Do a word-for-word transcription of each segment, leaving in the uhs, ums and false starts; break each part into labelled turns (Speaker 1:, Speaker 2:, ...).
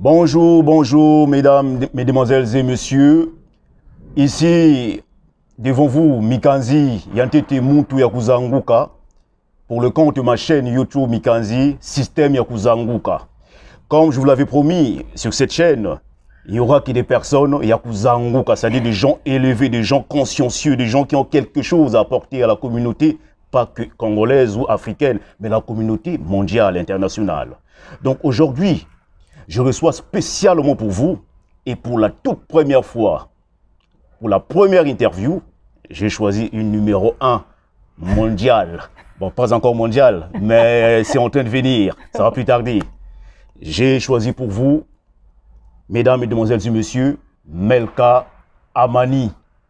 Speaker 1: Bonjour, bonjour, mesdames, mesdemoiselles et messieurs. Ici, devant vous, Mikanzi Yantete Muntu Yakuzanguka, pour le compte de ma chaîne YouTube Mikanzi, Système Yakuzanguka. Comme je vous l'avais promis, sur cette chaîne, il y aura que des personnes Yakuzanguka, c'est-à-dire des gens élevés, des gens consciencieux, des gens qui ont quelque chose à apporter à la communauté, pas que congolaise ou africaine, mais la communauté mondiale, internationale. Donc aujourd'hui, je reçois spécialement pour vous, et pour la toute première fois, pour la première interview, j'ai choisi une numéro un mondiale. Bon, pas encore mondiale, mais c'est en train de venir, ça va plus tarder. J'ai choisi pour vous, mesdames, mesdemoiselles et messieurs, Melka Amani.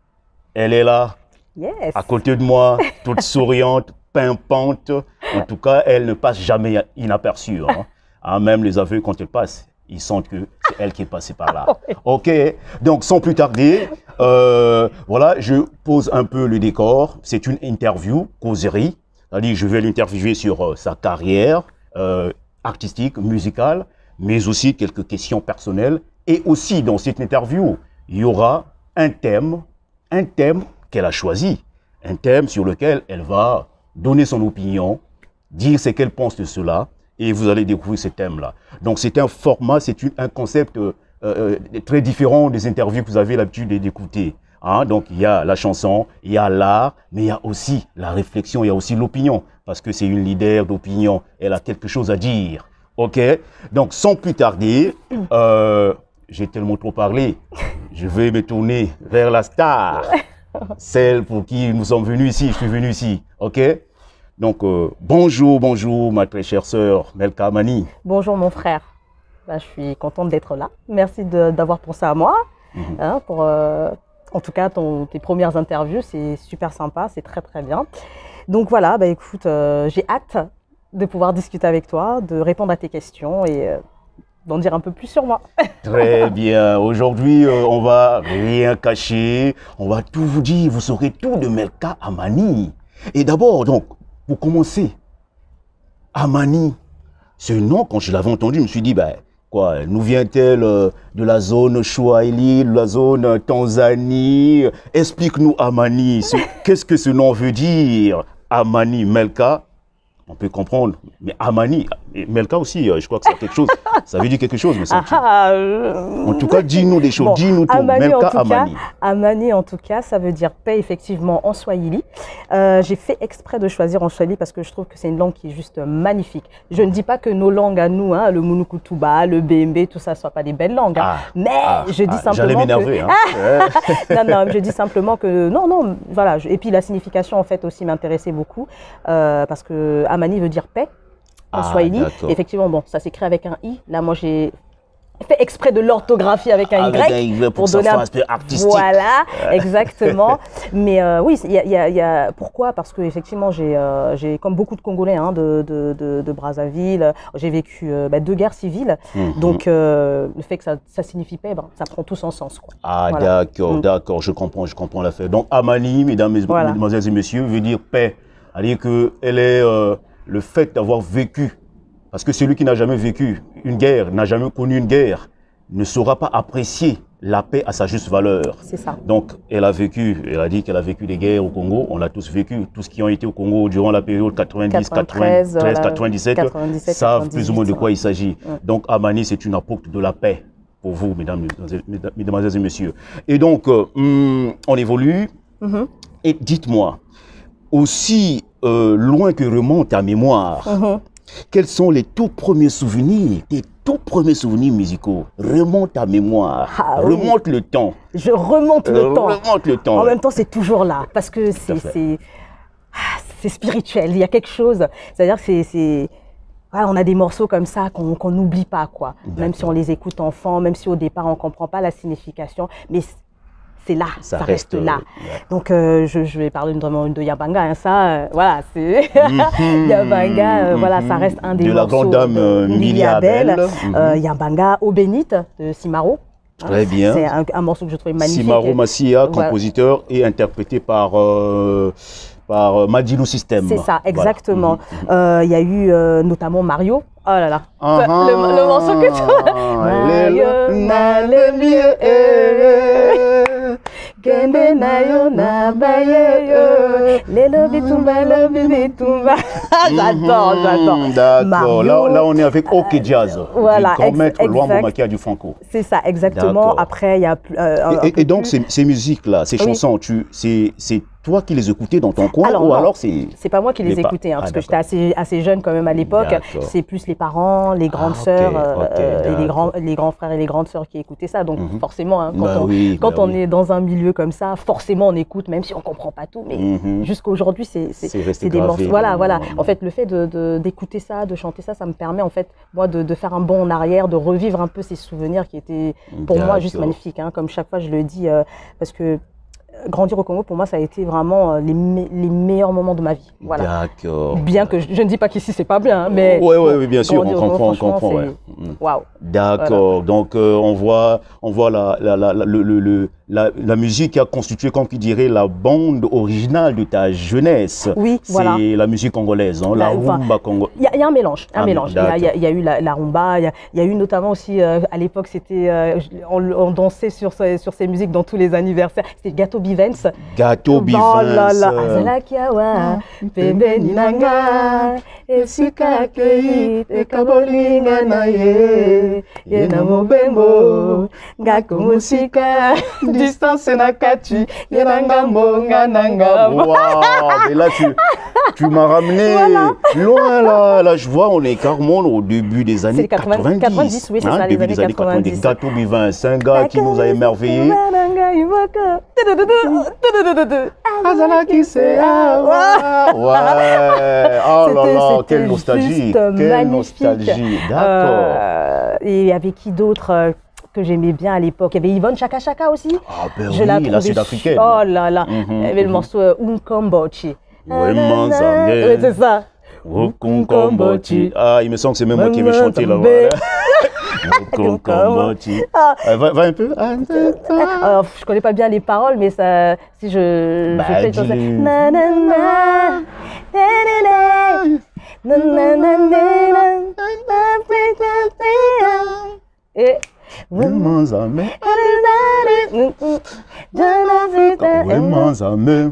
Speaker 1: Elle est là,
Speaker 2: yes.
Speaker 1: À côté de moi, toute souriante, pimpante. En tout cas, elle ne passe jamais inaperçue. Hein. Ah, même les aveux, quand elle passe, ils sentent que c'est elle qui est passée par là. Ok, donc sans plus tarder, euh, voilà, je pose un peu le décor. C'est une interview, causerie. C'est-à-dire, je vais l'interviewer sur euh, sa carrière euh, artistique, musicale, mais aussi quelques questions personnelles. Et aussi, dans cette interview, il y aura un thème, un thème qu'elle a choisi, un thème sur lequel elle va donner son opinion, dire ce qu'elle pense de cela, et vous allez découvrir ce thème-là. Donc c'est un format, c'est un concept euh, euh, très différent des interviews que vous avez l'habitude d'écouter. Hein? Donc il y a la chanson, il y a l'art, mais il y a aussi la réflexion, il y a aussi l'opinion, parce que c'est une leader d'opinion, elle a quelque chose à dire. Ok? Donc sans plus tarder, euh, j'ai tellement trop parlé, je vais me tourner vers la star, celle pour qui nous sommes venus ici, je suis venu ici. Ok? Donc, euh, bonjour, bonjour, ma très chère sœur, Melka Amani.
Speaker 2: Bonjour, mon frère. Ben, je suis contente d'être là. Merci d'avoir pensé à moi. Mm-hmm. hein, pour, euh, en tout cas, ton, tes premières interviews, c'est super sympa, c'est très, très bien. Donc, voilà, bah, écoute, euh, j'ai hâte de pouvoir discuter avec toi, de répondre à tes questions et euh, d'en dire un peu plus sur moi.
Speaker 1: Très bien. Aujourd'hui, euh, on va rien cacher. On va tout vous dire. Vous saurez tout de Melka Amani. Et d'abord, donc, pour commencer, Amani, ce nom, quand je l'avais entendu, je me suis dit, ben, quoi, nous vient-elle euh, de la zone Swahili, de la zone euh, Tanzanie? Explique-nous Amani, qu'est-ce que ce nom veut dire? Amani, Melka, on peut comprendre, mais Amani, Melka aussi, je crois que c'est quelque chose, ça veut dire quelque chose, mais ah, ah, euh... En tout cas, dis-nous des choses, bon, dis-nous tout,
Speaker 2: Amani,
Speaker 1: Melka
Speaker 2: en tout
Speaker 1: Amani.
Speaker 2: Cas, Amani, en tout cas, ça veut dire paix, effectivement, en Swahili. Euh, J'ai fait exprès de choisir en Swahili parce que je trouve que c'est une langue qui est juste magnifique. Je ne dis pas que nos langues à nous, hein, le Munukutuba, le B M B, tout ça, ne soient pas des belles langues, hein, ah, mais ah, je dis ah, simplement
Speaker 1: j'allais m'énerver,
Speaker 2: que...
Speaker 1: hein.
Speaker 2: non, non, je dis simplement que, non, non, voilà, je... et puis la signification, en fait, aussi m'intéressait beaucoup, euh, parce que Amani veut dire paix. En ah, Swahili, effectivement, bon, ça s'écrit avec un i. Là, moi, j'ai fait exprès de l'orthographie avec un
Speaker 1: avec
Speaker 2: y,
Speaker 1: un y pour, pour donner un aspect artistique.
Speaker 2: Voilà, exactement. Mais euh, oui, il y, y, y a pourquoi? Parce que effectivement, j'ai, euh, j'ai comme beaucoup de Congolais hein, de, de, de, de Brazzaville, j'ai vécu euh, bah, deux guerres civiles. Mm-hmm. Donc, euh, le fait que ça, ça signifie paix, ben, ça prend tout son sens. Quoi.
Speaker 1: Ah, voilà. D'accord, mm. d'accord, je comprends, je comprends l'affaire. Donc, Amani, mesdames, voilà. mesdemoiselles et messieurs, veut dire paix. C'est-à-dire qu'elle est euh, le fait d'avoir vécu, parce que celui qui n'a jamais vécu une guerre, n'a jamais connu une guerre, ne saura pas apprécier la paix à sa juste valeur.
Speaker 2: C'est ça.
Speaker 1: Donc, elle a vécu, elle a dit qu'elle a vécu des guerres au Congo, on l'a tous vécu, tous qui ont été au Congo durant la période quatre-vingt-dix, quatre-vingt-treize, quatre-vingt-dix-sept, savent plus ou moins de quoi il s'agit. Ouais. Donc, Amani, c'est une apôtre de la paix pour vous, mesdames, mesdames et messieurs. Et donc, euh, hum, on évolue, mm-hmm. et dites-moi, aussi euh, loin que remonte ta mémoire, mm-hmm. quels sont les tout premiers souvenirs, tes tout premiers souvenirs musicaux? Remonte ta mémoire, ah, remonte oui. le temps.
Speaker 2: Je remonte le euh, temps.
Speaker 1: Remonte le temps.
Speaker 2: En
Speaker 1: ouais.
Speaker 2: même temps, c'est toujours là, parce que c'est c'est spirituel, il y a quelque chose. C'est-à-dire que c'est... Ouais, on a des morceaux comme ça qu'on qu'on n'oublie pas, quoi. Même si on les écoute enfant, même si au départ, on ne comprend pas la signification. Mais c'est là, ça, ça reste, reste là. Euh, ouais. Donc, euh, je, je vais parler notamment de Yabanga, hein, ça, euh, voilà, c'est mm-hmm, Yabanga, euh, mm-hmm, voilà, ça reste un des
Speaker 1: de
Speaker 2: morceaux
Speaker 1: la grande dame euh, Milly Abel,
Speaker 2: mm-hmm. euh, Yabanga, Eau bénite de Simaro.
Speaker 1: Très bien.
Speaker 2: C'est un, un morceau que je trouvais magnifique.
Speaker 1: Simaro Massia, voilà. compositeur et interprété par, euh, par euh, Madilou System.
Speaker 2: C'est ça, exactement. Il
Speaker 1: voilà.
Speaker 2: euh, y a eu euh, notamment Mario. Oh là là, uh -huh. le, le morceau que tu Mario na le mieux. Gende na yo na baye yo. Lelo bitumba, lo bitumba. J'adore, j'adore.
Speaker 1: D'accord. Là, là, on est avec OK Jazz.
Speaker 2: Voilà,
Speaker 1: du grand maître Luambo Makia du Franco.
Speaker 2: C'est ça, exactement. Après, il y a.
Speaker 1: Euh, et, et donc, ces, ces musiques-là, ces oui. chansons, tu, c'est toi qui les écoutais dans ton coin alors, ou non, alors c'est.
Speaker 2: C'est pas moi qui les, les écoutais, hein, parce ah, que j'étais assez, assez jeune quand même à l'époque. C'est plus les parents, les grandes ah, sœurs okay, okay, euh, et les grands, les grands frères et les grandes sœurs qui écoutaient ça. Donc, mm-hmm. forcément, hein, quand, bah on, oui, quand bah on oui. est dans un milieu comme ça, forcément on écoute, même si on comprend pas tout. Mais mm-hmm. jusqu'à aujourd'hui, c'est des morceaux. Voilà, voilà. En fait, le fait d'écouter de, de, ça, de chanter ça, ça me permet en fait, moi, de, de faire un bond en arrière, de revivre un peu ces souvenirs qui étaient pour moi juste magnifiques. Hein, comme chaque fois, je le dis, euh, parce que. Grandir au Congo, pour moi, ça a été vraiment les, me les meilleurs moments de ma vie. Voilà.
Speaker 1: D'accord.
Speaker 2: Bien que je, je ne dis pas qu'ici, c'est pas bien, mais...
Speaker 1: Oui, oui, oui, bien sûr, on comprend, on comprend. Ouais.
Speaker 2: Waouh.
Speaker 1: D'accord. Voilà. Donc, euh, on voit, on voit la, la, la, la, le, le, la, la musique qui a constitué, comme qui dirait, la bande originale de ta jeunesse.
Speaker 2: Oui, voilà.
Speaker 1: C'est la musique congolaise, hein, la, la rumba congolaise.
Speaker 2: Il y, y a un mélange, un ah, mélange. Il y, y, y a eu la, la rumba, il y, y a eu notamment aussi, euh, à l'époque, c'était, euh, on, on dansait sur, sur ces musiques dans tous les anniversaires. C'était Gâteau Bivens.
Speaker 1: Gâteau Bivens.
Speaker 2: Oh là là, Azalakiawa, Pembeni Nanga, Esuka Kei, Ekabolinga Naye, Yena Mobembo, Gako Musika, Distance Nakati, Yenanga Monga Nanga.
Speaker 1: Waouh, mais là tu, tu m'as ramené voilà. loin là, là je vois, on est carrément au début des années quatre-vingt-dix.
Speaker 2: quatre-vingt-dix, oui, c'est hein, ça, les années quatre-vingt-dix.
Speaker 1: Gâteau Bivens, un gars qui nous a émerveillés. Azalaki c'est ah ouais, oh là là, quelle nostalgie, quelle nostalgie, d'accord.
Speaker 2: Euh, et avec qui d'autre euh, que j'aimais bien à l'époque? Il y avait Yvonne Chaka Chaka aussi.
Speaker 1: Ah ben je oui, la sud-africaine.
Speaker 2: Oh là là, mm -hmm, il y avait mm -hmm. le morceau euh, Unkombochi.
Speaker 1: Vraiment,
Speaker 2: oui, c'est ça.
Speaker 1: Unkombochi. Ah, il me semble que c'est même moi qui vais chanter là. Ah. Euh, va, va un peu.
Speaker 2: Alors, je connais pas bien les paroles, mais ça, si je,
Speaker 1: bah,
Speaker 2: je fais chanter. Na, na, na, na, na, na, na, na, na, et
Speaker 1: vraiment amen. Vraiment amen.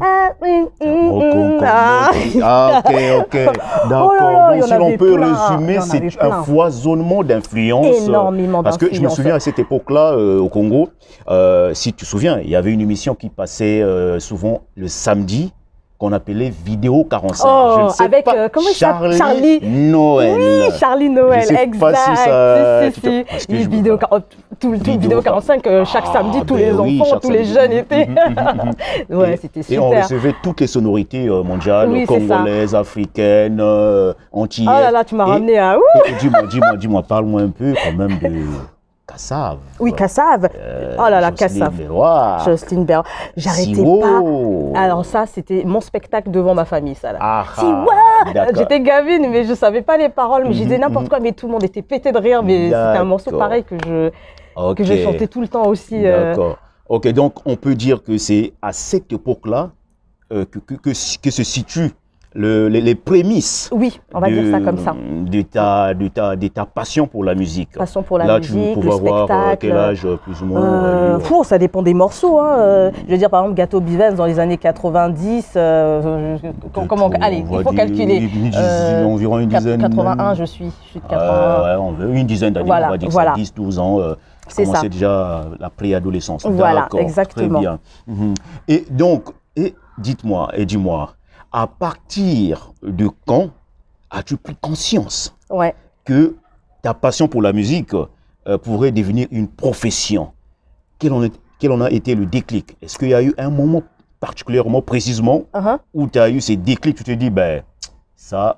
Speaker 1: Ah, ok, ok. D'accord. Oh donc, si l'on peut plein. résumer, c'est un foisonnement d'influences.
Speaker 2: Énormément
Speaker 1: Parce que je me souviens à cette époque-là, euh, au Congo, euh, si tu te souviens, il y avait une émission qui passait euh, souvent le samedi, qu'on appelait Vidéo quarante-cinq.
Speaker 2: Oh,
Speaker 1: je ne sais
Speaker 2: avec,
Speaker 1: pas,
Speaker 2: euh, comment
Speaker 1: Charlie,
Speaker 2: Charlie
Speaker 1: Noël.
Speaker 2: Oui, Charlie Noël,
Speaker 1: je sais
Speaker 2: exact.
Speaker 1: Pas si ça,
Speaker 2: si, si, si. Te... Les vidéos, tout, tout vidéo quarante-cinq, euh, chaque ah, samedi, tous ben les oui, enfants, tous samedi. les jeunes étaient. Ouais, c'était super.
Speaker 1: Et on recevait toutes les sonorités euh, mondiales, oui, congolaises, africaines, euh, antillaises.
Speaker 2: Oh là là, tu m'as ramené à où?
Speaker 1: Dis-moi, dis-moi, dis-moi, parle-moi un peu quand même de... Kassav.
Speaker 2: Oui, Kassav. Euh, oh là là, Kassav. Jocelyne Berroir. J'arrêtais pas. Alors ça, c'était mon spectacle devant ma famille, ça là. Ah, j'étais gavine, mais je savais pas les paroles, mais je disais n'importe quoi, mais tout le monde était pété de rire. Mais c'était un morceau pareil que je okay. que je chantais tout le temps aussi.
Speaker 1: D'accord. Euh... Ok, donc on peut dire que c'est à cette époque-là euh, que, que, que, que se situe Le, les, les prémices
Speaker 2: oui, on va de, dire ça comme ça.
Speaker 1: De ta, de, ta, de ta passion pour la musique.
Speaker 2: Passion pour la
Speaker 1: Là,
Speaker 2: musique,
Speaker 1: tu peux avoir
Speaker 2: spectacle.
Speaker 1: quel âge plus ou moins
Speaker 2: euh, fou, ça dépend des morceaux. Hein. Euh, je veux dire, par exemple, Gâteau Bivens dans les années quatre-vingt-dix. Euh, comment Allez, il faut calculer.
Speaker 1: Une, euh, environ une dizaine.
Speaker 2: quatre-vingt-un, je suis. Je suis de quatre-vingt-un.
Speaker 1: Euh, ouais, on veut une dizaine d'années, voilà, on va dire voilà. dix, douze ans. Euh, C'est déjà la préadolescence.
Speaker 2: Voilà, exactement.
Speaker 1: Très bien. Mm-hmm. Et donc, et dites-moi, et dis-moi, à partir de quand as-tu pris conscience
Speaker 2: ouais.
Speaker 1: que ta passion pour la musique euh, pourrait devenir une profession? Quel en, est, quel en a été le déclic? Est-ce qu'il y a eu un moment particulièrement, précisément, uh-huh. où tu as eu ces déclics, tu te dis, ben, ça,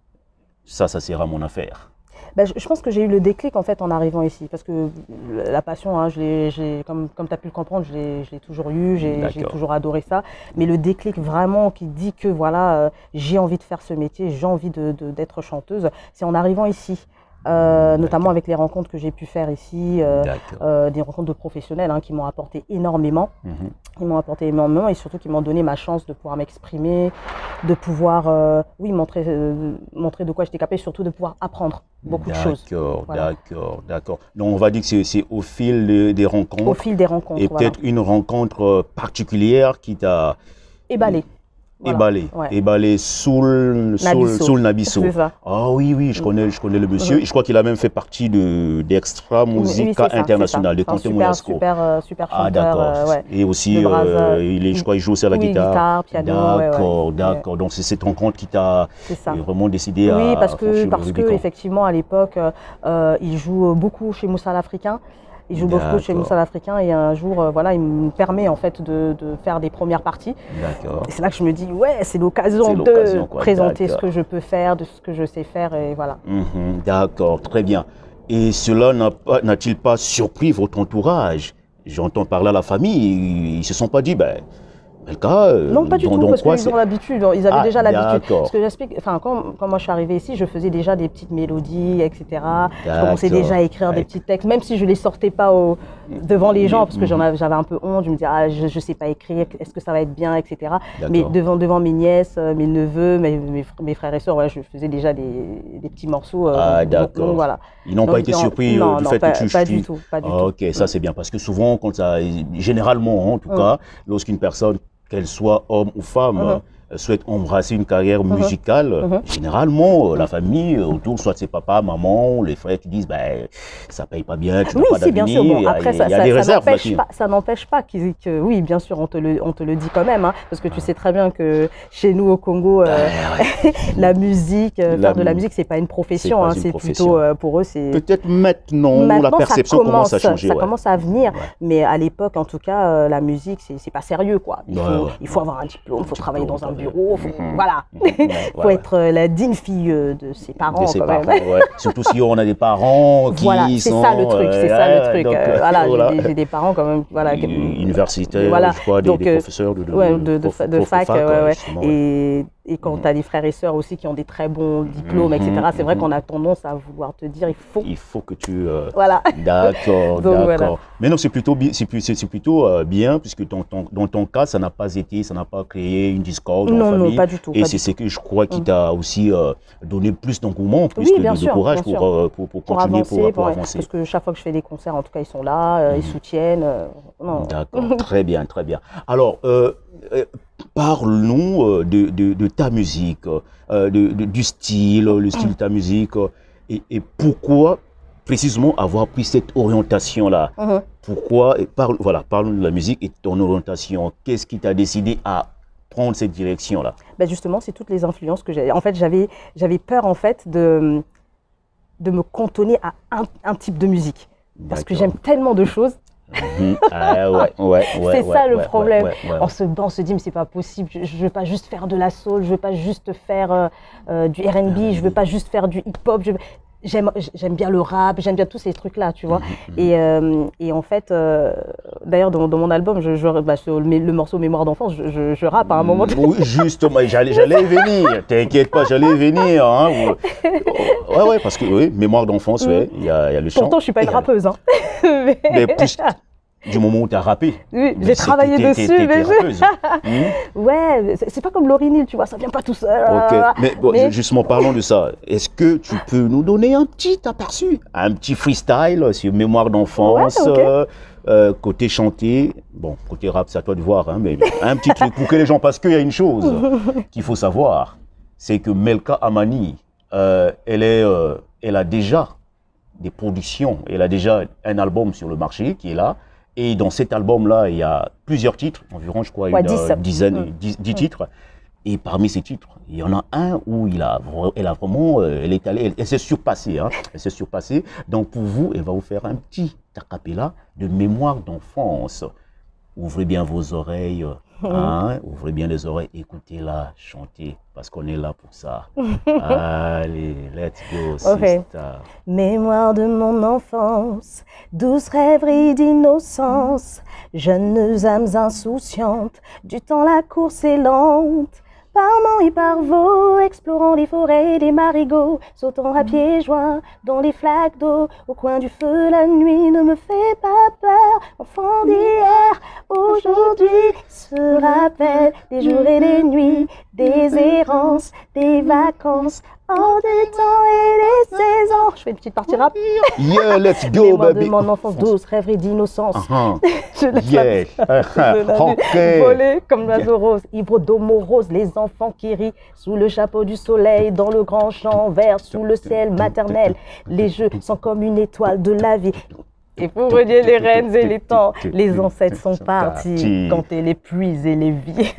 Speaker 1: ça, ça sera mon affaire?
Speaker 2: Ben, je, je pense que j'ai eu le déclic en fait en arrivant ici, parce que la passion, hein, je l'ai, comme, comme tu as pu le comprendre, je l'ai toujours eu, j'ai toujours adoré ça. Mais le déclic vraiment qui dit que voilà, euh, j'ai envie de faire ce métier, j'ai envie de, de, d'être chanteuse, c'est en arrivant ici. Euh, notamment avec les rencontres que j'ai pu faire ici, euh, euh, des rencontres de professionnels hein, qui m'ont apporté énormément. Mm-hmm. Ils m'ont apporté énormément et surtout qui m'ont donné ma chance de pouvoir m'exprimer, de pouvoir, euh, oui, montrer, euh, montrer de quoi j'étais capable et surtout de pouvoir apprendre beaucoup de choses.
Speaker 1: D'accord, voilà. d'accord, d'accord. Donc on va dire que c'est au fil de, des rencontres.
Speaker 2: Au fil des rencontres,
Speaker 1: Et peut-être voilà. une rencontre particulière qui t'a...
Speaker 2: éballé.
Speaker 1: Voilà. Éballé, ouais. éballé sous le Nabisso. Sous le Nabisso.
Speaker 2: C'est ça.
Speaker 1: Ah oui, oui, je connais, je connais le monsieur. Mm-hmm. Je crois qu'il a même fait partie de d'Extra Musica oui, International, de Canté Monasco.
Speaker 2: Super, euh, super chanteur.
Speaker 1: Ah d'accord.
Speaker 2: Euh, ouais.
Speaker 1: Et aussi, euh, il est, je crois qu'il joue aussi à la
Speaker 2: oui,
Speaker 1: guitare.
Speaker 2: guitare, piano.
Speaker 1: D'accord,
Speaker 2: ouais, ouais.
Speaker 1: d'accord. Donc c'est cette rencontre qui t'a vraiment décidé
Speaker 2: oui,
Speaker 1: à...
Speaker 2: Oui, parce que, parce que effectivement, à l'époque, euh, il joue beaucoup chez Moussa l'Africain. Il joue beaucoup chez Moussa l'Africain et un jour, euh, voilà, il me permet en fait de, de faire des premières parties.
Speaker 1: D'accord.
Speaker 2: Et c'est là que je me dis, ouais, c'est l'occasion de présenter ce que je peux faire, de ce que je sais faire et voilà.
Speaker 1: Mmh, d'accord, très bien. Et cela n'a-t-il pas surpris votre entourage? J'entends parler à la famille, ils ne se sont pas dit, ben... Cas, euh,
Speaker 2: non, pas du
Speaker 1: donc,
Speaker 2: tout,
Speaker 1: donc
Speaker 2: parce qu'ils ont l'habitude, ils avaient ah, déjà l'habitude. Parce que j'explique, enfin, quand, quand moi je suis arrivée ici, je faisais déjà des petites mélodies, et cetera. Je commençais déjà à écrire ouais. des petits textes, même si je ne les sortais pas au, devant les gens, parce que j'en avais, j'avais un peu honte, je me disais, ah, je ne sais pas écrire, est-ce que ça va être bien, et cetera. Mais devant, devant mes nièces, mes neveux, mes, mes, mes frères et sœurs, ouais, je faisais déjà des, des petits morceaux.
Speaker 1: Ah, d'accord.
Speaker 2: Voilà.
Speaker 1: Ils n'ont pas été surpris
Speaker 2: non,
Speaker 1: du
Speaker 2: non,
Speaker 1: fait
Speaker 2: pas,
Speaker 1: que tu...
Speaker 2: Pas du tout, pas du
Speaker 1: ah,
Speaker 2: tout.
Speaker 1: Ok, ça c'est bien, parce que souvent, quand ça, généralement, en tout cas, lorsqu'une personne qu'elle soit homme ou femme, uh-huh. souhaite embrasser une carrière uh-huh. musicale, uh-huh. généralement, la famille autour, soit ses papas, maman, les frères qui disent ben, ça paye pas bien, tu n'as
Speaker 2: oui,
Speaker 1: pas
Speaker 2: si, bien sûr. Bon, après,
Speaker 1: il y a, ça, il y a des
Speaker 2: ça,
Speaker 1: réserves.
Speaker 2: Ça pas, ça n'empêche pas qu'ils, que, oui, bien sûr, on te le, on te le dit quand même, hein, parce que tu sais très bien que chez nous au Congo, euh, ouais. la musique, la faire de la musique, c'est pas une profession, c'est, hein, c'est plutôt euh, pour eux, c'est.
Speaker 1: Peut-être maintenant, maintenant, la perception commence, commence à changer.
Speaker 2: Ça
Speaker 1: ouais.
Speaker 2: commence à venir, ouais. mais à l'époque, en tout cas, euh, la musique, c'est, c'est pas sérieux, quoi. Il, ouais, faut, ouais. il faut avoir un diplôme, il faut travailler dans un bureau, faut, mmh. voilà. Il faut ouais, être ouais. la digne fille de ses parents.
Speaker 1: De ses
Speaker 2: quand
Speaker 1: parents
Speaker 2: même.
Speaker 1: Ouais. Surtout si on a des parents qui
Speaker 2: voilà, c'est
Speaker 1: sont...
Speaker 2: ça le truc, c'est euh, ça le truc.
Speaker 1: Donc,
Speaker 2: euh, voilà, voilà. J'ai, des, j'ai des parents quand même... Voilà,
Speaker 1: universitaires,
Speaker 2: voilà.
Speaker 1: je crois, des,
Speaker 2: donc,
Speaker 1: des professeurs de, de,
Speaker 2: ouais, de, de, de, de fac. fac ouais, ouais. Et, et quand
Speaker 1: mmh.
Speaker 2: tu as des frères et sœurs aussi qui ont des très bons diplômes, mmh. et cetera, c'est mmh. vrai qu'on a tendance à vouloir te dire, il faut...
Speaker 1: Il faut que tu... Euh...
Speaker 2: Voilà.
Speaker 1: D'accord, d'accord. Voilà. Mais non, c'est plutôt, c'est, c'est plutôt euh, bien, puisque ton, ton, dans ton cas, ça n'a pas été, ça n'a pas créé une discorde
Speaker 2: non,
Speaker 1: dans la famille.
Speaker 2: Non, pas du tout.
Speaker 1: Et c'est ce que je crois qui mmh. t'a aussi euh, donné plus d'engouement, plus
Speaker 2: oui,
Speaker 1: de,
Speaker 2: sûr,
Speaker 1: de courage pour, euh, pour, pour, pour continuer,
Speaker 2: avancer,
Speaker 1: pour, pour
Speaker 2: ouais,
Speaker 1: avancer.
Speaker 2: Parce que chaque fois que je fais des concerts, en tout cas, ils sont là, euh, mmh. ils soutiennent. Euh,
Speaker 1: D'accord, très bien, très bien. Alors, euh, euh, parle-nous euh, de, de, de ta musique, euh, de, de, du style, le style de ta musique, euh, et, et pourquoi précisément avoir pris cette orientation-là. Mm-hmm. Pourquoi, parle, voilà, parle-nous de la musique et de ton orientation. Qu'est-ce qui t'a décidé à prendre cette direction-là?
Speaker 2: Ben justement, c'est toutes les influences que j'ai. En fait, j'avais, j'avais peur en fait de, de me cantonner à un, un type de musique. Parce que j'aime tellement de choses.
Speaker 1: Mmh. Ah, ouais, ouais, ouais,
Speaker 2: c'est
Speaker 1: ouais,
Speaker 2: ça le
Speaker 1: ouais,
Speaker 2: problème.
Speaker 1: Ouais, ouais, ouais.
Speaker 2: On, se, on se dit, mais c'est pas possible. Je ne veux pas juste faire de la soul, je veux pas juste faire euh, euh, du R and B, je veux pas juste faire du hip-hop. Je... J'aime, j'aime bien le rap, j'aime bien tous ces trucs-là, tu vois. Mmh. Et, euh, et en fait, euh, d'ailleurs, dans, dans mon album, je, je, bah, sur le, le morceau Mémoire d'enfance, je, je, je rappe à un moment.
Speaker 1: Oui, justement, j'allais, j'allais venir. T'inquiète pas, j'allais venir. Hein. Ouais, ouais, parce que oui, Mémoire d'enfance, mmh. ouais, il y a, y a le chant.
Speaker 2: Pourtant, je suis pas une rappeuse, hein.
Speaker 1: mais... mais plus du moment où tu as rappé.
Speaker 2: Oui, j'ai travaillé t'es, dessus. T'es, t'es, t'es mais je... mmh. Ouais, c'est, c'est pas comme Lauryn Hill, tu vois, ça vient pas tout seul.
Speaker 1: Okay. Mais, bon, mais justement, parlons de ça. Est-ce que tu peux nous donner un petit aperçu, un petit freestyle sur Mémoire d'enfance, ouais, okay. euh, euh, côté chanté, bon, côté rap, c'est à toi de voir, hein, mais un petit truc pour que les gens, parce qu'il y a une chose qu'il faut savoir, c'est que Melka Amani, euh, elle, est, euh, elle a déjà des productions, elle a déjà un album sur le marché qui est là. Et dans cet album-là, il y a plusieurs titres, environ, je crois, ouais, une euh, dizaine, mmh. dix, dix mmh. titres. Et parmi ces titres, il y en a un où il a, elle a vraiment, euh, elle est allée, elle, elle s'est surpassée, hein, elle s'est surpassée. Donc pour vous, elle va vous faire un petit a cappella de Mémoire d'enfance. Ouvrez bien vos oreilles, hein, ouvrez bien les oreilles, écoutez-la chanter, parce qu'on est là pour ça. Allez, let's go,
Speaker 2: okay.
Speaker 1: sister.
Speaker 2: Mémoire de mon enfance, douce rêverie d'innocence, jeunes âmes insouciantes, du temps la course est lente, Parmont et par veau, explorant les forêts et les marigots, sautant à pieds joints dans les flaques d'eau, au coin du feu la nuit ne me fait pas peur. Enfant d'hier, aujourd'hui se rappelle des jours et des nuits, des errances, des vacances, hors du temps et des saisons. Je fais une petite partie rap.
Speaker 1: Yeah, let's go, baby.
Speaker 2: De mon enfance douce, rêverie d'innocence.
Speaker 1: Uh-huh.
Speaker 2: Je laisse
Speaker 1: Yeah.
Speaker 2: la
Speaker 1: Ok.
Speaker 2: voler comme l'oiseau rose, ivre d'homo rose, les enfants qui rient sous le chapeau du soleil, dans le grand champ vert, sous le ciel maternel. Les jeux sont comme une étoile de la vie. Et pour relier les reines et les temps, les ancêtres sont partis, compter les pluies et les vies.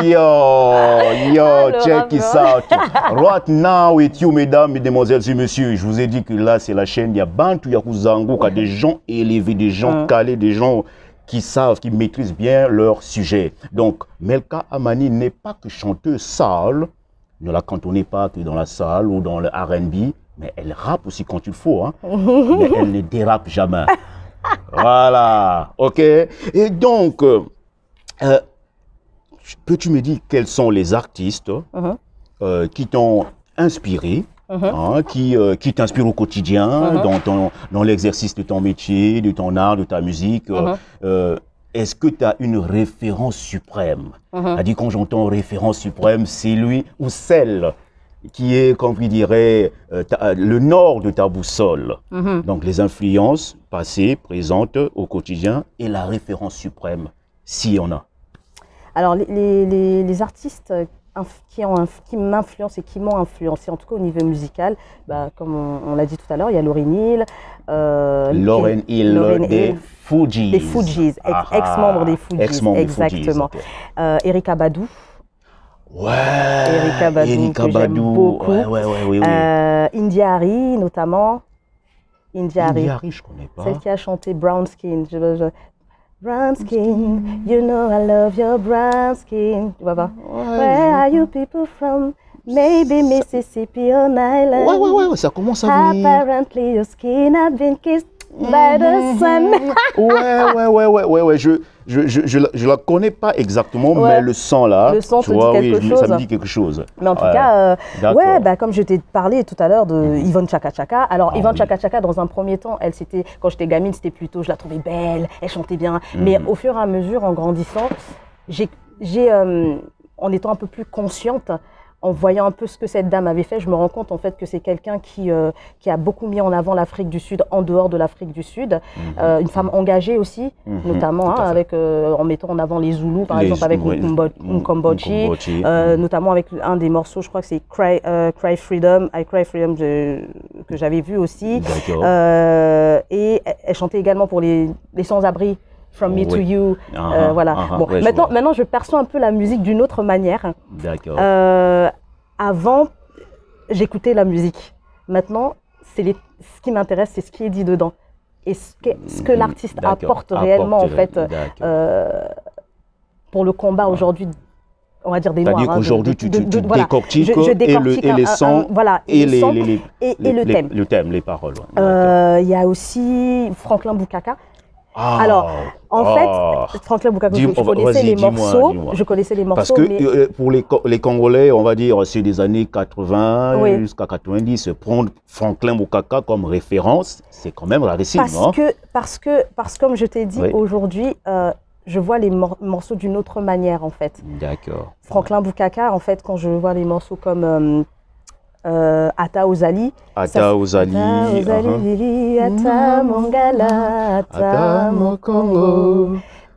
Speaker 1: Yo, yo,
Speaker 2: Alors,
Speaker 1: check it out. Right now with you, mesdames, mesdemoiselles et messieurs, je vous ai dit que là, c'est la chaîne Yabantu Yakuzango, qui a des gens élevés, des gens calés, des gens qui savent, qui maîtrisent bien leur sujet. Donc, Melka Amani n'est pas que chanteuse salle, ne la cantonnez pas que dans la salle ou dans le R and B, mais elle rappe aussi quand il faut, hein. Mais elle ne dérape jamais. Voilà, ok. Et donc, euh, euh, peux-tu me dire quels sont les artistes uh-huh. euh, qui t'ont inspiré, uh-huh. hein, qui, euh, qui t'inspirent au quotidien, uh-huh. dans, ton, dans l'exercice de ton métier, de ton art, de ta musique uh-huh. euh, Est-ce que tu as une référence suprême? uh-huh. C'est-à-dire, quand j'entends référence suprême, c'est lui ou celle qui est, comme je dirais, euh, ta, le nord de ta boussole. Mm-hmm. Donc, les influences passées, présentes au quotidien et la référence suprême, s'il y en a.
Speaker 2: Alors, les, les, les artistes qui, qui m'influencent et qui m'ont influencé, en tout cas au niveau musical, bah, comme on, on l'a dit tout à l'heure, il y a Lauryn Hill. Euh,
Speaker 1: Lauryn Hill, Lauryn des Hill, Fugees.
Speaker 2: Des Fugees, ex-membre des Fugees,
Speaker 1: ex-membre
Speaker 2: exactement.
Speaker 1: Okay.
Speaker 2: Euh, Erykah Badu.
Speaker 1: Ouais,
Speaker 2: Erykah Badu,
Speaker 1: Erykah
Speaker 2: que
Speaker 1: Badu.
Speaker 2: beaucoup.
Speaker 1: Ouais, ouais, ouais, ouais, ouais.
Speaker 2: Euh, India.Arie, notamment. India.Arie.
Speaker 1: India.Arie, je connais pas.
Speaker 2: Celle qui a chanté Brown Skin. Je, je, brown skin, you know I love your brown skin. Tu vois pas? Ouais, Where are you people from? Maybe Mississippi or Island.
Speaker 1: Ouais, ouais, ouais, ça commence à venir.
Speaker 2: Apparently your skin had been kissed by the sun.
Speaker 1: ouais, ouais, ouais, ouais, ouais, ouais, je, je, je, je, la, je la connais pas exactement, ouais. mais le son là,
Speaker 2: le son
Speaker 1: tu
Speaker 2: te
Speaker 1: vois,
Speaker 2: dit quelque
Speaker 1: oui,
Speaker 2: chose.
Speaker 1: ça me dit quelque chose.
Speaker 2: Mais en tout
Speaker 1: ouais.
Speaker 2: cas, euh, ouais, bah, comme je t'ai parlé tout à l'heure de mmh. Yvonne Chaka Chaka. Alors, ah, Yvonne oui. Chaka Chaka, dans un premier temps, elle c'était, quand j'étais gamine, c'était plutôt, je la trouvais belle, elle chantait bien. Mmh. Mais au fur et à mesure, en grandissant, j'ai, j'ai, euh, en étant un peu plus consciente, en voyant un peu ce que cette dame avait fait, je me rends compte en fait que c'est quelqu'un qui, euh, qui a beaucoup mis en avant l'Afrique du Sud, en dehors de l'Afrique du Sud. Mm-hmm. euh, une femme engagée aussi, mm-hmm. notamment hein, avec, euh, en mettant en avant les Zoulous, par les exemple avec oui, Mkombochi, euh, mm-hmm. notamment avec un des morceaux, je crois que c'est Cry, euh, Cry Freedom, I Cry Freedom, je, que j'avais vu aussi. Euh, et elle chantait également pour les, les sans-abri. From Me oui. to You, uh -huh, euh, voilà. Uh -huh, bon, ouais, maintenant, je maintenant, je perçois un peu la musique d'une autre manière.
Speaker 1: D'accord.
Speaker 2: Euh, avant, j'écoutais la musique. Maintenant, c'est les, ce qui m'intéresse, c'est ce qui est dit dedans. Et ce que, ce que l'artiste apporte réellement, en fait, euh, pour le combat aujourd'hui, on va dire des Noirs.
Speaker 1: C'est-à-dire qu'aujourd'hui, tu, tu, tu
Speaker 2: voilà.
Speaker 1: décortiques,
Speaker 2: je, je décortique
Speaker 1: et, le, et les sons,
Speaker 2: voilà,
Speaker 1: et, les,
Speaker 2: sons
Speaker 1: les, les,
Speaker 2: et,
Speaker 1: les,
Speaker 2: et le
Speaker 1: les,
Speaker 2: thème.
Speaker 1: Le thème, les paroles.
Speaker 2: Il euh, y a aussi Franklin Boukaka. Ah, alors, en oh, fait, Franklin Boukaka, je, je connaissais les morceaux, je connaissais les morceaux,
Speaker 1: parce que
Speaker 2: mais...
Speaker 1: euh, pour les, les Congolais, on va dire, c'est des années quatre-vingts oui. jusqu'à quatre-vingt-dix, prendre Franklin Boukaka comme référence, c'est quand même rarissime,
Speaker 2: parce
Speaker 1: non?
Speaker 2: que, parce que, parce que, comme je t'ai dit, oui. aujourd'hui, euh, je vois les mor morceaux d'une autre manière, en fait.
Speaker 1: D'accord.
Speaker 2: Franklin Boukaka, en fait, quand je vois les morceaux comme... Euh, Euh, Ata Ozali.
Speaker 1: Ata Ozali.
Speaker 2: Ata Ozali, Ata Mongala, Ata Mokongo.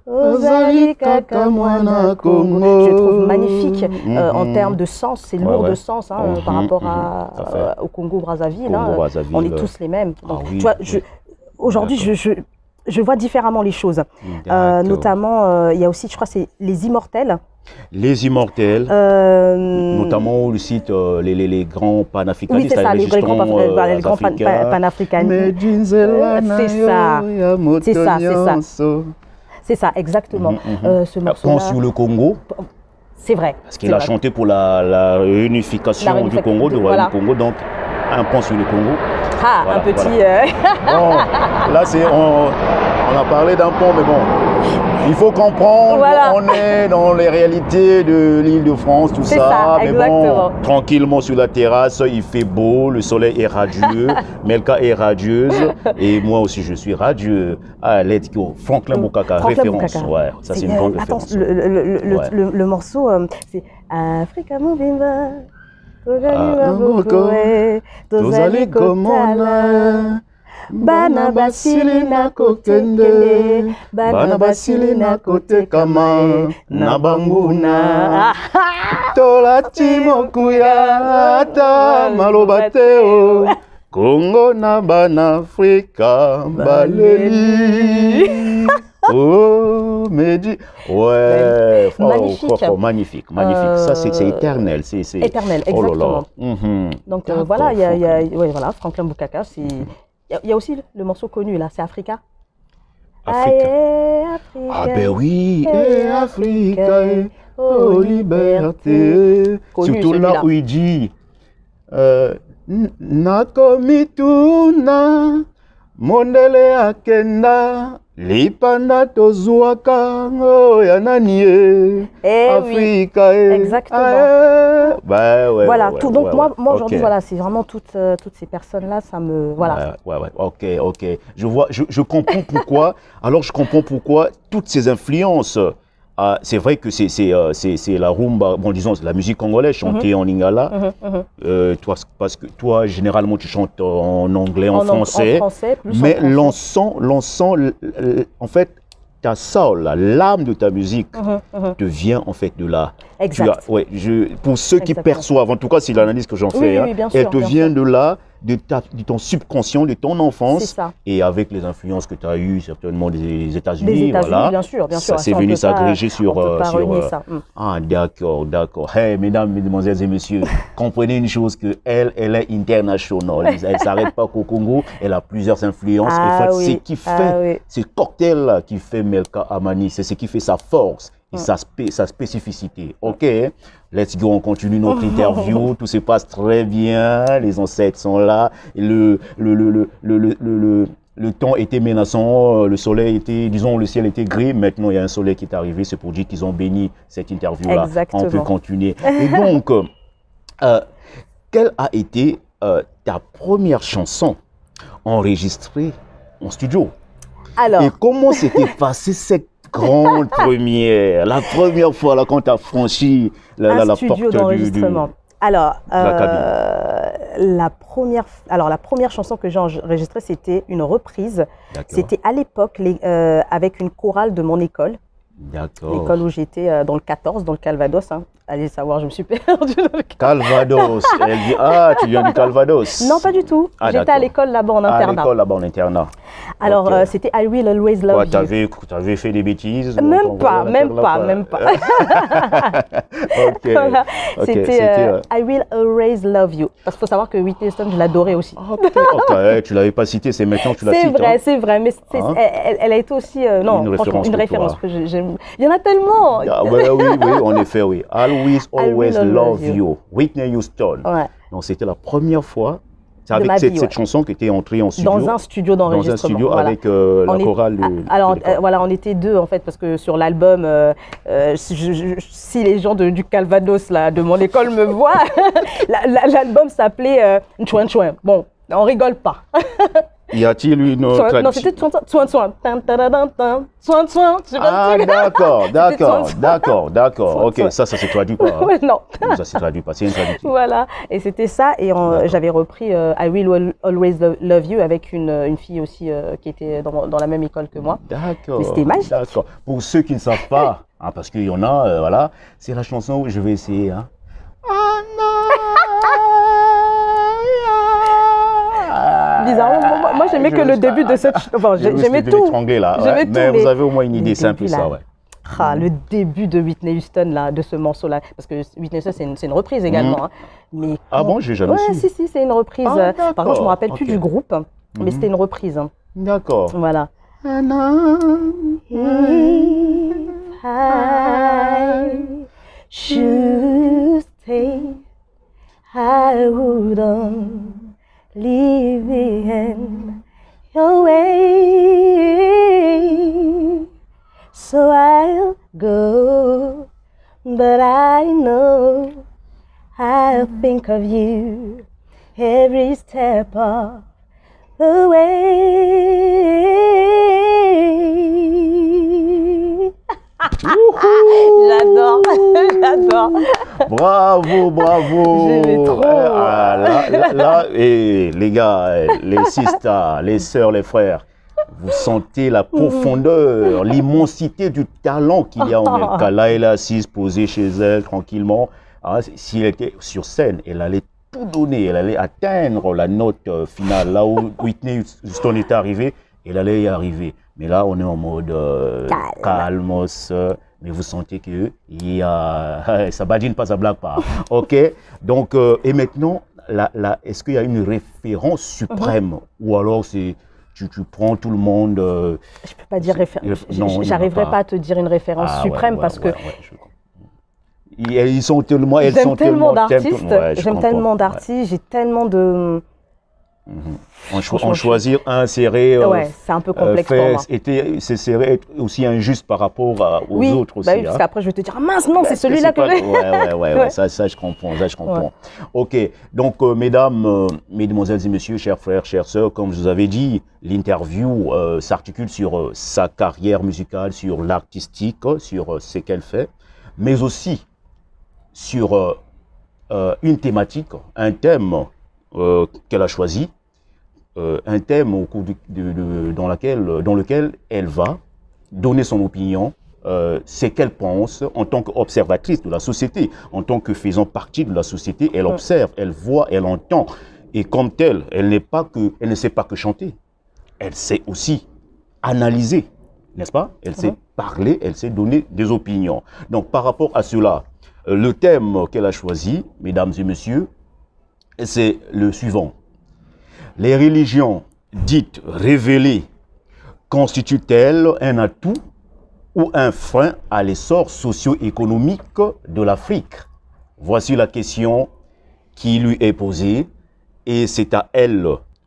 Speaker 2: Ozali Kakamwana Congo. Je trouve magnifique mm -hmm. euh, en termes de sens, c'est lourd ouais, ouais. de sens hein, mm -hmm. par rapport à, euh, au Congo-Brazzaville. Hein. On est tous les mêmes. Donc, ah, oui, tu vois, oui. Aujourd'hui, je, je, je vois différemment les choses. Euh, notamment, il euh, y a aussi, je crois, c'est Les Immortels.
Speaker 1: Les Immortels, euh, notamment le site euh, les, les, les grands panafricanistes.
Speaker 2: Oui, c'est ça, les, les grands, euh, les grands pan, pan, panafricanistes. Euh, c'est ça, c'est ça, c'est ça. C'est ça, exactement. Mm -hmm. euh, ce morceau-là.
Speaker 1: Pense sur le Congo.
Speaker 2: C'est vrai.
Speaker 1: Parce qu'il a vrai. chanté pour la, la réunification la du Congo, du Royaume du Congo. Donc, un pont sur le Congo.
Speaker 2: Ah, voilà, un petit...
Speaker 1: Voilà.
Speaker 2: Euh...
Speaker 1: bon, là, c'est... on a parlé d'un pont, mais bon, il faut comprendre,
Speaker 2: Voilà.
Speaker 1: on est dans les réalités de l'île de France, tout ça,
Speaker 2: ça,
Speaker 1: mais
Speaker 2: exactement.
Speaker 1: bon, tranquillement sur la terrasse, il fait beau, le soleil est radieux, Melka est radieuse, et moi aussi je suis radieux. Ah, let's go, Franklin Bukaka,
Speaker 2: Franklin
Speaker 1: référence,
Speaker 2: Bukaka.
Speaker 1: ouais, ça c'est une
Speaker 2: euh,
Speaker 1: grande
Speaker 2: attends,
Speaker 1: référence.
Speaker 2: le, le, le, le,
Speaker 1: Ouais.
Speaker 2: le, le morceau, euh, c'est Africa Movimba.
Speaker 1: Ah, Tozali komona, bana basili na kokende, bana basili na kotekama, na banguna. Tolati mokuya ata maloba te o, Congo na bana Afrika baleli. Oh, Mehdi. Ouais, oh,
Speaker 2: magnifique.
Speaker 1: Oh, oh, magnifique, magnifique.
Speaker 2: Euh,
Speaker 1: Ça, c'est c'est éternel. C'est c'est-
Speaker 2: Éternel,
Speaker 1: Oh là là.
Speaker 2: exactement.
Speaker 1: Mhm.
Speaker 2: Donc euh,
Speaker 1: D'accord,
Speaker 2: voilà, il y a, il y a
Speaker 1: Franklin.
Speaker 2: ouais, voilà, Franklin Bukaka. c'est- Il y, a- il y a aussi le morceau connu là, c'est Africa.
Speaker 1: Afrique.
Speaker 2: Aïe, Africa.
Speaker 1: Ah ben oui,
Speaker 2: Eh,
Speaker 1: et Africa,
Speaker 2: Afrique,
Speaker 1: oh
Speaker 2: oh,
Speaker 1: liberté.
Speaker 2: Connu,
Speaker 1: Surtout là
Speaker 2: celui-là.
Speaker 1: où il dit euh, Nakomituna, mondele akenda, lipanda tozuaka, oh yananie,
Speaker 2: Eh oui,
Speaker 1: Africa. eh,
Speaker 2: exactement.
Speaker 1: ah, eh. Bah, ouais,
Speaker 2: voilà.
Speaker 1: ouais,
Speaker 2: tout,
Speaker 1: ouais,
Speaker 2: donc
Speaker 1: ouais,
Speaker 2: moi,
Speaker 1: ouais.
Speaker 2: moi aujourd'hui,
Speaker 1: Ok.
Speaker 2: voilà, c'est vraiment toutes, euh, toutes ces personnes-là, ça me, voilà.
Speaker 1: Ouais, ouais, ouais, ok, ok. Je vois, je, je comprends pourquoi. Alors, je comprends pourquoi toutes ces influences. Ah, c'est vrai que c'est c'est euh, c'est c'est la rumba, bon disons la musique congolaise chantée en lingala.
Speaker 2: Mhm, mhm.
Speaker 1: Euh, toi, parce que toi généralement tu chantes en anglais, en,
Speaker 2: En, ang-
Speaker 1: français.
Speaker 2: en français, plus
Speaker 1: mais
Speaker 2: en français.
Speaker 1: l'encens, l'encens, l- l- en fait, ta soul, la- l'âme de ta musique
Speaker 2: Mhm, mhm.
Speaker 1: te vient en fait de là. Tu
Speaker 2: Exact.
Speaker 1: as, ouais, je, pour ceux qui
Speaker 2: Exactement.
Speaker 1: perçoivent, en tout cas c'est l'analyse que j'en
Speaker 2: Oui,
Speaker 1: fais,
Speaker 2: oui,
Speaker 1: hein,
Speaker 2: oui, bien
Speaker 1: elle
Speaker 2: sûr,
Speaker 1: te
Speaker 2: bien
Speaker 1: vient
Speaker 2: sûr.
Speaker 1: de là, de, ta, de ton subconscient, de ton
Speaker 2: C'est
Speaker 1: enfance,
Speaker 2: ça.
Speaker 1: et avec les influences que tu as eues certainement des
Speaker 2: Des
Speaker 1: États-Unis,
Speaker 2: États-Unis,
Speaker 1: voilà,
Speaker 2: bien sûr, bien sûr.
Speaker 1: ça s'est
Speaker 2: on
Speaker 1: venu
Speaker 2: peut pas-
Speaker 1: s'agréger sur...
Speaker 2: On peut
Speaker 1: euh,
Speaker 2: pas
Speaker 1: sur,
Speaker 2: renier
Speaker 1: euh,
Speaker 2: ça. Mm.
Speaker 1: Ah, d'accord, d'accord. Hey, mesdames, mesdemoiselles et messieurs, comprenez une chose, que elle, elle est internationale. Elle ne s'arrête pas qu'au Congo, elle a plusieurs influences.
Speaker 2: Ah
Speaker 1: en fait,
Speaker 2: oui,
Speaker 1: c'est qui fait,
Speaker 2: ah oui.
Speaker 1: ce cocktail-là qui fait Melka Amani, c'est ce qui fait sa force et
Speaker 2: Mm.
Speaker 1: sa, spé- sa spécificité. Ok, let's go, on continue notre interview. Tout se passe très bien, les ancêtres sont là. Et le, le, le, le, le, le, le- le- le temps était menaçant, euh, le soleil était, disons, le ciel était gris. Maintenant, il y a un soleil qui est arrivé. C'est pour dire qu'ils ont béni cette interview-là.
Speaker 2: Exactement.
Speaker 1: On peut continuer. Et donc, euh, euh, quelle a été euh, ta première chanson enregistrée en studio?
Speaker 2: Alors,
Speaker 1: Et comment s'était passée cette grande première, la première fois là, quand tu as franchi la,
Speaker 2: un
Speaker 1: la, la
Speaker 2: studio
Speaker 1: porte du, du...
Speaker 2: d'enregistrement. Alors,
Speaker 1: la
Speaker 2: euh, la, première, alors, la première chanson que j'ai enregistrée, c'était une reprise.
Speaker 1: D'accord.
Speaker 2: C'était à l'époque les- euh, avec une chorale de mon école,
Speaker 1: D'accord.
Speaker 2: l'école où j'étais euh, dans le quatorze, dans le Calvados. Hein. Allez savoir, je me suis perdue dans le
Speaker 1: Calvados. Elle dit, ah, tu viens du Calvados.
Speaker 2: Non, pas du tout.
Speaker 1: Ah,
Speaker 2: J'étais à
Speaker 1: d'accord.
Speaker 2: l'école là-bas en
Speaker 1: À
Speaker 2: internat.
Speaker 1: l'école là-bas en internat.
Speaker 2: Alors,
Speaker 1: Ok.
Speaker 2: euh, c'était I Will Always Love
Speaker 1: Quoi,
Speaker 2: You.
Speaker 1: t'avais, t'avais fait des bêtises?
Speaker 2: Même
Speaker 1: on
Speaker 2: pas,
Speaker 1: t'envoyait
Speaker 2: même
Speaker 1: là,
Speaker 2: pas,
Speaker 1: quoi.
Speaker 2: même pas.
Speaker 1: Ok.
Speaker 2: Voilà.
Speaker 1: Ok,
Speaker 2: C'était euh,
Speaker 1: euh,
Speaker 2: I Will Always Love You. Parce qu'il faut savoir que Whitney Houston, je l'adorais aussi.
Speaker 1: Ah, putain, ok, eh, tu l'avais pas cité, c'est maintenant que tu la
Speaker 2: C'est
Speaker 1: cites.
Speaker 2: vrai,
Speaker 1: hein.
Speaker 2: c'est vrai, mais c'est-
Speaker 1: Hein?
Speaker 2: elle, elle- elle a été aussi, euh, non,
Speaker 1: Une
Speaker 2: franchement,
Speaker 1: référence
Speaker 2: une
Speaker 1: pour
Speaker 2: référence
Speaker 1: toi.
Speaker 2: que j'ai- j'aime. Il y en a tellement.
Speaker 1: Ah, ouais, oui, oui, en effet, oui. Always, always
Speaker 2: Will
Speaker 1: love
Speaker 2: love you.
Speaker 1: you. Whitney Houston.
Speaker 2: Ouais.
Speaker 1: Donc, c'était la première fois. C'est
Speaker 2: De
Speaker 1: avec
Speaker 2: ma
Speaker 1: cette,
Speaker 2: vie,
Speaker 1: cette
Speaker 2: ouais.
Speaker 1: chanson que tu es entré en studio.
Speaker 2: Dans un studio
Speaker 1: Dans un
Speaker 2: d'enregistrement.
Speaker 1: studio
Speaker 2: voilà.
Speaker 1: avec euh, la
Speaker 2: On est-
Speaker 1: chorale de,
Speaker 2: Ah, Alors,
Speaker 1: de l'école.
Speaker 2: euh, voilà, on était deux en fait, parce que sur l'album, euh, euh, si, je- je- si les gens de- du Calvados là, de mon école me voient, la- la- l'album s'appelait euh, Chouin Chouin. Bon, on rigole pas.
Speaker 1: Y a-t-il une
Speaker 2: Chouin-
Speaker 1: traduction?
Speaker 2: non, c'était Chouin Chouin Chouin. Tan, tadadam, tan. Chouin Chouin. Je sais pas
Speaker 1: Ah,
Speaker 2: si tu-
Speaker 1: d'accord, d'accord,
Speaker 2: Chouin-
Speaker 1: d'accord, d'accord.
Speaker 2: Chouin-
Speaker 1: Ok,
Speaker 2: Chouin.
Speaker 1: ça, ça se traduit pas. hein.
Speaker 2: Ouais, non.
Speaker 1: Ça se traduit pas, c'est une traduction.
Speaker 2: Voilà, et c'était ça. Et en-
Speaker 1: D'accord.
Speaker 2: j'avais repris euh, I Will Al- Always Lo- Love You avec une, une fille aussi euh, qui était dans, dans la même école que moi.
Speaker 1: D'accord.
Speaker 2: Mais c'était magique.
Speaker 1: D'accord. Pour ceux qui ne savent pas, hein, parce qu'il y en a, euh, voilà, c'est la chanson où je vais essayer. Hein.
Speaker 2: Bizarrement, moi, moi, j'aimais que le début de cette chanson. Enfin,
Speaker 1: J'ai
Speaker 2: j'ai- j'aimais
Speaker 1: de
Speaker 2: tout.
Speaker 1: l'étrangler, là. ouais.
Speaker 2: J'aimais tout,
Speaker 1: Mais,
Speaker 2: mais
Speaker 1: vous avez au moins une idée,
Speaker 2: le
Speaker 1: c'est un peu
Speaker 2: début,
Speaker 1: ça,
Speaker 2: là.
Speaker 1: ouais.
Speaker 2: Ah, le début de Whitney Houston, là, de ce morceau-là. Parce que Whitney Houston, c'est une, c'est une reprise également.
Speaker 1: Mhm.
Speaker 2: hein. Mais
Speaker 1: Ah
Speaker 2: quand-
Speaker 1: bon, j'ai jamais
Speaker 2: Ouais,
Speaker 1: su.
Speaker 2: si, si, c'est une reprise.
Speaker 1: Ah,
Speaker 2: Euh, Par contre, je
Speaker 1: d'accord,
Speaker 2: me rappelle plus
Speaker 1: ok.
Speaker 2: du groupe, mais
Speaker 1: Mhm.
Speaker 2: c'était une reprise. hein.
Speaker 1: D'accord.
Speaker 2: Voilà.
Speaker 1: Ah,
Speaker 2: If I should stay, I wouldn't leave in your way. So I'll go, but I know I'll think of you every step of the way. J'adore, j'adore.
Speaker 1: Bravo, bravo.
Speaker 2: J'aimais trop.
Speaker 1: Ah, là, là, là, et les gars, les sisters, les sœurs, les frères, vous sentez la profondeur, l'immensité du talent qu'il y a en elle. Là, elle est assise, posée chez elle, tranquillement. Ah, si elle était sur scène, elle allait tout donner, elle allait atteindre la note finale. Là où Whitney Houston est arrivée, elle allait y arriver. Mais là, on est en mode euh, calme. calmos, euh, mais vous sentez que y a, ça badine pas, ça blague pas. OK? Donc, euh, et maintenant, est-ce qu'il y a une référence suprême? Mm-hmm. Ou alors, c'est tu, tu prends tout le monde... Euh,
Speaker 2: je ne peux pas dire référence. J'arriverai pas. pas à te dire une référence ah, suprême ouais, ouais, parce ouais, que... Ouais, ouais,
Speaker 1: je... Ils sont tellement...
Speaker 2: J'aime tellement d'artistes, ouais, j'aime tellement d'artistes, ouais. J'ai tellement de...
Speaker 1: Mmh. En, cho en choisir un, serré, euh,
Speaker 2: ouais, c'est un peu complexe euh, pour moi.
Speaker 1: C'est serré aussi injuste par rapport à, aux
Speaker 2: oui,
Speaker 1: autres aussi.
Speaker 2: Bah oui,
Speaker 1: hein.
Speaker 2: Parce qu'après je vais te dire, ah, mince, non, c'est celui-là que, que j'ai.
Speaker 1: Ouais, ouais, ouais, ouais. Ça, ça, je comprends, ça, je comprends. Ouais. Ok, donc, euh, mesdames, euh, mesdemoiselles et messieurs, chers frères, chères sœurs, comme je vous avais dit, l'interview euh, s'articule sur euh, sa carrière musicale, sur l'artistique, sur euh, ce qu'elle fait, mais aussi sur euh, euh, une thématique, un thème euh, qu'elle a choisi. Euh, un thème au cours du, de, de, dans, laquelle, dans lequel elle va donner son opinion, euh, ce qu'elle pense en tant qu'observatrice de la société, en tant que faisant partie de la société, elle observe, elle voit, elle entend. Et comme telle, elle, n'est pas que, elle ne sait pas que chanter, elle sait aussi analyser, n'est-ce pas? Elle sait parler, elle sait donner des opinions. Donc par rapport à cela, euh, le thème qu'elle a choisi, mesdames et messieurs, c'est le suivant. Les religions dites révélées constituent-elles un atout ou un frein à l'essor socio-économique de l'Afrique? Voici la question qui lui est posée et c'est à elle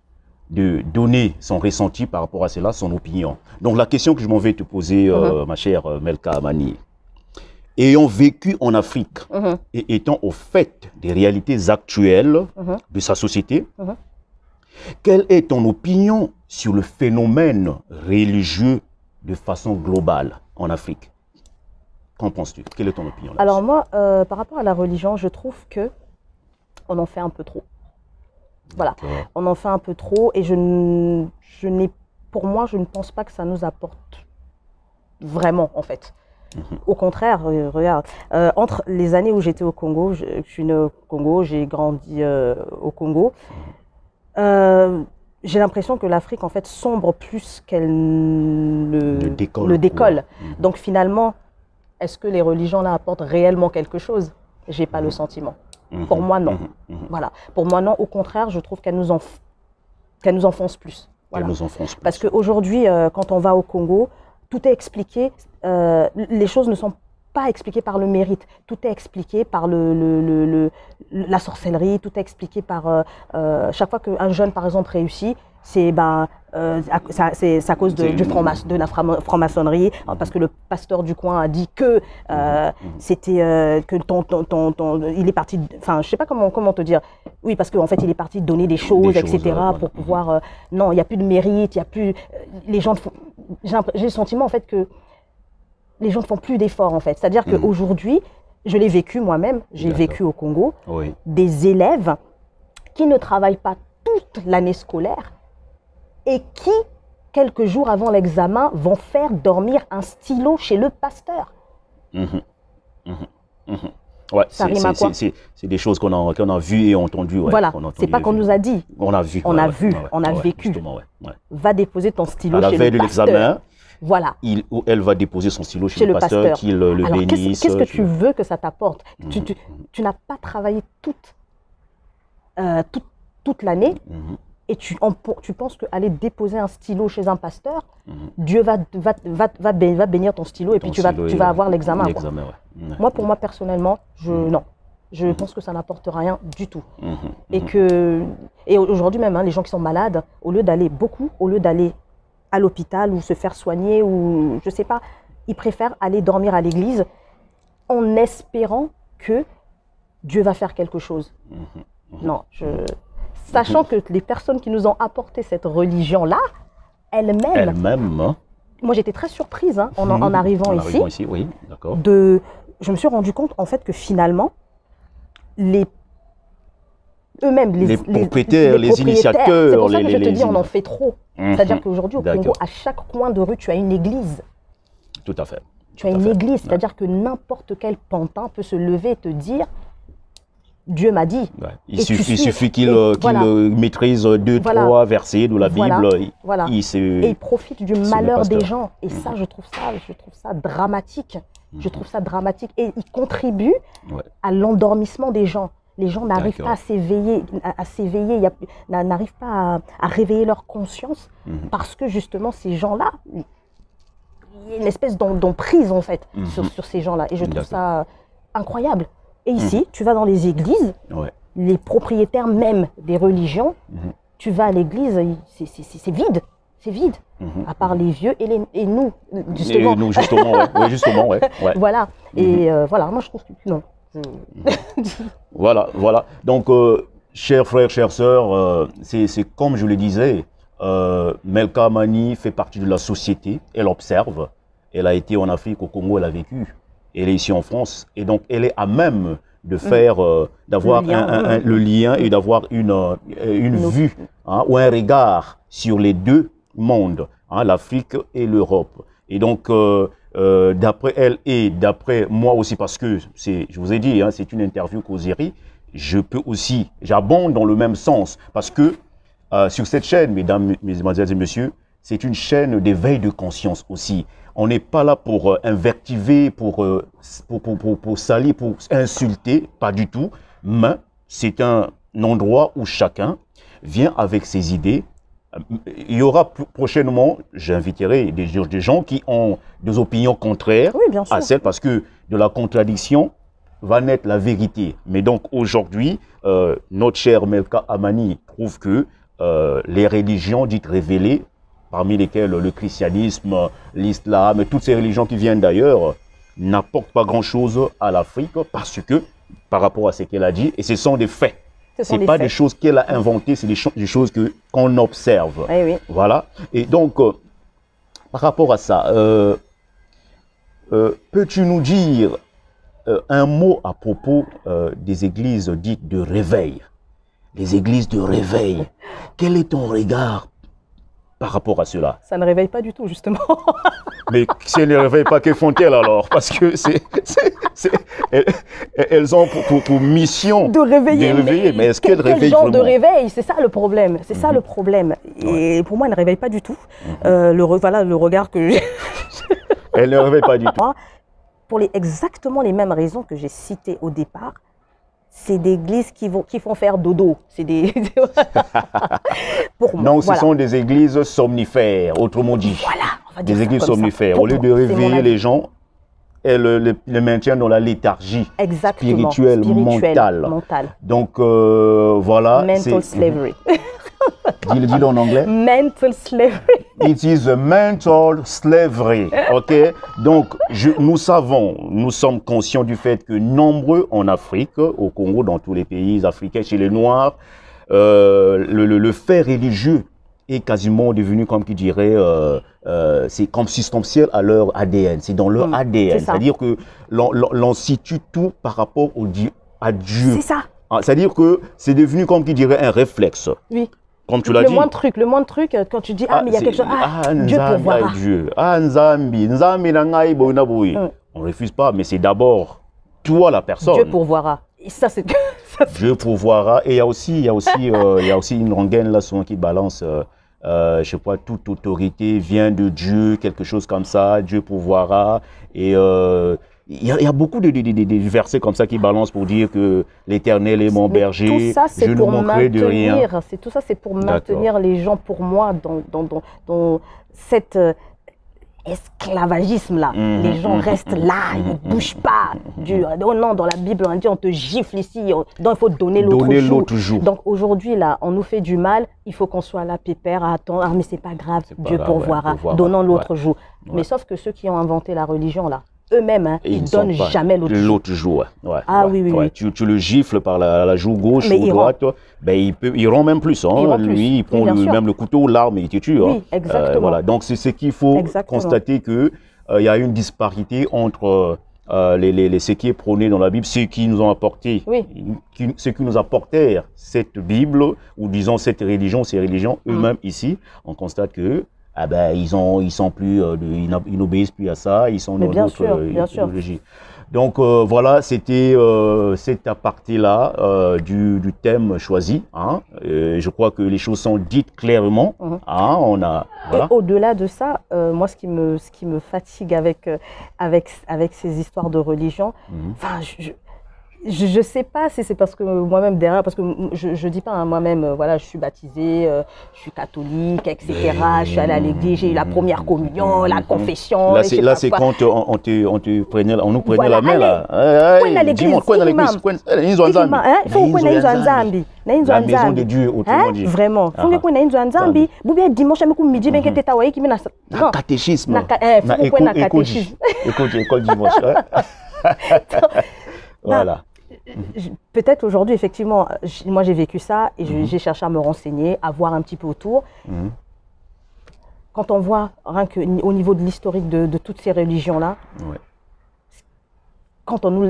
Speaker 1: de donner son ressenti par rapport à cela, son opinion. Donc la question que je m'en vais te poser, euh, uh-huh. ma chère Melka Amani, ayant vécu en Afrique uh-huh. et étant au fait des réalités actuelles uh-huh. de sa société, uh-huh. quelle est ton opinion sur le phénomène religieux de façon globale en Afrique? Qu'en penses-tu? Quelle est ton opinion?
Speaker 2: Alors moi, euh, par rapport à la religion, je trouve que on en fait un peu trop. Voilà, on en fait un peu trop et je, je n'ai, pour moi, je ne pense pas que ça nous apporte vraiment, en fait. Mm-hmm. Au contraire, euh, regarde, euh, entre les années où j'étais au Congo, je, je suis née au Congo, j'ai grandi euh, au Congo. Euh, j'ai l'impression que l'Afrique en fait sombre plus qu'elle le, le décolle. Le décolle. Ouais. Mmh. Donc finalement, est-ce que les religions là apportent réellement quelque chose? J'ai pas mmh. le sentiment. Mmh. Pour moi non. Mmh. Voilà. Pour moi non. Au contraire, je trouve qu'elle nous enf... qu'elle nous enfonce plus. Voilà.
Speaker 1: Elle nous enfonce plus.
Speaker 2: Parce qu'aujourd'hui, euh, quand on va au Congo, tout est expliqué. Euh, les choses ne sont pas expliqué par le mérite, tout est expliqué par le, le, le, le, la sorcellerie, tout est expliqué par... Euh, euh, chaque fois qu'un jeune, par exemple, réussit, c'est ben, euh, à, à cause de, du franc de la franc-maçonnerie, mmh. parce que le pasteur du coin a dit que euh, mmh. c'était euh, que ton, ton, ton, ton, il est parti, enfin, je sais pas comment, comment te dire, oui, parce qu'en fait, il est parti donner des choses, des et cetera, choses, pour ouais. pouvoir... Euh, non, il n'y a plus de mérite, il n'y a plus... Les gens... J'ai le sentiment, en fait, que les gens ne font plus d'efforts, en fait. C'est-à-dire mmh. qu'aujourd'hui, je l'ai vécu moi-même, j'ai vécu au Congo, oui. des élèves qui ne travaillent pas toute l'année scolaire et qui, quelques jours avant l'examen, vont faire dormir un stylo chez le pasteur.
Speaker 1: Mmh. Mmh. Mmh. Ouais, ça rime à quoi? C'est des choses qu'on a, qu'on a vues et entendues. Ouais,
Speaker 2: voilà, c'est pas qu'on nous a dit.
Speaker 1: On a vu.
Speaker 2: On
Speaker 1: ouais,
Speaker 2: a
Speaker 1: ouais,
Speaker 2: vu,
Speaker 1: ouais,
Speaker 2: on a
Speaker 1: ouais,
Speaker 2: vécu.
Speaker 1: Ouais, ouais.
Speaker 2: Va déposer ton stylo chez le pasteur.
Speaker 1: À la veille de l'examen,
Speaker 2: voilà.
Speaker 1: Il ou elle va déposer son stylo chez, chez
Speaker 2: le,
Speaker 1: le pasteur,
Speaker 2: pasteur.
Speaker 1: qu'il le
Speaker 2: Alors,
Speaker 1: bénisse.
Speaker 2: Qu'est-ce que tu
Speaker 1: je...
Speaker 2: veux que ça t'apporte? mmh. Tu, tu,
Speaker 1: mmh.
Speaker 2: tu n'as pas travaillé toute, euh, toute, toute l'année mmh. et tu, en, tu penses qu'aller déposer un stylo chez un pasteur, mmh. Dieu va, va, va, va, va bénir ton stylo et ton puis tu vas, tu vas avoir l'examen. Ouais. Ouais. Moi, pour moi, personnellement, je, mmh. non. Je mmh. pense que ça n'apporte rien du tout. Mmh. Et que, et aujourd'hui même, hein, les gens qui sont malades, au lieu d'aller beaucoup, au lieu d'aller à l'hôpital ou se faire soigner ou je sais pas, ils préfèrent aller dormir à l'église en espérant que Dieu va faire quelque chose. Mmh. Non, je... sachant mmh. que les personnes qui nous ont apporté cette religion-là, elles-mêmes...
Speaker 1: Elles-mêmes, hein?
Speaker 2: Moi, j'étais très surprise hein, en, mmh. en arrivant en ici.
Speaker 1: Arrivant ici, oui, d'accord.
Speaker 2: De... Je me suis rendu compte, en fait, que finalement, les... eux-mêmes, les,
Speaker 1: les propriétaires, les, les, les initiateurs...
Speaker 2: C'est pour ça que
Speaker 1: les,
Speaker 2: je te
Speaker 1: les...
Speaker 2: dis, on en fait trop. Mmh. C'est-à-dire qu'aujourd'hui, au Congo, à chaque coin de rue, tu as une église.
Speaker 1: Tout à fait.
Speaker 2: Tu as une église, c'est-à-dire ouais. que n'importe quel pantin peut se lever et te dire Dieu m'a dit.
Speaker 1: Ouais. Il, suffit, il suffit qu'il qu voilà. maîtrise deux, voilà. trois versets de la Bible.
Speaker 2: Voilà.
Speaker 1: Il,
Speaker 2: voilà.
Speaker 1: il se,
Speaker 2: et il profite du malheur des gens. Et mmh. ça, je trouve ça, je trouve ça dramatique. Mmh. Je trouve ça dramatique. Et il contribue ouais. à l'endormissement des gens. Les gens n'arrivent pas à s'éveiller, à s'éveiller, n'arrivent pas à, à réveiller leur conscience mmh. parce que justement ces gens-là, il y a une espèce d'emprise en fait mmh. sur, sur ces gens-là. Et je trouve ça incroyable. Et ici, mmh. tu vas dans les églises, ouais. les propriétaires même des religions, mmh. tu vas à l'église, c'est vide. C'est vide, mmh. à part les vieux et, les, et nous, justement.
Speaker 1: Et nous, justement, ouais. Oui, justement, ouais. ouais.
Speaker 2: Voilà. Et mmh. euh, voilà, moi je trouve que non.
Speaker 1: Voilà, voilà. Donc, euh, chers frères, chères sœurs, euh, c'est comme je le disais, euh, Melka Amani fait partie de la société, elle observe, elle a été en Afrique, au Congo, elle a vécu, elle est ici en France, et donc elle est à même de faire, euh, d'avoir le, le lien et d'avoir une, euh, une vue hein, ou un regard sur les deux mondes, hein, l'Afrique et l'Europe. Et donc, euh, Euh, d'après elle et d'après moi aussi, parce que c'est, je vous ai dit, hein, c'est une interview causerie, je peux aussi, j'abonde dans le même sens, parce que euh, sur cette chaîne, mesdames, mesdemoiselles et messieurs, c'est une chaîne d'éveil de conscience aussi. On n'est pas là pour euh, invectiver, pour, euh, pour, pour, pour, pour salir, pour insulter, pas du tout, mais c'est un endroit où chacun vient avec ses idées. Il y aura prochainement, j'inviterai des, des gens qui ont des opinions contraires
Speaker 2: oui, bien sûr.
Speaker 1: à celles, parce que de la contradiction va naître la vérité. Mais donc aujourd'hui, euh, notre cher Melka Amani trouve que euh, les religions dites révélées, parmi lesquelles le christianisme, l'islam, toutes ces religions qui viennent d'ailleurs, n'apportent pas grand-chose à l'Afrique, parce que, par rapport à ce qu'elle a dit, et ce sont des faits. Ce n'est pas faits. Des choses qu'elle a inventées, c'est des, cho des choses qu'on qu'on observe.
Speaker 2: Oui, oui.
Speaker 1: Voilà. Et donc, euh, par rapport à ça, euh, euh, peux-tu nous dire euh, un mot à propos euh, des églises dites de réveil? Les églises de réveil. Quel est ton regard par rapport à cela?
Speaker 2: Ça ne réveille pas du tout, justement.
Speaker 1: Mais si elles ne réveillent pas, que font-elles alors? Parce que c'est, elles, elles ont pour, pour, pour mission
Speaker 2: de réveiller.
Speaker 1: De réveiller. Mais, mais est-ce qu'elles réveillent
Speaker 2: genre
Speaker 1: vraiment?
Speaker 2: De réveil, c'est ça le problème. C'est mm-hmm. ça le problème. Et ouais. pour moi, elles ne réveillent pas du tout. Mm-hmm. euh, le, voilà le regard que j'ai.
Speaker 1: Elles ne réveillent pas du tout.
Speaker 2: Pour les, exactement les mêmes raisons que j'ai citées au départ. C'est des églises qui, vont, qui font faire dodo. C'est des... Pour moi,
Speaker 1: non, ce
Speaker 2: voilà.
Speaker 1: sont des églises somnifères, autrement dit.
Speaker 2: Voilà, on va
Speaker 1: dire des églises somnifères.
Speaker 2: Pour
Speaker 1: Au lieu de réveiller les gens, elles le, le maintiennent dans la léthargie spirituelle,
Speaker 2: spirituelle
Speaker 1: mentale.
Speaker 2: mentale.
Speaker 1: Donc, euh, voilà.
Speaker 2: Mental slavery.
Speaker 1: Dis-le dis en anglais.
Speaker 2: Mental slavery.
Speaker 1: It is a mental slavery. OK? Donc, je, nous savons, nous sommes conscients du fait que nombreux en Afrique, au Congo, dans tous les pays africains, chez les Noirs, euh, le, le, le fait religieux est quasiment devenu, comme qui dirait, euh, euh, c'est consubstantiel à leur A D N. C'est dans leur mmh, A D N. C'est-à-dire que l'on situe tout par rapport au, à Dieu.
Speaker 2: C'est ça.
Speaker 1: C'est-à-dire que c'est devenu, comme qui dirait, un réflexe.
Speaker 2: Oui.
Speaker 1: Comme tu l'as dit.
Speaker 2: Le moins de trucs, le moins de trucs, quand tu dis, ah, ah mais il y a quelque chose, ah,
Speaker 1: ah
Speaker 2: Dieu pourvoira.
Speaker 1: Dieu. Ah, Nzambi, Nzambi nangaï hum. On ne refuse pas, mais c'est d'abord toi la personne.
Speaker 2: Dieu pourvoira. Et ça, c'est...
Speaker 1: Dieu pourvoira. Et il y a aussi, il y a aussi, euh, il y a aussi une rengaine là, souvent qui balance, euh, euh, je sais pas, toute autorité vient de Dieu, quelque chose comme ça, Dieu pourvoira. Et euh, il y, a, il y a beaucoup de, de, de, de versets comme ça qui balancent pour dire que l'Éternel est mon berger,
Speaker 2: tout ça,
Speaker 1: je ne manquerai de rien.
Speaker 2: C'est tout ça, c'est pour maintenir les gens, pour moi, dans, dans, dans, dans cette... Euh, esclavagisme là. Mmh, les gens mmh, restent mmh, là, mmh, ils ne bougent pas. Du, oh non, dans la Bible, on dit on te gifle ici, on, donc il faut donner l'autre jour.
Speaker 1: jour.
Speaker 2: Donc aujourd'hui, là, on nous fait du mal, il faut qu'on soit là, pépère, à attendre. Ah, mais c'est pas grave, Dieu pourvoira, ouais, donnons l'autre ouais. jour. Ouais. Mais sauf que ceux qui ont inventé la religion, là, eux-mêmes, hein, ils ne donnent jamais l'autre jour.
Speaker 1: L'autre jour, ouais.
Speaker 2: Ah
Speaker 1: ouais,
Speaker 2: oui, oui,
Speaker 1: ouais.
Speaker 2: oui.
Speaker 1: Tu, tu le gifles par la, la joue gauche
Speaker 2: mais
Speaker 1: ou droite, ben, il, peut, il rend même plus. Hein. Il rend Lui, plus. il prend oui, le, même le couteau, l'arme et il te tue.
Speaker 2: Oui,
Speaker 1: hein.
Speaker 2: exactement.
Speaker 1: Euh, voilà. Donc c'est ce qu'il faut
Speaker 2: exactement.
Speaker 1: constater que il euh, y a une disparité entre euh, les, les, les, ce qui est prôné dans la Bible, ceux qui nous ont apporté,
Speaker 2: oui.
Speaker 1: qui, ceux qui nous apportèrent cette Bible, ou disons cette religion, ces religions, mmh. eux-mêmes ici, on constate que ah ben, ils, ont, ils sont plus, euh, de, ils n'obéissent plus à ça, ils sont
Speaker 2: Mais
Speaker 1: dans
Speaker 2: d'autres
Speaker 1: euh,
Speaker 2: idéologies.
Speaker 1: Donc euh, voilà, c'était euh, cette partie-là euh, du, du thème choisi. Hein. Et je crois que les choses sont dites clairement. Mmh. Hein, on a, voilà.
Speaker 2: Au-delà de ça, euh, moi, ce qui me, ce qui me fatigue avec, euh, avec, avec ces histoires de religion, enfin, mmh. je, je, je sais pas si c'est parce que moi-même derrière, parce que je, je dis pas hein, moi-même, euh, voilà, je suis baptisée, euh, je suis catholique, et cetera. Je suis allée à l'église, j'ai eu la première communion, la confession.
Speaker 1: Là, c'est là, c'est quand on, on, te, on te prenait, on nous prenait
Speaker 2: voilà,
Speaker 1: la main là.
Speaker 2: Allez, allez, dis-moi,
Speaker 1: quoi dans l'église? Il faut
Speaker 2: qu'on
Speaker 1: la maison de Dieu, autrement dit.
Speaker 2: Vraiment. Il faut qu'on ait une Nzambi. Vous bien dimanche, je me dis bien que tu es tawaï qui me n'a
Speaker 1: pas. Catéchisme.
Speaker 2: Il faut qu'on ait catéchisme.
Speaker 1: Écoute, école dimanche. Voilà.
Speaker 2: Peut-être aujourd'hui, effectivement, moi j'ai vécu ça et mm-hmm. j'ai cherché à me renseigner, à voir un petit peu autour. Mm-hmm. Quand on voit, rien que, au niveau de l'historique de, de toutes ces religions-là,
Speaker 1: ouais.
Speaker 2: quand on nous...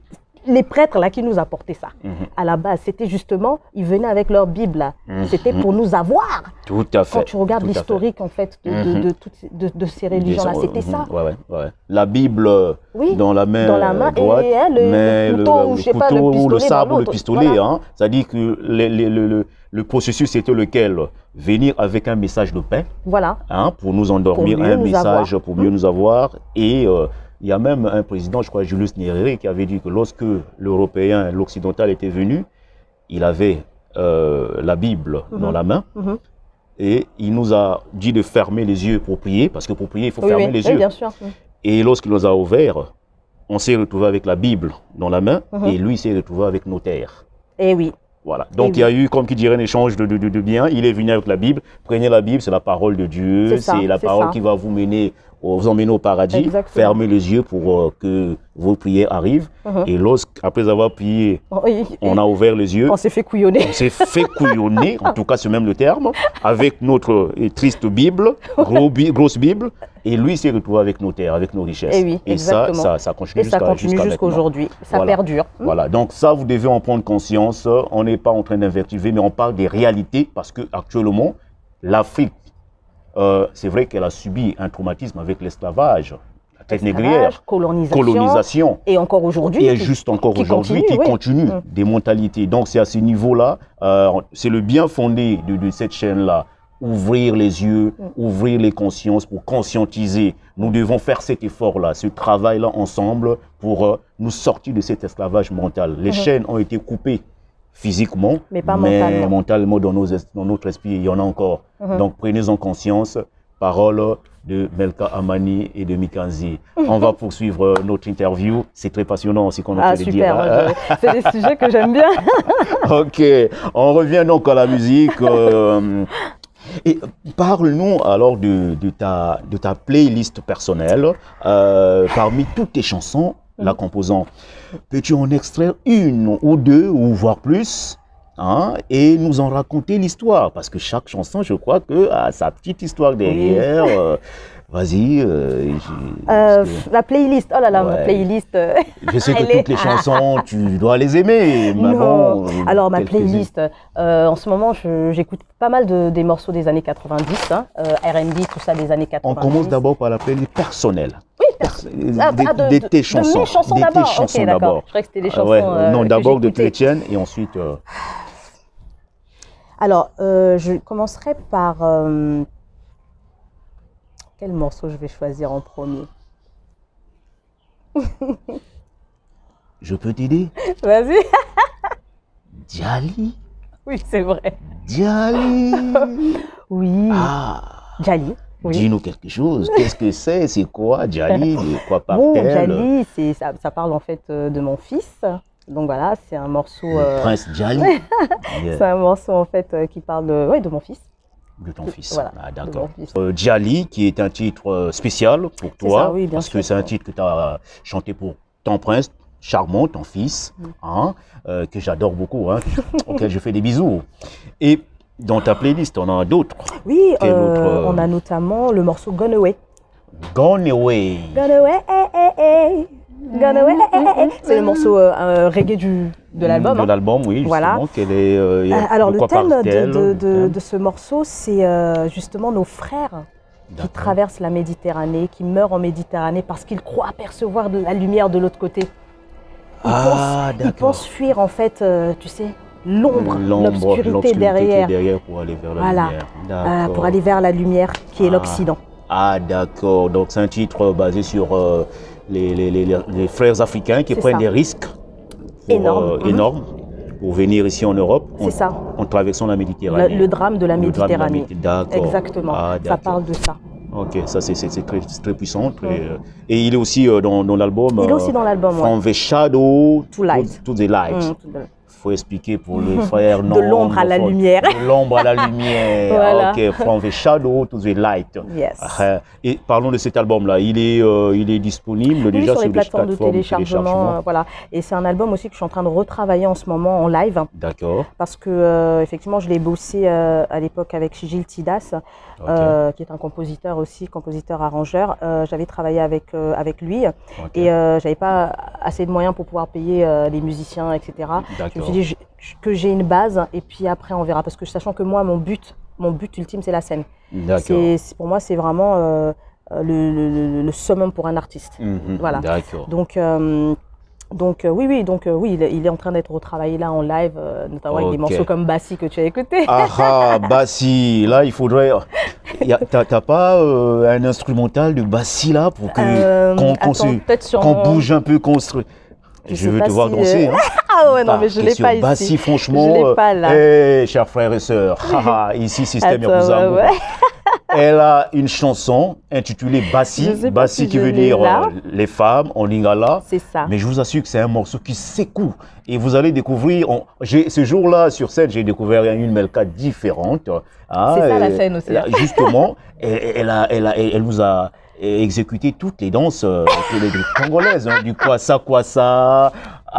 Speaker 2: Les prêtres là qui nous apportaient ça, mm-hmm. à la base, c'était justement, ils venaient avec leur Bible là. Mm-hmm. C'était pour nous avoir.
Speaker 1: Tout à fait.
Speaker 2: Quand tu regardes l'historique en fait de, mm-hmm. de, de, de, de, de ces religions-là, c'était mm-hmm. ça.
Speaker 1: Ouais, ouais, ouais. La Bible
Speaker 2: oui,
Speaker 1: dans la main,
Speaker 2: dans la main
Speaker 1: droite,
Speaker 2: et hein, le,
Speaker 1: mais
Speaker 2: le couteau,
Speaker 1: le,
Speaker 2: ou,
Speaker 1: le,
Speaker 2: je sais
Speaker 1: couteau
Speaker 2: pas, le pistolet,
Speaker 1: ou le sabre, le pistolet.
Speaker 2: Voilà.
Speaker 1: Hein, c'est-à-dire que les, les, le, le, le processus était lequel? Venir avec un message de paix.
Speaker 2: Voilà.
Speaker 1: Hein, pour nous endormir,
Speaker 2: pour
Speaker 1: un message
Speaker 2: avoir.
Speaker 1: pour mieux mmh. nous avoir. Et euh, il y a même un président, je crois, Julius Nyerere, qui avait dit que lorsque l'Européen, l'Occidental était venu, il avait euh, la Bible mmh. dans la main. Mmh. Et il nous a dit de fermer les yeux pour prier, parce que pour prier, il faut
Speaker 2: oui,
Speaker 1: fermer
Speaker 2: oui.
Speaker 1: les
Speaker 2: oui,
Speaker 1: yeux.
Speaker 2: Bien sûr.
Speaker 1: Et lorsqu'il nous a ouverts, on s'est retrouvé avec la Bible dans la main, mmh. et lui s'est retrouvé avec nos terres.
Speaker 2: Et oui.
Speaker 1: Voilà. Donc, il y a eu, comme qui dirait, un échange de, de, de, de biens. Il est venu avec la Bible. Prenez la Bible, c'est la parole de Dieu. C'est la parole ça. qui va vous mener, vous emmener au paradis.
Speaker 2: Exactement.
Speaker 1: Fermez les yeux pour euh, que vos prières arrivent. Uh-huh. Et lorsqu'après avoir prié, oui. on a ouvert les yeux.
Speaker 2: On s'est fait couillonner.
Speaker 1: On s'est fait couillonner, en tout cas, c'est même le terme, avec notre euh, triste Bible, gros bi grosse Bible. Et lui s'est retrouvé avec nos terres, avec nos richesses.
Speaker 2: Et, oui,
Speaker 1: et ça, ça, ça continue jusqu'à
Speaker 2: jusqu'à jusqu aujourd'hui. Ça
Speaker 1: voilà.
Speaker 2: perdure.
Speaker 1: Voilà. Donc ça, vous devez en prendre conscience. On n'est pas en train d'invertiver, mais on parle des réalités parce que actuellement, l'Afrique, euh, c'est vrai qu'elle a subi un traumatisme avec l'esclavage, la traite négrière,
Speaker 2: colonisation,
Speaker 1: colonisation.
Speaker 2: Et encore aujourd'hui.
Speaker 1: Et juste encore aujourd'hui, qui
Speaker 2: oui.
Speaker 1: continue mmh. des mentalités. Donc c'est à ce niveau-là, euh, c'est le bien fondé de, de cette chaîne-là. Ouvrir les yeux, mmh. ouvrir les consciences pour conscientiser. Nous devons faire cet effort-là, ce travail-là ensemble pour euh, nous sortir de cet esclavage mental. Les mmh. chaînes ont été coupées physiquement,
Speaker 2: mais pas
Speaker 1: mais
Speaker 2: mentalement.
Speaker 1: mentalement dans, nos, dans notre esprit, il y en a encore. Mmh. Donc prenez-en conscience. Parole de Melka Amani et de Mikanzi. Mmh. On va poursuivre notre interview. C'est très passionnant aussi qu'on a
Speaker 2: ah,
Speaker 1: pu
Speaker 2: le
Speaker 1: dire.
Speaker 2: Hein. C'est des sujets que j'aime bien.
Speaker 1: Ok, on revient donc à la musique. Euh, Et parle-nous alors de, de, ta, de ta playlist personnelle. Euh, parmi toutes tes chansons, mmh. la composant, peux-tu en extraire une ou deux ou voire plus hein, et nous en raconter l'histoire? Parce que chaque chanson, je crois que a sa petite histoire derrière. Oui. Euh, Vas-y. Euh,
Speaker 2: euh, la playlist, oh là là, ouais. ma playlist. Euh,
Speaker 1: je sais que toutes est... les chansons, tu dois les aimer. Mais bon,
Speaker 2: alors ma playlist, euh, en ce moment, j'écoute pas mal de, des morceaux des années quatre-vingt-dix, hein, euh, R and B, tout ça des années quatre-vingt-dix.
Speaker 1: On commence d'abord par la playlist personnelle.
Speaker 2: Oui, pers ah,
Speaker 1: des,
Speaker 2: ah, de,
Speaker 1: des de tes chansons.
Speaker 2: De mes chansons d'abord. Ok, d'accord. Je croyais que c'était des chansons. Ah, ouais. euh,
Speaker 1: non, d'abord de chrétienne et ensuite. Euh...
Speaker 2: Alors, euh, je commencerai par. Euh, Quel morceau je vais choisir en premier?
Speaker 1: Je peux t'aider?
Speaker 2: Vas-y.
Speaker 1: Djali.
Speaker 2: Oui, c'est vrai.
Speaker 1: Djali.
Speaker 2: Oui.
Speaker 1: Ah.
Speaker 2: Djali. Oui.
Speaker 1: Dis-nous quelque chose. Qu'est-ce que c'est? C'est quoi Djali? De quoi
Speaker 2: Bon,
Speaker 1: parle-t-elle?
Speaker 2: Djali, c'est- ça, ça parle en fait euh, de mon fils. Donc voilà, c'est un morceau.
Speaker 1: Le
Speaker 2: euh,
Speaker 1: prince Djali? Yeah.
Speaker 2: c'est un morceau en fait euh, qui parle de, ouais, de mon fils.
Speaker 1: De ton fils.
Speaker 2: Voilà,
Speaker 1: Ah,
Speaker 2: de
Speaker 1: d'accord.
Speaker 2: mon fils.
Speaker 1: Euh, Djali, qui est un titre euh, spécial pour
Speaker 2: C'est
Speaker 1: toi,
Speaker 2: ça, oui, bien
Speaker 1: parce
Speaker 2: sûr.
Speaker 1: que c'est un titre que tu as chanté pour ton prince charmant, ton fils,
Speaker 2: Mm.
Speaker 1: hein, euh, que j'adore beaucoup, hein, auquel je fais des bisous. Et dans ta playlist, on en a d'autres.
Speaker 2: Oui,
Speaker 1: Quel
Speaker 2: euh,
Speaker 1: autre, euh,
Speaker 2: on a notamment le morceau Gone Away.
Speaker 1: Gone Away.
Speaker 2: Gone Away, eh, eh, eh. Gone Away, eh, eh, eh. C'est le morceau euh, euh, reggae du, de l'album.
Speaker 1: De
Speaker 2: hein.
Speaker 1: l'album, oui, justement.
Speaker 2: Voilà.
Speaker 1: Quel est, euh,
Speaker 2: Euh, alors
Speaker 1: de
Speaker 2: le
Speaker 1: quoi
Speaker 2: thème de,
Speaker 1: parle-t-elle,
Speaker 2: de,
Speaker 1: le
Speaker 2: de,
Speaker 1: thème
Speaker 2: de ce morceau, c'est euh, justement nos frères qui
Speaker 1: D'accord.
Speaker 2: traversent la Méditerranée, qui meurent en Méditerranée parce qu'ils croient apercevoir de la lumière de l'autre côté. Ils,
Speaker 1: Ah,
Speaker 2: pensent, ils
Speaker 1: d'accord.
Speaker 2: pensent fuir en fait, euh, tu sais, l'ombre,
Speaker 1: L'ombre,
Speaker 2: l'obscurité
Speaker 1: l'obscurité
Speaker 2: derrière,
Speaker 1: qui est derrière pour aller vers la
Speaker 2: Voilà.
Speaker 1: lumière.
Speaker 2: euh,
Speaker 1: D'accord.
Speaker 2: pour aller vers la lumière qui est
Speaker 1: Ah.
Speaker 2: l'Occident.
Speaker 1: Ah, d'accord. Donc, c'est un titre basé sur euh, les, les, les, les frères africains qui
Speaker 2: C'est
Speaker 1: prennent
Speaker 2: ça.
Speaker 1: des risques pour,
Speaker 2: Énormes.
Speaker 1: euh,
Speaker 2: Mhm.
Speaker 1: énormes pour venir ici en Europe en,
Speaker 2: C'est ça.
Speaker 1: en traversant la
Speaker 2: Le,
Speaker 1: Méditerranée.
Speaker 2: le drame de la
Speaker 1: Le drame de la
Speaker 2: Méditerranée.
Speaker 1: Méditerranée. D'accord.
Speaker 2: Exactement.
Speaker 1: Ah,
Speaker 2: Ça
Speaker 1: d'accord.
Speaker 2: parle de ça.
Speaker 1: Ok, ça c'est c'est- c'est très, c'est très puissant. très,
Speaker 2: Mhm.
Speaker 1: euh, Et il est aussi euh, dans, dans l'album.
Speaker 2: Il est
Speaker 1: euh,
Speaker 2: aussi dans l'album, ouais.
Speaker 1: From the shadow
Speaker 2: To light.
Speaker 1: to the light.
Speaker 2: Mm, tout de-
Speaker 1: Faut expliquer pour les frères non.
Speaker 2: De l'ombre à la lumière.
Speaker 1: De l'ombre à la lumière.
Speaker 2: Voilà.
Speaker 1: Ok, from the shadow to the light.
Speaker 2: Yes.
Speaker 1: Ah, et parlons de cet album-là. Il est, euh, il est disponible
Speaker 2: Oui,
Speaker 1: déjà
Speaker 2: sur les
Speaker 1: des
Speaker 2: plateformes de téléchargement, euh, voilà. Et c'est un album aussi que je suis en train de retravailler en ce moment en live,
Speaker 1: D'accord.
Speaker 2: parce que euh, effectivement, je l'ai bossé euh, à l'époque avec Gilles Tidas,
Speaker 1: Ok.
Speaker 2: euh, qui est un compositeur aussi, compositeur-arrangeur. Euh, j'avais travaillé avec euh, avec lui
Speaker 1: Ok.
Speaker 2: et euh, j'avais pas assez de moyens pour pouvoir payer euh, les musiciens, et cetera. Je me
Speaker 1: D'accord.
Speaker 2: suis dit je- que j'ai une base et puis après on verra, parce que sachant que moi mon but, mon but ultime c'est la scène.
Speaker 1: D'accord.
Speaker 2: C'est c'est- pour moi c'est vraiment euh, le, le, le, le summum pour un artiste.
Speaker 1: Mhm.
Speaker 2: Voilà.
Speaker 1: D'accord.
Speaker 2: Donc, euh, donc euh, oui, oui, donc euh, oui, il, est- il est en train d'être retravaillé là en live, euh, notamment avec des
Speaker 1: Ok.
Speaker 2: morceaux comme Bassi que tu as écouté.
Speaker 1: Ah ah, Bassi, là il faudrait. Y a- T'as t'as pas euh, un instrumental de Bassi là pour que
Speaker 2: Euh,
Speaker 1: qu'on qu'on
Speaker 2: attends,
Speaker 1: se-
Speaker 2: peut-être sur
Speaker 1: qu'on
Speaker 2: mon-
Speaker 1: bouge un peu, qu'on se.
Speaker 2: Je
Speaker 1: Je
Speaker 2: sais
Speaker 1: veux
Speaker 2: pas
Speaker 1: te voir
Speaker 2: si,
Speaker 1: danser.
Speaker 2: euh,
Speaker 1: Hein.
Speaker 2: Ah ouais, non, mais je
Speaker 1: Parce
Speaker 2: l'ai
Speaker 1: que sur
Speaker 2: pas ici.
Speaker 1: Bassi, franchement.
Speaker 2: Je l'ai
Speaker 1: euh,
Speaker 2: pas là.
Speaker 1: eh, chers frères et sœurs, haha, ici Système
Speaker 2: Attends,
Speaker 1: Yakuza.
Speaker 2: ouais, ouais.
Speaker 1: Elle a une chanson intitulée Bassi.
Speaker 2: Je sais pas
Speaker 1: Bassi
Speaker 2: si
Speaker 1: qui
Speaker 2: je
Speaker 1: veut
Speaker 2: l'ai
Speaker 1: dire
Speaker 2: là.
Speaker 1: euh, les femmes en lingala.
Speaker 2: C'est ça.
Speaker 1: Mais je vous assure que c'est un morceau qui s'écoute. Et vous allez découvrir, on- j'ai- ce jour-là sur scène, j'ai découvert une Melka différente. hein,
Speaker 2: C'est ça, la
Speaker 1: et-
Speaker 2: scène aussi,
Speaker 1: là,
Speaker 2: hein.
Speaker 1: Justement, elle, elle, a, elle, a- elle vous a exécuté toutes les danses euh, les- les congolaises, hein, du Kwasa Kwasa